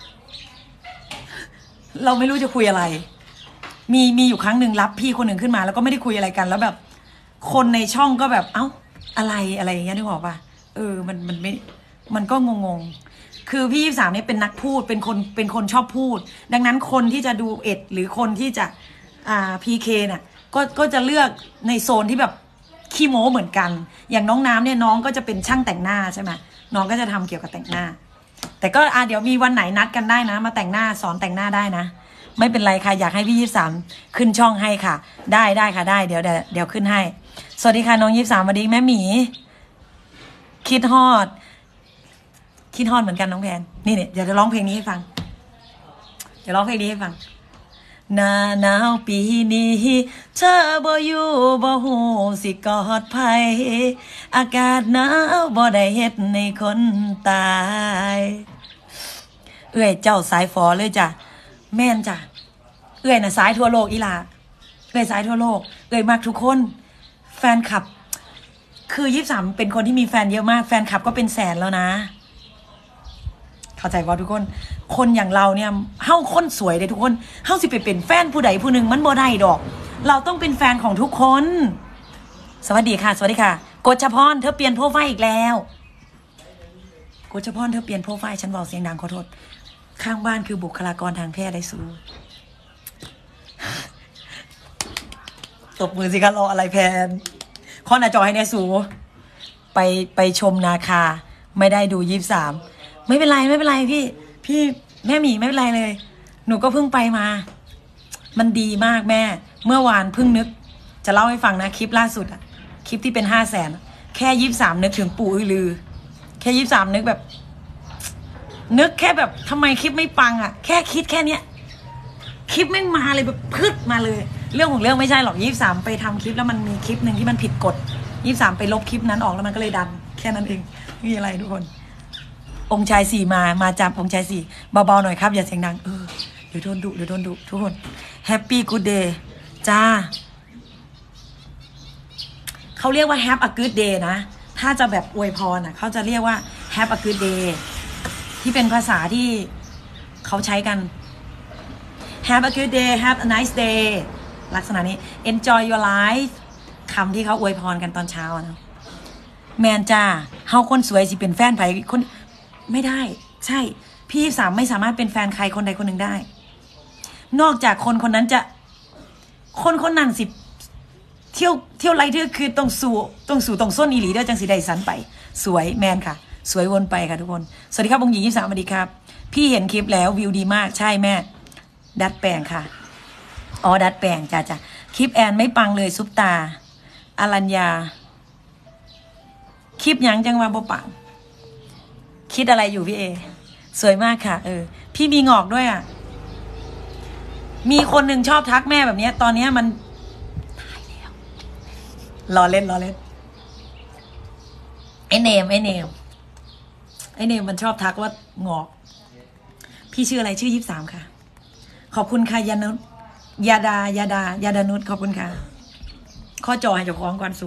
เราไม่รู้จะคุยอะไรมีมีอยู่ครั้งหนึ่งรับพี่คนหนึ่งขึ้นมาแล้วก็ไม่ได้คุยอะไรกันแล้วแบบคนในช่องก็แบบเอ้าอะไรอะไรอย่างเงี้ยนึกออกป่ะเออมันมันไม่มันก็งงๆคือพี่ยี่สิบสามเนี่ยเป็นนักพูดเป็นคนเป็นคนชอบพูดดังนั้นคนที่จะดูเอ็ดหรือคนที่จะอ่าพีเคน่ะก็ก็จะเลือกในโซนที่แบบขี้โม้เหมือนกันอย่างน้องน้ำเนี่ยน้องก็จะเป็นช่างแต่งหน้าใช่ไหมน้องก็จะทำเกี่ยวกับแต่งหน้าแต่ก็อ่าเดี๋ยวมีวันไหนนัดกันได้นะมาแต่งหน้าสอนแต่งหน้าได้นะไม่เป็นไรค่ะอยากให้พี่ยี่สิบสามขึ้นช่องให้ค่ะได้ได้ค่ะได้เดี๋ยวเดี๋ยวเดี๋ยวขึ้นให้สวัสดีค่ะน้องยี่สิบสามสวัสดีแม่หมีคิดฮอดคิดฮอดเหมือนกันน้องแพนนี่เนี่ยเดี๋ยวจะร้องเพลงนี้ให้ฟังเดี๋ยวร้องเพลงนี้ให้ฟังหน้าหนาวปีนี้เธอบ่อยู่บ่หูสิกอดไผอากาศหนาวบ่ได้เฮ็ดในคนตายเอื้อยเจ้าสายฝอเลยจ้ะแม่นจ้ะเอื้อยน่ะสายทั่วโลกอีหลาเอื้อยสายทั่วโลกเอื้อยมากทุกคนแฟนคลับคือยี่สิบสามเป็นคนที่มีแฟนเยอะมากแฟนคลับก็เป็นแสนแล้วนะเข้าใจว่าทุกคนคนอย่างเราเนี่ยเฮ้าคนสวยเลยทุกคนเฮ้าสิไปเป็นแฟนผู้ใดผู้หนึ่งมันบ่ได้ดอกเราต้องเป็นแฟนของทุกคนสวัสดีค่ะสวัสดีค่ะกฎเฉพาะเธอเปลี่ยนโปรไฟล์อีกแล้วกฎเฉพาะเธอเปลี่ยนโปรไฟล์ฉันบอกเสียงดังขอโทษข้างบ้านคือบุคลากรทางแพทย์ได้สูตบมือสิคะรออะไรแพนข้อหน้าจอให้แน่สูไปไปชมนาคาไม่ได้ดูยี่สิบสามไม่เป็นไรไม่เป็นไรพี่พี่แม่หมีไม่เป็นไรเลยหนูก็เพิ่งไปมามันดีมากแม่เมื่อวานเพิ่งนึกจะเล่าให้ฟังนะคลิปล่าสุดอะคลิปที่เป็นห้าแสนแค่ยี่สิบสามนึกถึงปู่อือลือแค่ยี่สิบสามนึกแบบนึกแค่แบบทำไมคลิปไม่ปังอะแค่คิดแค่เนี้ยคลิปไม่มาเลยแบบพึดมาเลยเรื่องของเรื่องไม่ใช่หรอกยี่สิบสามไปทำคลิปแล้วมันมีคลิปหนึ่งที่มันผิดกฎยี่สิบสามไปลบคลิปนั้นออกแล้วมันก็เลยดันแค่นั้นเองไม่มีอะไรทุกคนองค์ชายสี่มามาจับองค์ชายสี่เบาๆหน่อยครับอย่าเสียงดังเออเดี๋ยวโดนดุเดี๋ยวโดนดุทุกคนแฮปปี้กู๊ดเดย์จ้าเขาเรียกว่า Have a good day นะถ้าจะแบบอวยพรอ่ะเขาจะเรียกว่า Have a good day ที่เป็นภาษาที่เขาใช้กัน Have a good day Have a nice day ลักษณะนี้ Enjoy your life คำที่เขาอวยพรกันตอนเช้านะแมนจ้าเฮาคนสวยสิเป็นแฟนไผคนไม่ได้ใช่พี่สามไม่สามารถเป็นแฟนใครคนใดคนหนึ่งได้นอกจากคนคนนั้นจะคนคนนั้นสิเที่ยวเที่ยวไรเที่ยวคือต้องสู่ต้องสู่ต้องส้นอีหลีเด้อจังสีใดสันไปสวยแมนค่ะสวยวนไปค่ะทุกคนสวัสดีครับองค์หญิงยี่สิบสามสวัสดีครับพี่เห็นคลิปแล้ววิวดีมากใช่แม่ดัดแปลงค่ะอ๋อดัดแปลงจ้าจ้าคลิปแอนไม่ปังเลยซุปตาอรัญญาคลิปยังจังว่าบ่ปังคิดอะไรอยู่พี่เอสวยมากค่ะเออพี่มีงอกด้วยอ่ะมีคนหนึ่งชอบทักแม่แบบนี้ตอนนี้มันตายแล้วรอเล่นรอเล่นไอเนมไอเนมไอเนมมันชอบทักว่างอกพี่ชื่ออะไรชื่อยี่สิบสามค่ะขอบคุณค่ะยานุยาดายาดายาดานุชขอบคุณค่ะข้อจอให้เจ้าของก่อนสู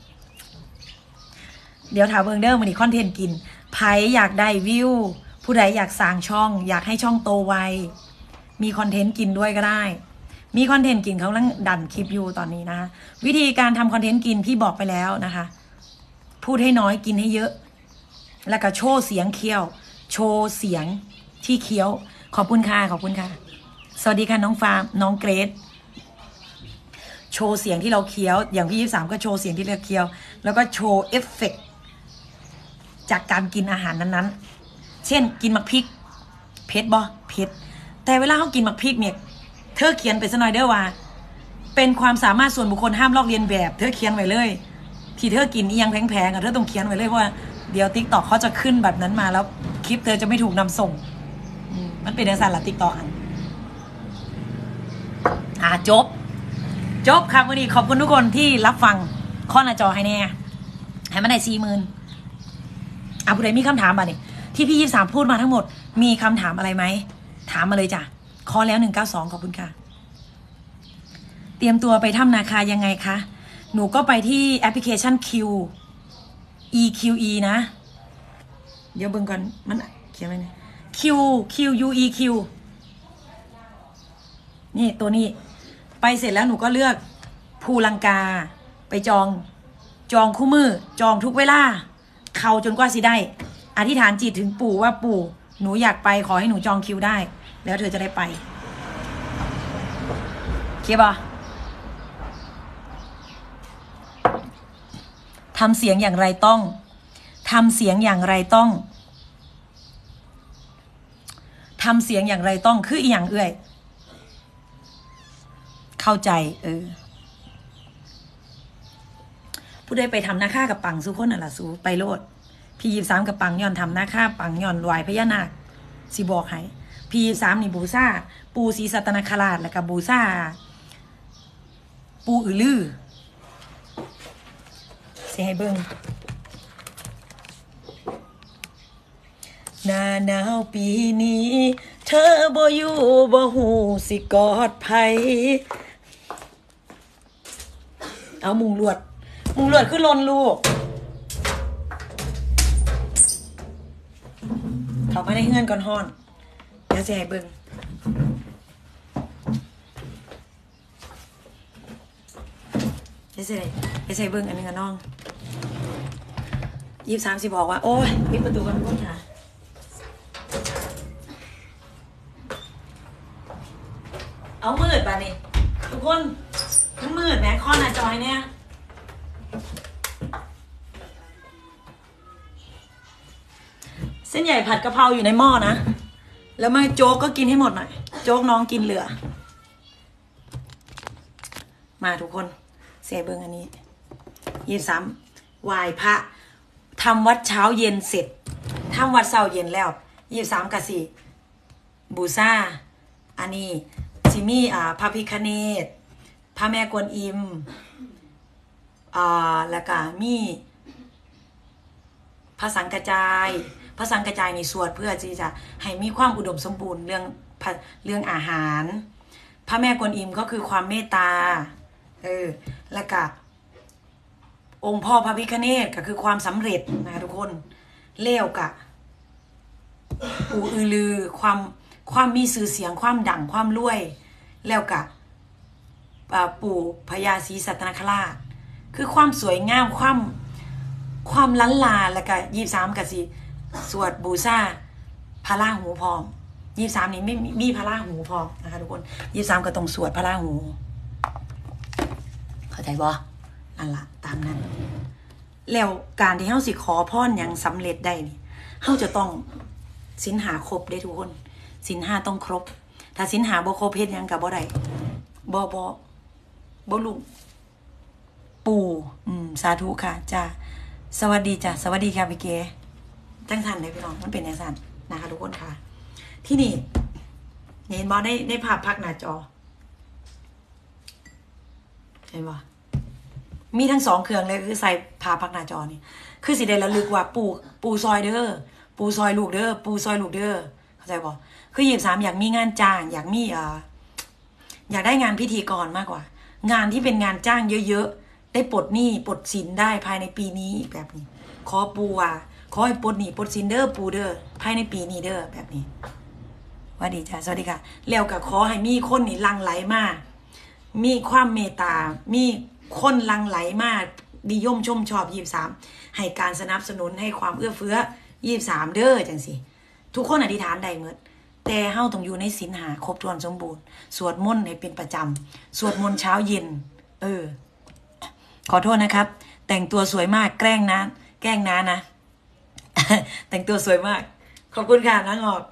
เดี๋ยวถามเบิงเดอร์มันนี่คอนเทนต์กินไผอยากได้วิวผู้ใดอยากสร้างช่องอยากให้ช่องโตไวมีคอนเทนต์กินด้วยก็ได้มีคอนเทนต์กินเขากำลังดันคลิปอยู่ตอนนี้นะคะวิธีการทำคอนเทนต์กินพี่บอกไปแล้วนะคะพูดให้น้อยกินให้เยอะแล้วก็โชว์เสียงเคี้ยวโชว์เสียงที่เคี้ยวขอบคุณค่ะขอบคุณค่ะสวัสดีค่ะน้องฟาร์มน้องเกรซโชว์เสียงที่เราเคี้ยวอย่างพี่ยี่สิบสามก็โชว์เสียงที่เราเคี้ยวแล้วก็โชว์เอฟเฟกต์จากการกินอาหารนั้นๆเช่นกินมักพริกเผ็ดบ่เผ็ดแต่เวลาเขากินมักพริกเนี่ยเธอเขียนไปซะหน่อยเด้อว่าเป็นความสามารถส่วนบุคคลห้ามลอกเลียนแบบเธอเขียนไว้เลยที่เธอกินอีหยังแพงๆอ่ะเธอต้องเขียนไว้เลยเพราะว่าเดี๋ยวติ๊กต็อกเขาจะขึ้นแบบนั้นมาแล้วคลิปเธอจะไม่ถูกนำส่งมันเป็นในสารละติ๊กต็อกอ่ะจบจบครับวันนี้ขอบคุณทุกคนที่รับฟังข้อหน้าจอให้แน่ให้มันได้สี่หมื่นอ่ะผู้ใดมีคำถามบ้างนี่ที่พี่ยี่สิบสามพูดมาทั้งหมดมีคำถามอะไรไหมถามมาเลยจ้ะคอแล้วหนึ่งเก้าสองขอบคุณค่ะเตรียมตัวไปถ้ำนาคายังไงคะหนูก็ไปที่แอปพลิเคชัน Q อี คิว อี นะเดี๋ยวเบิ่งก่อนมันเขียนไว้เนี่ย Q Q U E Q นี่ตัวนี้ไปเสร็จแล้วหนูก็เลือกภูลังกาไปจองจองคู่มือจองทุกเวลาเข้าจนกว่าสิได้อธิษฐานจิตถึงปู่ว่าปู่หนูอยากไปขอให้หนูจองคิวได้แล้วเธอจะได้ไปโอเคป่ะทำเสียงอย่างไรต้องทำเสียงอย่างไรต้องทำเสียงอย่างไรต้องคืออีหยังเอื่อยเข้าใจเออผู้ใดไปทำหน้าค่ากับปังสู้คนน่ะล่ะสู้ไปโลดพี่ยี่สิบสามกับปังย้อนทำหน้าค่าปังย้อนไหวพญานาคสิบอกให้พี่ยี่สิบสามนี่บูซ่าปูศรีสัตนคราชแล้วก็บูซ่าปูอือลือเสียให้เบิ้งหน้าหนาวปีนี้เธอบ่อยู่บ่หูสิกอดไผเอามุงลวดมุงลวดขึ้นลนลูกเขาไม่ได้เงื่อนก่อนฮ้อนเดี๋ยวเสียให้เบิ้งเดี๋ยวเสียเดี๋ยวเสียเบิ้งอันนึงกับน้องยี่สิบสามสิบอกว่าโอ้ยปิดประตูกันพุ่งค่ะเอามืดป่ะนี่ทุกคนมันมืดแม้ข้อหน้าจอยเนี่ยเส้นใหญ่ผัดกะเพราอยู่ในหม้อนะแล้วมาโจ๊กก็กินให้หมดหน่อยโจ๊กน้องกินเหลือมาทุกคนเสียเบิ้งอันนี้ยี่สิบสามไหว้พระทำวัดเช้าเย็นเสร็จทำวัดเช้าเย็นแล้วยี่สิบสามกะสีบูซ่าอันนี้ซิมี่อ่าพระพิฆเนศพระแม่กวนอิมอ่าแล้วก็มีพระสังกจายพระสังกระจายในสวดเพื่อที่จะให้มีความอุดมสมบูรณ์เรื่องเรื่องอาหารพระแม่กวนอิมก็คือความเมตตาเออแล้วก็องค์พ่อพระพิฆเนศก็คือความสำเร็จนะทุกคนเลี้ยวกะปู่อือลือความความมีสื่อเสียงความดังความรวยแล้วกะปู่พญาศรีสัตนคราชคือความสวยงามความความล้านลาแล้วก็ยี่สิบสามกสิสวดบูชาพระราหูพร้อมยี่สิบสามนี้ไม่มีพระราหูพร้อมนะคะทุกคนยี่สิบสามก็ต้องสวดพระราหูเข้าใจบ่นั่นละตามนั้นแล้วการที่เฮาสิขอพรอย่างสำเร็จได้นี่เฮาจะต้องศีลหาครบได้ทุกคนศีลห้าต้องครบถ้าศีลหาบ่ครบเฮ็ดหยังก็บ่ได้บ่บ่บ่ลุปู่อืมสาธุค่ะจ้าสวัสดีจ้ะสวัสดีค่ะพี่เก๋จังทันเลยพี่น้องมันเป็นจังซั่นนะคะทุกคนค่ะที่นี่เห็นบ่ได้ได้ภาพพักหน้าจอเห็นบ่มีทั้งสองเครื่องเลยคือใส่ภาพพักหน้าจอนี่คือสิได้ระลึกว่าปู่ปู่ซอยเด้อปู่ซอยลูกเด้อปู่ซอยลูกเด้อเข้าใจบ่คือยี่สิบสามอยากมีงานจ้างอยากมีเอ่ออยากได้งานพิธีกรมากกว่างานที่เป็นงานจ้างเยอะๆได้ปลดหนี้ปลดสินได้ภายในปีนี้แบบนี้ขอปู่ว่าขอให้ปลดหนี้ปลดสินเด้อปู่เด้อภายในปีนี้เด้อแบบนี้ว่าดีจ้ะสวัสดีค่ะแล้วก็ขอให้มีคนนี่ลังไหลมามีความเมตตามีคนลังไหลมานิยมชมชอบยี่สิบสามให้การสนับสนุนให้ความเอื้อเฟื้อยี่สิบสามเด้อจังสิทุกคนอธิษฐานได้หมดแต่เฮาต้องอยู่ในศีลหาครบถ้วนสมบูรณ์สวดมนต์ให้เป็นประจำสวดมนต์เช้าเย็นเออขอโทษนะครับแต่งตัวสวยมากแกล้งนะแกล้งนะนะ แต่งตัวสวยมากขอบคุณค่ะน้องออก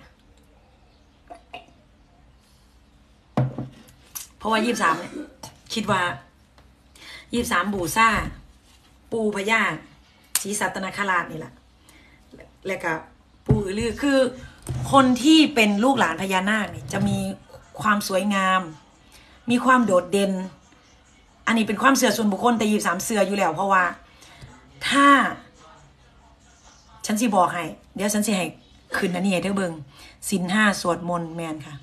เพราะว่ายี่สิบสามเนี่ยคิดว่ายี่สิบสามบูซ่าปูพญาศรีสัตนคราชนี่แหละแล้วก็ปูอือลือคือคนที่เป็นลูกหลานพญานาคเนี่ยจะมีความสวยงามมีความโดดเด่นอันนี้เป็นความเสื่อส่วนบุคคลแต่ยี่สิบสามเสื่ออยู่แล้วเพราะว่าถ้าฉันสิบอกให้เดี๋ยวฉันสิให้คืนอันนี้ให้เธอเบิ่งศีลห้าสวดมนต์แมนค่ะ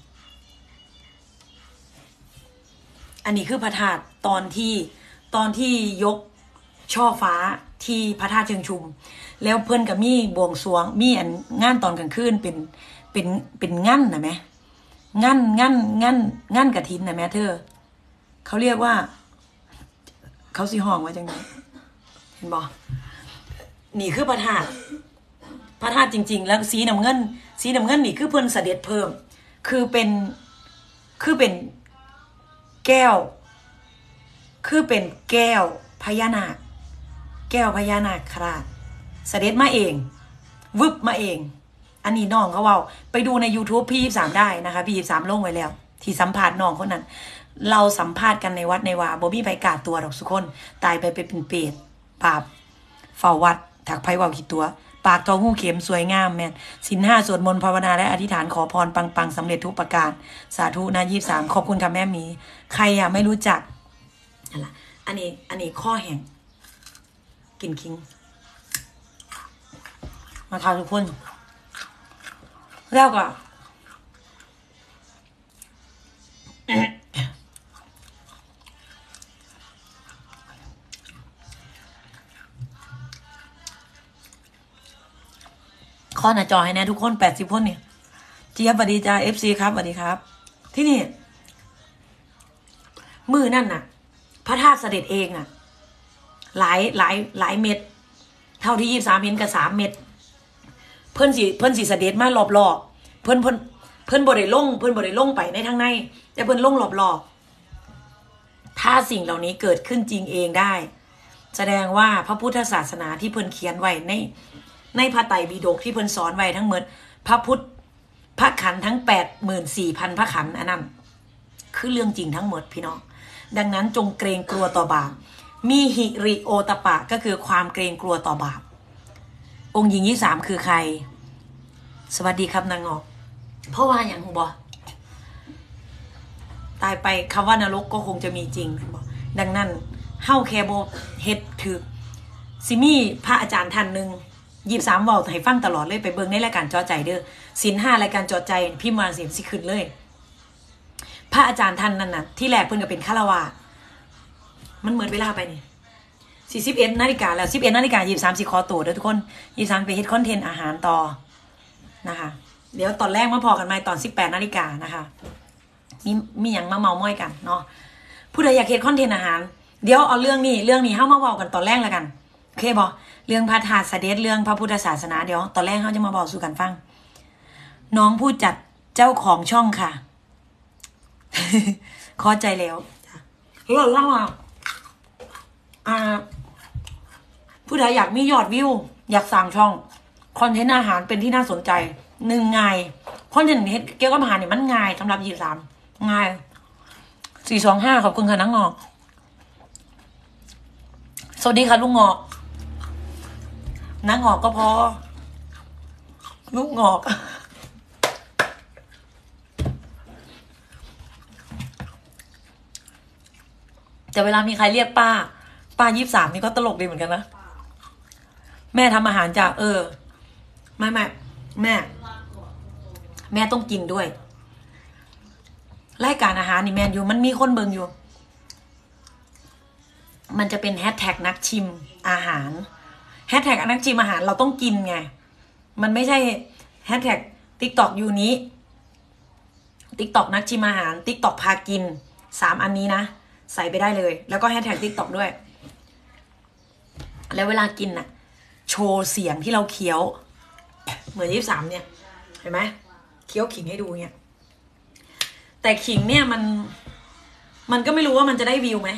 อันนี้คือพระธาตุตอนที่ตอนที่ยกช่อฟ้าที่พระธาตุเชิงชุมแล้วเพิ่นกับมีบวงสรวงมีอันงานตอนกลางคืนเป็นเป็นเป็นงั้นนะแม่งั้นงั้นงั้นงั้นกฐินนะแม่เธอเขาเรียกว่าเขาสิห้องไว้จังไงเห็นบ่นี่คือพระธาตุพระธาตุจริงๆแล้วสีน้ำเงินสีน้ำเงินนี่คือเพิ่นเสด็จเพิ่มคือเป็นคือเป็นแก้วคือเป็นแก้วพญานาคแก้วพญานาคราชเสด็จมาเองวึบมาเองอันนี้น้องเขาเว่าไปดูใน YouTube พี่ยี่สิบสามได้นะคะพี่ยี่สิบสามลงไว้แล้วที่สัมภาษณ์น้องคนนั้นเราสัมภาษณ์กันในวัดในวาบ่มีใบกาดตัวดอกสุคนตายไปเป็นเปรตปาบเฝ้าวัดถักไพ่ว่ากี่ตัวปากทองหูเข็มสวยงามแม่นศีลห้าสวดมนต์ภาวนาและอธิษฐานขอพรปังๆสำเร็จทุกประการสาธุนะยี่สิบสามขอบคุณค่ะแม่หมีใครอ่ะไม่รู้จักอะไรอันนี้อันนี้ข้อแห่งกินคิงมาทานทุกคนแล้วก็ข้อหน้าจอให้นะทุกคนแปดสิบคนเนี่ยเจี๊ยบสวัสดีจ้าเอฟซีครับสวัสดีครับที่นี่มือนั่นน่ะพระธาตุเสด็จเองน่ะหลายหลายหลายเม็ดเท่าที่ยี่สิบสามเห็นกับสามเม็ดเพื่อนสีเพื่อนสีเสด็จมารอบรอบเพื่อนเพื่อนเพื่อนบริลงเพื่อนบริลงไปในทางในแต่เพื่อนลงรอบรอบถ้าสิ่งเหล่านี้เกิดขึ้นจริงเองได้แสดงว่าพระพุทธศาสนาที่เพื่อนเขียนไว้ในในพระไตรปิฎกที่เพิ่นสอนไว้ทั้งหมดพระพุทธพระขันธ์ทั้งแปดหมื่นสี่พันพระขันธ์อันนั้นคือเรื่องจริงทั้งหมดพี่น้องดังนั้นจงเกรงกลัวต่อบาปมีหิริโอตปะก็คือความเกรงกลัวต่อบาปองค์หญิงที่สามคือใครสวัสดีครับนางงอกเพราะว่าอย่างหูบอตายไปคำว่านรกก็คงจะมีจริงบอกดังนั้นเฮ้าแคโบเฮ็ดถือซิมี่พระอาจารย์ท่านหนึ่งยี่สามเว้าให้ฟังตลอดเลยไปเบิ่งในรายการจอใจเด้อศีลห้ารายการจอใจพี่มาเสียงสิขึ้นเลยพระอาจารย์ท่านนั่นน่ะที่แรกเพิ่นก็เป็นฆราวาสมันเหมือนเวลาไปนี่สี่สิบเอ็ดนาฬิกาแล้วสิบเอ็ดนาฬิกายี่สามสิขอตัวเด้อทุกคนยี่สามไปเฮ็ดคอนเทนต์อาหารต่อนะคะเดี๋ยวตอนแรกมาพอกันไหมตอนสิบแปดนาฬิกานะคะมีมีอย่างมาเมาม้อยกันเนาะผู้ใดอยากเฮ็ดคอนเทนต์อาหารเดี๋ยวเอาเรื่องนี้เรื่องนี้เฮ้ามาเว้ากันตอนแรกแล้วกันโอเคบ่เรื่องพระธาตุเสด็จเรื่องพระพุทธศาสนาเดี๋ยวตอนแรกเฮ้าจะมาบอกสู่กันฟังน้องผู้จัดเจ้าของช่องค่ะ ขอใจแล้วเรื่องเล่าอ่ะอ่าผู้ใดอยากมียอดวิวอยากสั่งช่องคอนเทนต์อาหารเป็นที่น่าสนใจหนึ่งง่ายคอนเทนต์เกี่ยวกับอาหารเนี่ยมันง่ายสำหรับยี่สามง่ายสี่สองห้าขอบคุณค่ะนังงอกสวัสดีค่ะลุงงอกนังงอกก็พอลุงงอกแต่เวลามีใครเรียกป้าป้ายี่สามนี่ก็ตลกดีเหมือนกันนะแม่ทำอาหารจ้ะเออไม่ไม่แม่แม่ต้องกินด้วยรายการอาหารนี่แมนอยู่มันมีคนเบิ่งอยู่มันจะเป็นแฮชแท็กนักชิมอาหารแฮชแท็กนักชิมอาหารเราต้องกินไงมันไม่ใช่แฮชแท็กติ๊กตอกยูนี้ติ๊กตอกนักชิมอาหารติ๊กตอกพากินสามอันนี้นะใส่ไปได้เลยแล้วก็แฮชแท็กติ๊กตอกด้วยแล้วเวลากินน่ะโชว์เสียงที่เราเคี้ยวเหมือนยี่สิบสามเนี่ยเห็นไหมเคี้ยวขิงให้ดูเนี่ยแต่ขิงเนี่ยมันมันก็ไม่รู้ว่ามันจะได้วิวไหม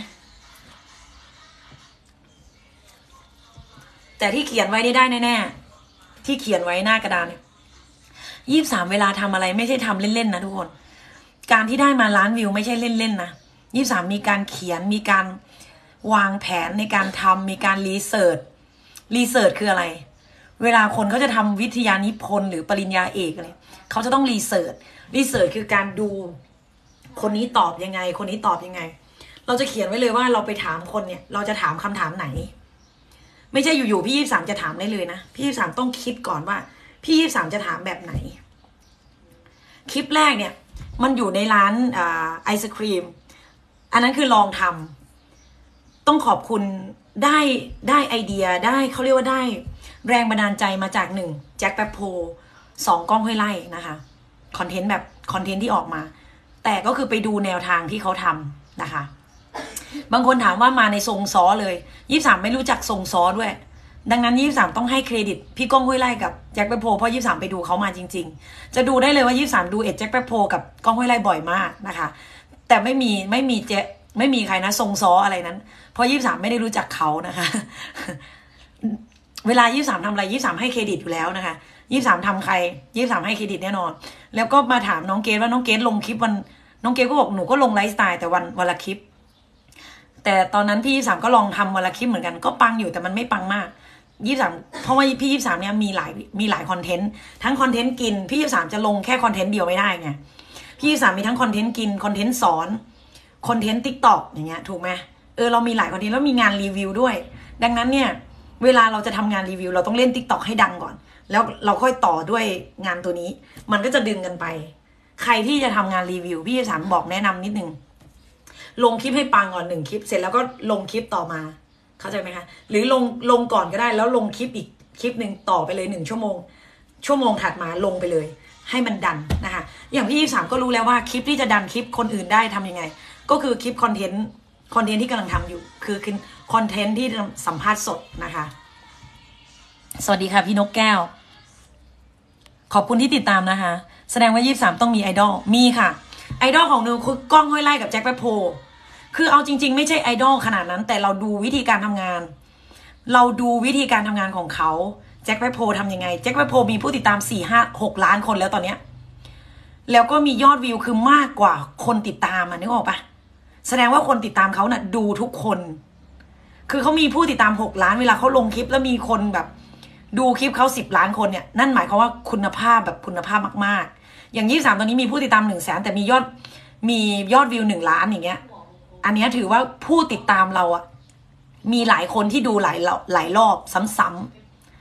แต่ที่เขียนไว้ได้แน่ๆที่เขียนไว้หน้ากระดานเนี่ยยี่สิบสามเวลาทำอะไรไม่ใช่ทำเล่นๆนะทุกคนการที่ได้มาล้านวิวไม่ใช่เล่นๆนะยี่สิบสามมีการเขียนมีการวางแผนในการทำมีการรีเสิร์ชรีเสิร์ชคืออะไรเวลาคนเขาจะทำวิทยานิพนธ์หรือปริญญาเอกอะไรเขาจะต้องรีเสิร์ชรีเสิร์ชคือการดูคนนี้ตอบยังไงคนนี้ตอบยังไงเราจะเขียนไว้เลยว่าเราไปถามคนเนี่ยเราจะถามคำถามไหนไม่ใช่อยู่ๆพี่ยี่สิบสามจะถามได้เลยนะพี่ยี่สิบสามต้องคิดก่อนว่าพี่ยี่สิบสามจะถามแบบไหนคลิปแรกเนี่ยมันอยู่ในร้านไอศครีมอันนั้นคือลองทำต้องขอบคุณได้ได้ไอเดียได้เขาเรียกว่าได้แรงบันดาลใจมาจากหนึ่งแจ็คแป๊บโพสองกล้องห้วยไร่นะคะคอนเทนต์แบบคอนเทนต์ที่ออกมาแต่ก็คือไปดูแนวทางที่เขาทำนะคะบางคนถามว่ามาในทรงซ้อเลยยี่สิบสามไม่รู้จักทรงซ้อด้วยดังนั้นยี่สิบสามต้องให้เครดิตพี่ก้องห้วยไร่กับแจ็คแป๊บโพเพราะยี่สิบสามไปดูเขามาจริงๆจะดูได้เลยว่ายี่สิบสามดูเอ็ดแจ็คแป๊บโพกับก้องห้วยไร่บ่อยมากนะคะแต่ไม่มีไม่มีเจไม่มีใครนะทรงซ้ออะไรนั้นเพราะยี่สิบสามไม่ได้รู้จักเขานะคะเวลายี่สิบสามทำอะไรยี่สิบสามให้เครดิตอยู่แล้วนะคะยี่สิบสามทำใครยี่สิบสามให้เครดิตแน่นอนแล้วก็มาถามน้องเกดว่าน้องเกดลงคลิปวันน้องเกดก็บอกหนูก็ลงไลฟ์สไตล์แต่วันวันละคลิปแต่ตอนนั้นพี่ยี่สิบสามก็ลองทำวันละคลิปเหมือนกันก็ปังอยู่แต่มันไม่ปังมากยี่สิบสามเพราะว่าพี่ยี่สิบสามเนี่ยมีหลายมีหลายคอนเทนต์ทั้งคอนเทนต์กินพี่ยี่สิบสามจะลงแค่คอนเทนต์เดียวไม่ได้ไงพี่ยี่สิบสามมีทั้งคอนเทนต์กินคอนเทนต์สอนคอนเทนต์ติ๊กต็อกอย่างเงี้ยถูกไหมเออเรามีหลายคอนเทนต์แล้วมีงานรีวิวด้วยดังนั้นเนี่ยเวลาเราจะทำงานรีวิวเราต้องเล่นติ๊กต็อกให้ดังก่อนแล้วเราค่อยต่อด้วยงานตัวนี้มันก็จะดึงกันไปใครที่จะทำงานรีวิวพี่สามบอกแนะนำนิดนึงลงคลิปให้ปังก่อนหนึ่งคลิปเสร็จแล้วก็ลงคลิปต่อมาเข้าใจไหมคะหรือลงลงก่อนก็ได้แล้วลงคลิปอีกคลิปหนึ่งต่อไปเลยหนึ่งชั่วโมงชั่วโมงถัดมาลงไปเลยให้มันดันนะคะอย่างพี่ยี่สามก็รู้แล้วว่าคลิปที่จะดันคลิปคนอื่นได้ทำยังไงก็คือคลิปคอนเทนต์คอนเทนต์ที่กำลังทำอยู่คือคือคอนเทนต์ที่สัมภาษณ์สดนะคะสวัสดีค่ะพี่นกแก้วขอบคุณที่ติดตามนะคะแสดงว่ายี่สิบสามต้องมีไอดอลมีค่ะไอดอลของหนูคือกล้องห้วยไร่กับแจ็คแป๊บโพคือเอาจริงๆไม่ใช่ไอดอลขนาดนั้นแต่เราดูวิธีการทำงานเราดูวิธีการทำงานของเขาแจ็คแป๊บโพทำยังไงแจ็คแป๊บโพมีผู้ติดตามสี่ห้าหกล้านคนแล้วตอนเนี้ยแล้วก็มียอดวิวคือมากกว่าคนติดตามอ่ะนึกออกปะแสดงว่าคนติดตามเขาน่ะดูทุกคนคือเขามีผู้ติดตามหกล้านเวลาเขาลงคลิปแล้วมีคนแบบดูคลิปเขาสิบล้านคนเนี่ยนั่นหมายความว่าคุณภาพแบบคุณภาพมากๆอย่างยี่สิบสามตอนนี้มีผู้ติดตามหนึ่งแสนแต่มียอดมียอดวิวหนึ่งล้านอย่างเงี้ยอันนี้ถือว่าผู้ติดตามเราอะมีหลายคนที่ดูหลายหลายรอบซ้ำ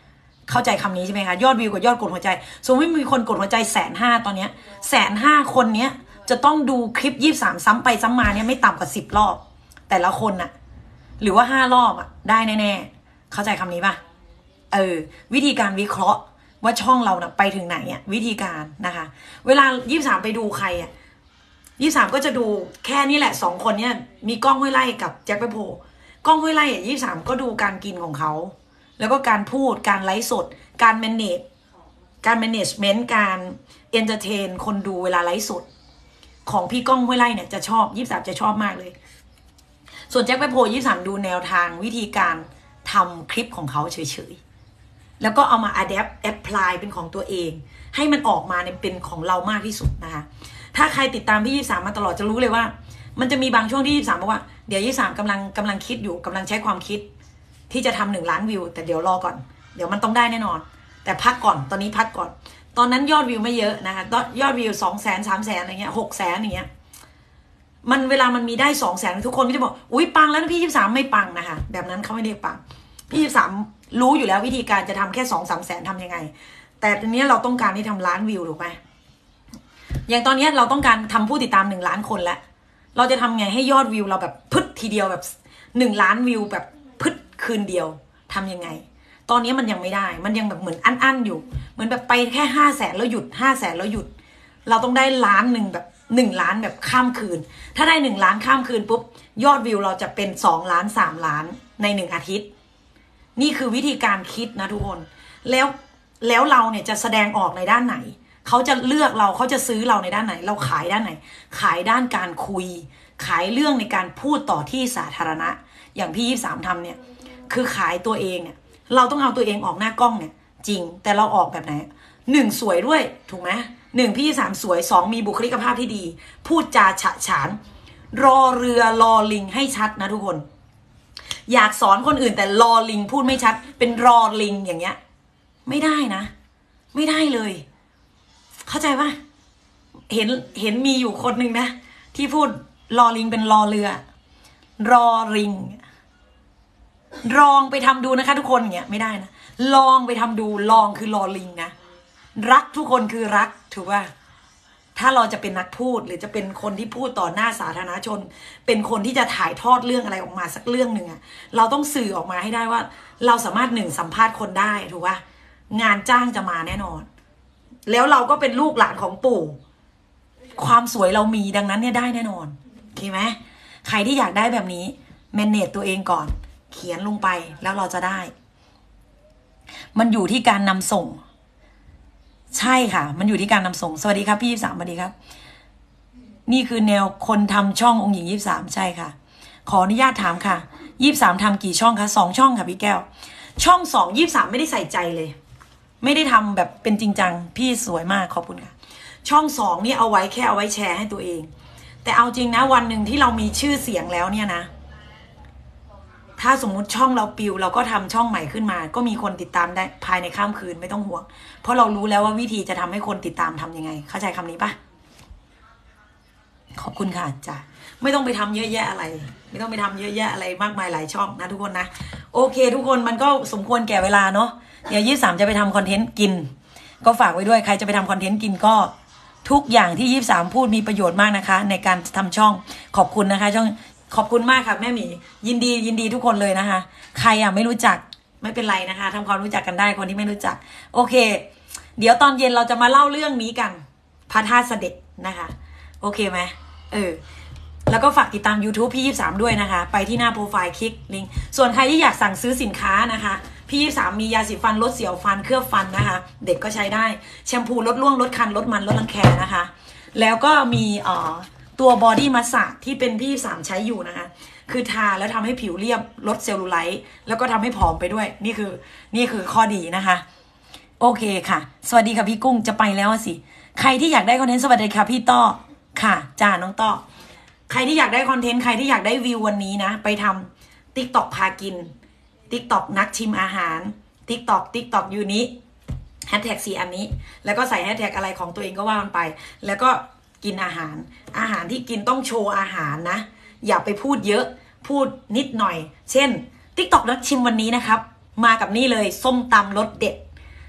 เข้าใจคำนี้ใช่ไหมคะยอดวิวกับยอดกดหัวใจสมมติมีคนกดหัวใจแสนห้าตอนเนี้ยแสนห้าคนเนี้ยจะต้องดูคลิปยี่สิบสามซ้ำไปซ้ำมาเนี่ยไม่ต่ำกว่าสิบรอบแต่ละคนน่ะหรือว่าห้ารอบอ่ะได้แน่ๆเข้าใจคำนี้ป่ะเออวิธีการวิเคราะห์ว่าช่องเราน่ะไปถึงไหนอ่ะวิธีการนะคะเวลายี่สิบสามไปดูใครอ่ะยี่สิบสามก็จะดูแค่นี้แหละสองคนเนี้ยมีกล้องห้วยไร่กับแจ็คไปโพกล้องห้วยไร่อ่ะยี่สิบสามก็ดูการกินของเขาแล้วก็การพูดการไลฟ์สดการแมเนจการแมเนจเมนต์การเอนเตอร์เทนคนดูเวลาไลฟ์สดของพี่ก้องห้วยไร่เนี่ยจะชอบยี่สิบสามจะชอบมากเลยส่วนแจ็คไปโพยี่สิบสามดูแนวทางวิธีการทำคลิปของเขาเฉยๆแล้วก็เอามา adapt apply เป็นของตัวเองให้มันออกมาเนี่ยเป็นของเรามากที่สุดนะคะถ้าใครติดตามพี่ยี่สิบสามมาตลอดจะรู้เลยว่ามันจะมีบางช่วงที่ยี่สิบสามบอกว่าเดี๋ยวยี่สิบสามกำลังกำลังคิดอยู่กำลังใช้ความคิดที่จะทำหนึ่งล้านวิวแต่เดี๋ยวรอก่อนเดี๋ยวมันต้องได้แน่นอนแต่พักก่อนตอนนี้พักก่อนตอนนั้นยอดวิวไม่เยอะนะคะยอดวิวสองแสนสามแสนอะไรเงี้ยหกแสนอย่างเงี้ยมันเวลามันมีได้สองแสนทุกคนก็จะบอกอุ้ยปังแล้วพี่ยี่สิบสามไม่ปังนะคะแบบนั้นเขาไม่เรียกปังพี่ยี่สิบสามรู้อยู่แล้ววิธีการจะทำแค่สองสามแสนทำยังไงแต่ทีนี้เราต้องการที่ทำล้านวิวถูกไหมอย่างตอนนี้เราต้องการทำผู้ติดตามหนึ่งล้านคนแล้วเราจะทำไงให้ยอดวิวเราแบบพึดทีเดียวแบบหนึ่งล้านวิวแบบพึดคืนเดียวทำยังไงตอนนี้มันยังไม่ได้มันยังแบบเหมือนอั้นๆอยู่เหมือนแบบไปแค่ห้าแสนแล้วหยุดห้าแสนแล้วหยุดเราต้องได้ล้านหนึ่งแบบหนึ่งล้านแบบข้ามคืนถ้าได้หนึ่งล้านข้ามคืนปุ๊บยอดวิวเราจะเป็นสองล้านสามล้านในหนึ่งอาทิตย์นี่คือวิธีการคิดนะทุกคนแล้วแล้วเราเนี่ยจะแสดงออกในด้านไหนเขาจะเลือกเราเขาจะซื้อเราในด้านไหนเราขายด้านไหนขายด้านการคุยขายเรื่องในการพูดต่อที่สาธารณะอย่างพี่ยี่สิบสามทำเนี่ยคือขายตัวเองเนี่ยเราต้องเอาตัวเองออกหน้ากล้องเนี่ยจริงแต่เราออกแบบไหนหนึ่งสวยด้วยถูกไหมหนึ่งพี่สามสวยสองมีบุคลิกภาพที่ดีพูดจาฉะฉานรอเรือรอลิงให้ชัดนะทุกคนอยากสอนคนอื่นแต่รอลิงพูดไม่ชัดเป็นรอลิงอย่างเงี้ยไม่ได้นะไม่ได้เลยเข้าใจป่ะเห็นเห็นมีอยู่คนหนึ่งนะที่พูดรอลิงเป็นรอเรือรอลิงลองไปทำดูนะคะทุกคนอย่างเงี้ยไม่ได้นะลองไปทำดูลองคือรอลิงนะรักทุกคนคือรักถูกป่ะถ้าเราจะเป็นนักพูดหรือจะเป็นคนที่พูดต่อหน้าสาธารณชนเป็นคนที่จะถ่ายทอดเรื่องอะไรออกมาสักเรื่องหนึ่งอะเราต้องสื่อออกมาให้ได้ว่าเราสามารถหนึ่งสัมภาษณ์คนได้ถูกป่ะงานจ้างจะมาแน่นอนแล้วเราก็เป็นลูกหลานของปู่ความสวยเรามีดังนั้นเนี่ยได้แน่นอนโอเคไหมใครที่อยากได้แบบนี้แมเนจตัวเองก่อนเขียนลงไปแล้วเราจะได้มันอยู่ที่การนำส่งใช่ค่ะมันอยู่ที่การนำส่งสวัสดีครับพี่ยี่สิบสามสวัสดีครับนี่คือแนวคนทำช่ององค์หญิงยี่สิบสามใช่ค่ะขออนุญาตถามค่ะยี่สิบสามทำกี่ช่องคะสองช่องค่ะพี่แก้วช่องสองยี่สิบสามไม่ได้ใส่ใจเลยไม่ได้ทำแบบเป็นจริงจังพี่สวยมากขอบคุณค่ะช่องสองนี่เอาไว้แค่เอาไว้แชร์ให้ตัวเองแต่เอาจริงนะวันหนึ่งที่เรามีชื่อเสียงแล้วเนี่ยนะถ้าสมมุติช่องเราปิวเราก็ทำช่องใหม่ขึ้นมาก็มีคนติดตามได้ภายในข้ามคืนไม่ต้องห่วงเพราะเรารู้แล้วว่าวิธีจะทำให้คนติดตามทำยังไงเข้าใจคำนี้ปะขอบคุณค่ะจ้ะไม่ต้องไปทำเยอะแยะอะไรไม่ต้องไปทำเยอะแยะอะไรมากมายหลายช่องนะทุกคนนะโอเคทุกคนมันก็สมควรแก่เวลาเนาะเดี๋ยวยี่สิบสามจะไปทำคอนเทนต์กินก็ฝากไว้ด้วยใครจะไปทำคอนเทนต์กินก็ทุกอย่างที่ยี่สิบสามพูดมีประโยชน์มากนะคะในการทำช่องขอบคุณนะคะช่องขอบคุณมากค่ะแม่หมียินดียินดีทุกคนเลยนะคะใครอ่ะไม่รู้จักไม่เป็นไรนะคะทำความรู้จักกันได้คนที่ไม่รู้จักโอเคเดี๋ยวตอนเย็นเราจะมาเล่าเรื่องนี้กันพระธาตุเสด็จนะคะโอเคไหมเออแล้วก็ฝากติดตาม YouTube พี่ยี่สิบสามด้วยนะคะไปที่หน้าโปรไฟล์คลิกลิงก์ส่วนใครที่อยากสั่งซื้อสินค้านะคะพี่ยี่สิบสามมียาสีฟันลดเสียวฟันเคลือบฟันนะคะเด็กก็ใช้ได้แชมพูลดร่วงลดคันลดมันลดรังแคนะคะแล้วก็มีเอ่อตัวบอดี้มัสซาจที่เป็นพี่สามใช้อยู่นะคะคือทาแล้วทำให้ผิวเรียบลดเซลลูไลท์แล้วก็ทำให้ผอมไปด้วยนี่คือนี่คือข้อดีนะคะโอเคค่ะสวัสดีค่ะพี่กุ้งจะไปแล้วสิใครที่อยากได้คอนเทนต์สวัสดีค่ะพี่ต้อค่ะจ้าน้องต้อใครที่อยากได้คอนเทนต์ใครที่อยากได้วิววันนี้นะไปทำ ติ๊กต็อก พากิน ติ๊กต็อก นักชิมอาหาร ติ๊กต็อก ติ๊กต็อก ยูนิแฮชแท็กสี่อันนี้แล้วก็ใส่แฮชแท็กอะไรของตัวเองก็ว่ามันไปแล้วก็กินอาหารอาหารที่กินต้องโชว์อาหารนะอย่าไปพูดเยอะพูดนิดหน่อยเช่น ติ๊กต็อก นักชิมวันนี้นะครับมากับนี่เลยส้มตำรสเด็ด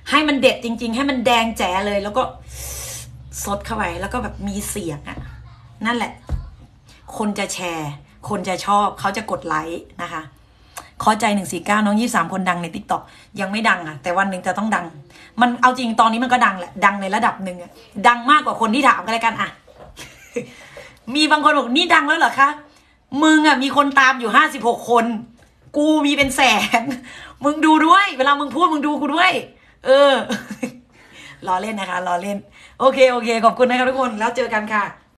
ให้มันเด็ดจริงๆให้มันแดงแจ๋เลยแล้วก็ซดเข้าไปแล้วก็แบบมีเสียงอ่ะนั่นแหละคนจะแชร์คนจะชอบเขาจะกดไลค์นะคะขอใจหนึ่งสี่เก้าน้องยี่สามคนดังในติ๊กต็อกยังไม่ดังอ่ะแต่วันหนึ่งจะต้องดังมันเอาจริงตอนนี้มันก็ดังแหละดังในระดับหนึ่งอ่ะดังมากกว่าคนที่ถามกันเลยกันอ่ะ มีบางคนบอกนี่ดังแล้วเหรอคะมึงอ่ะมีคนตามอยู่ห้าสิบหกคนกูมีเป็นแสนมึงดูด้วยเวลามึงพูดมึงดูกูด้วยเออล้อเล่นนะคะล้อเล่นโอเคโอเคขอบคุณนะครับทุกคนแล้วเจอกันค่ะ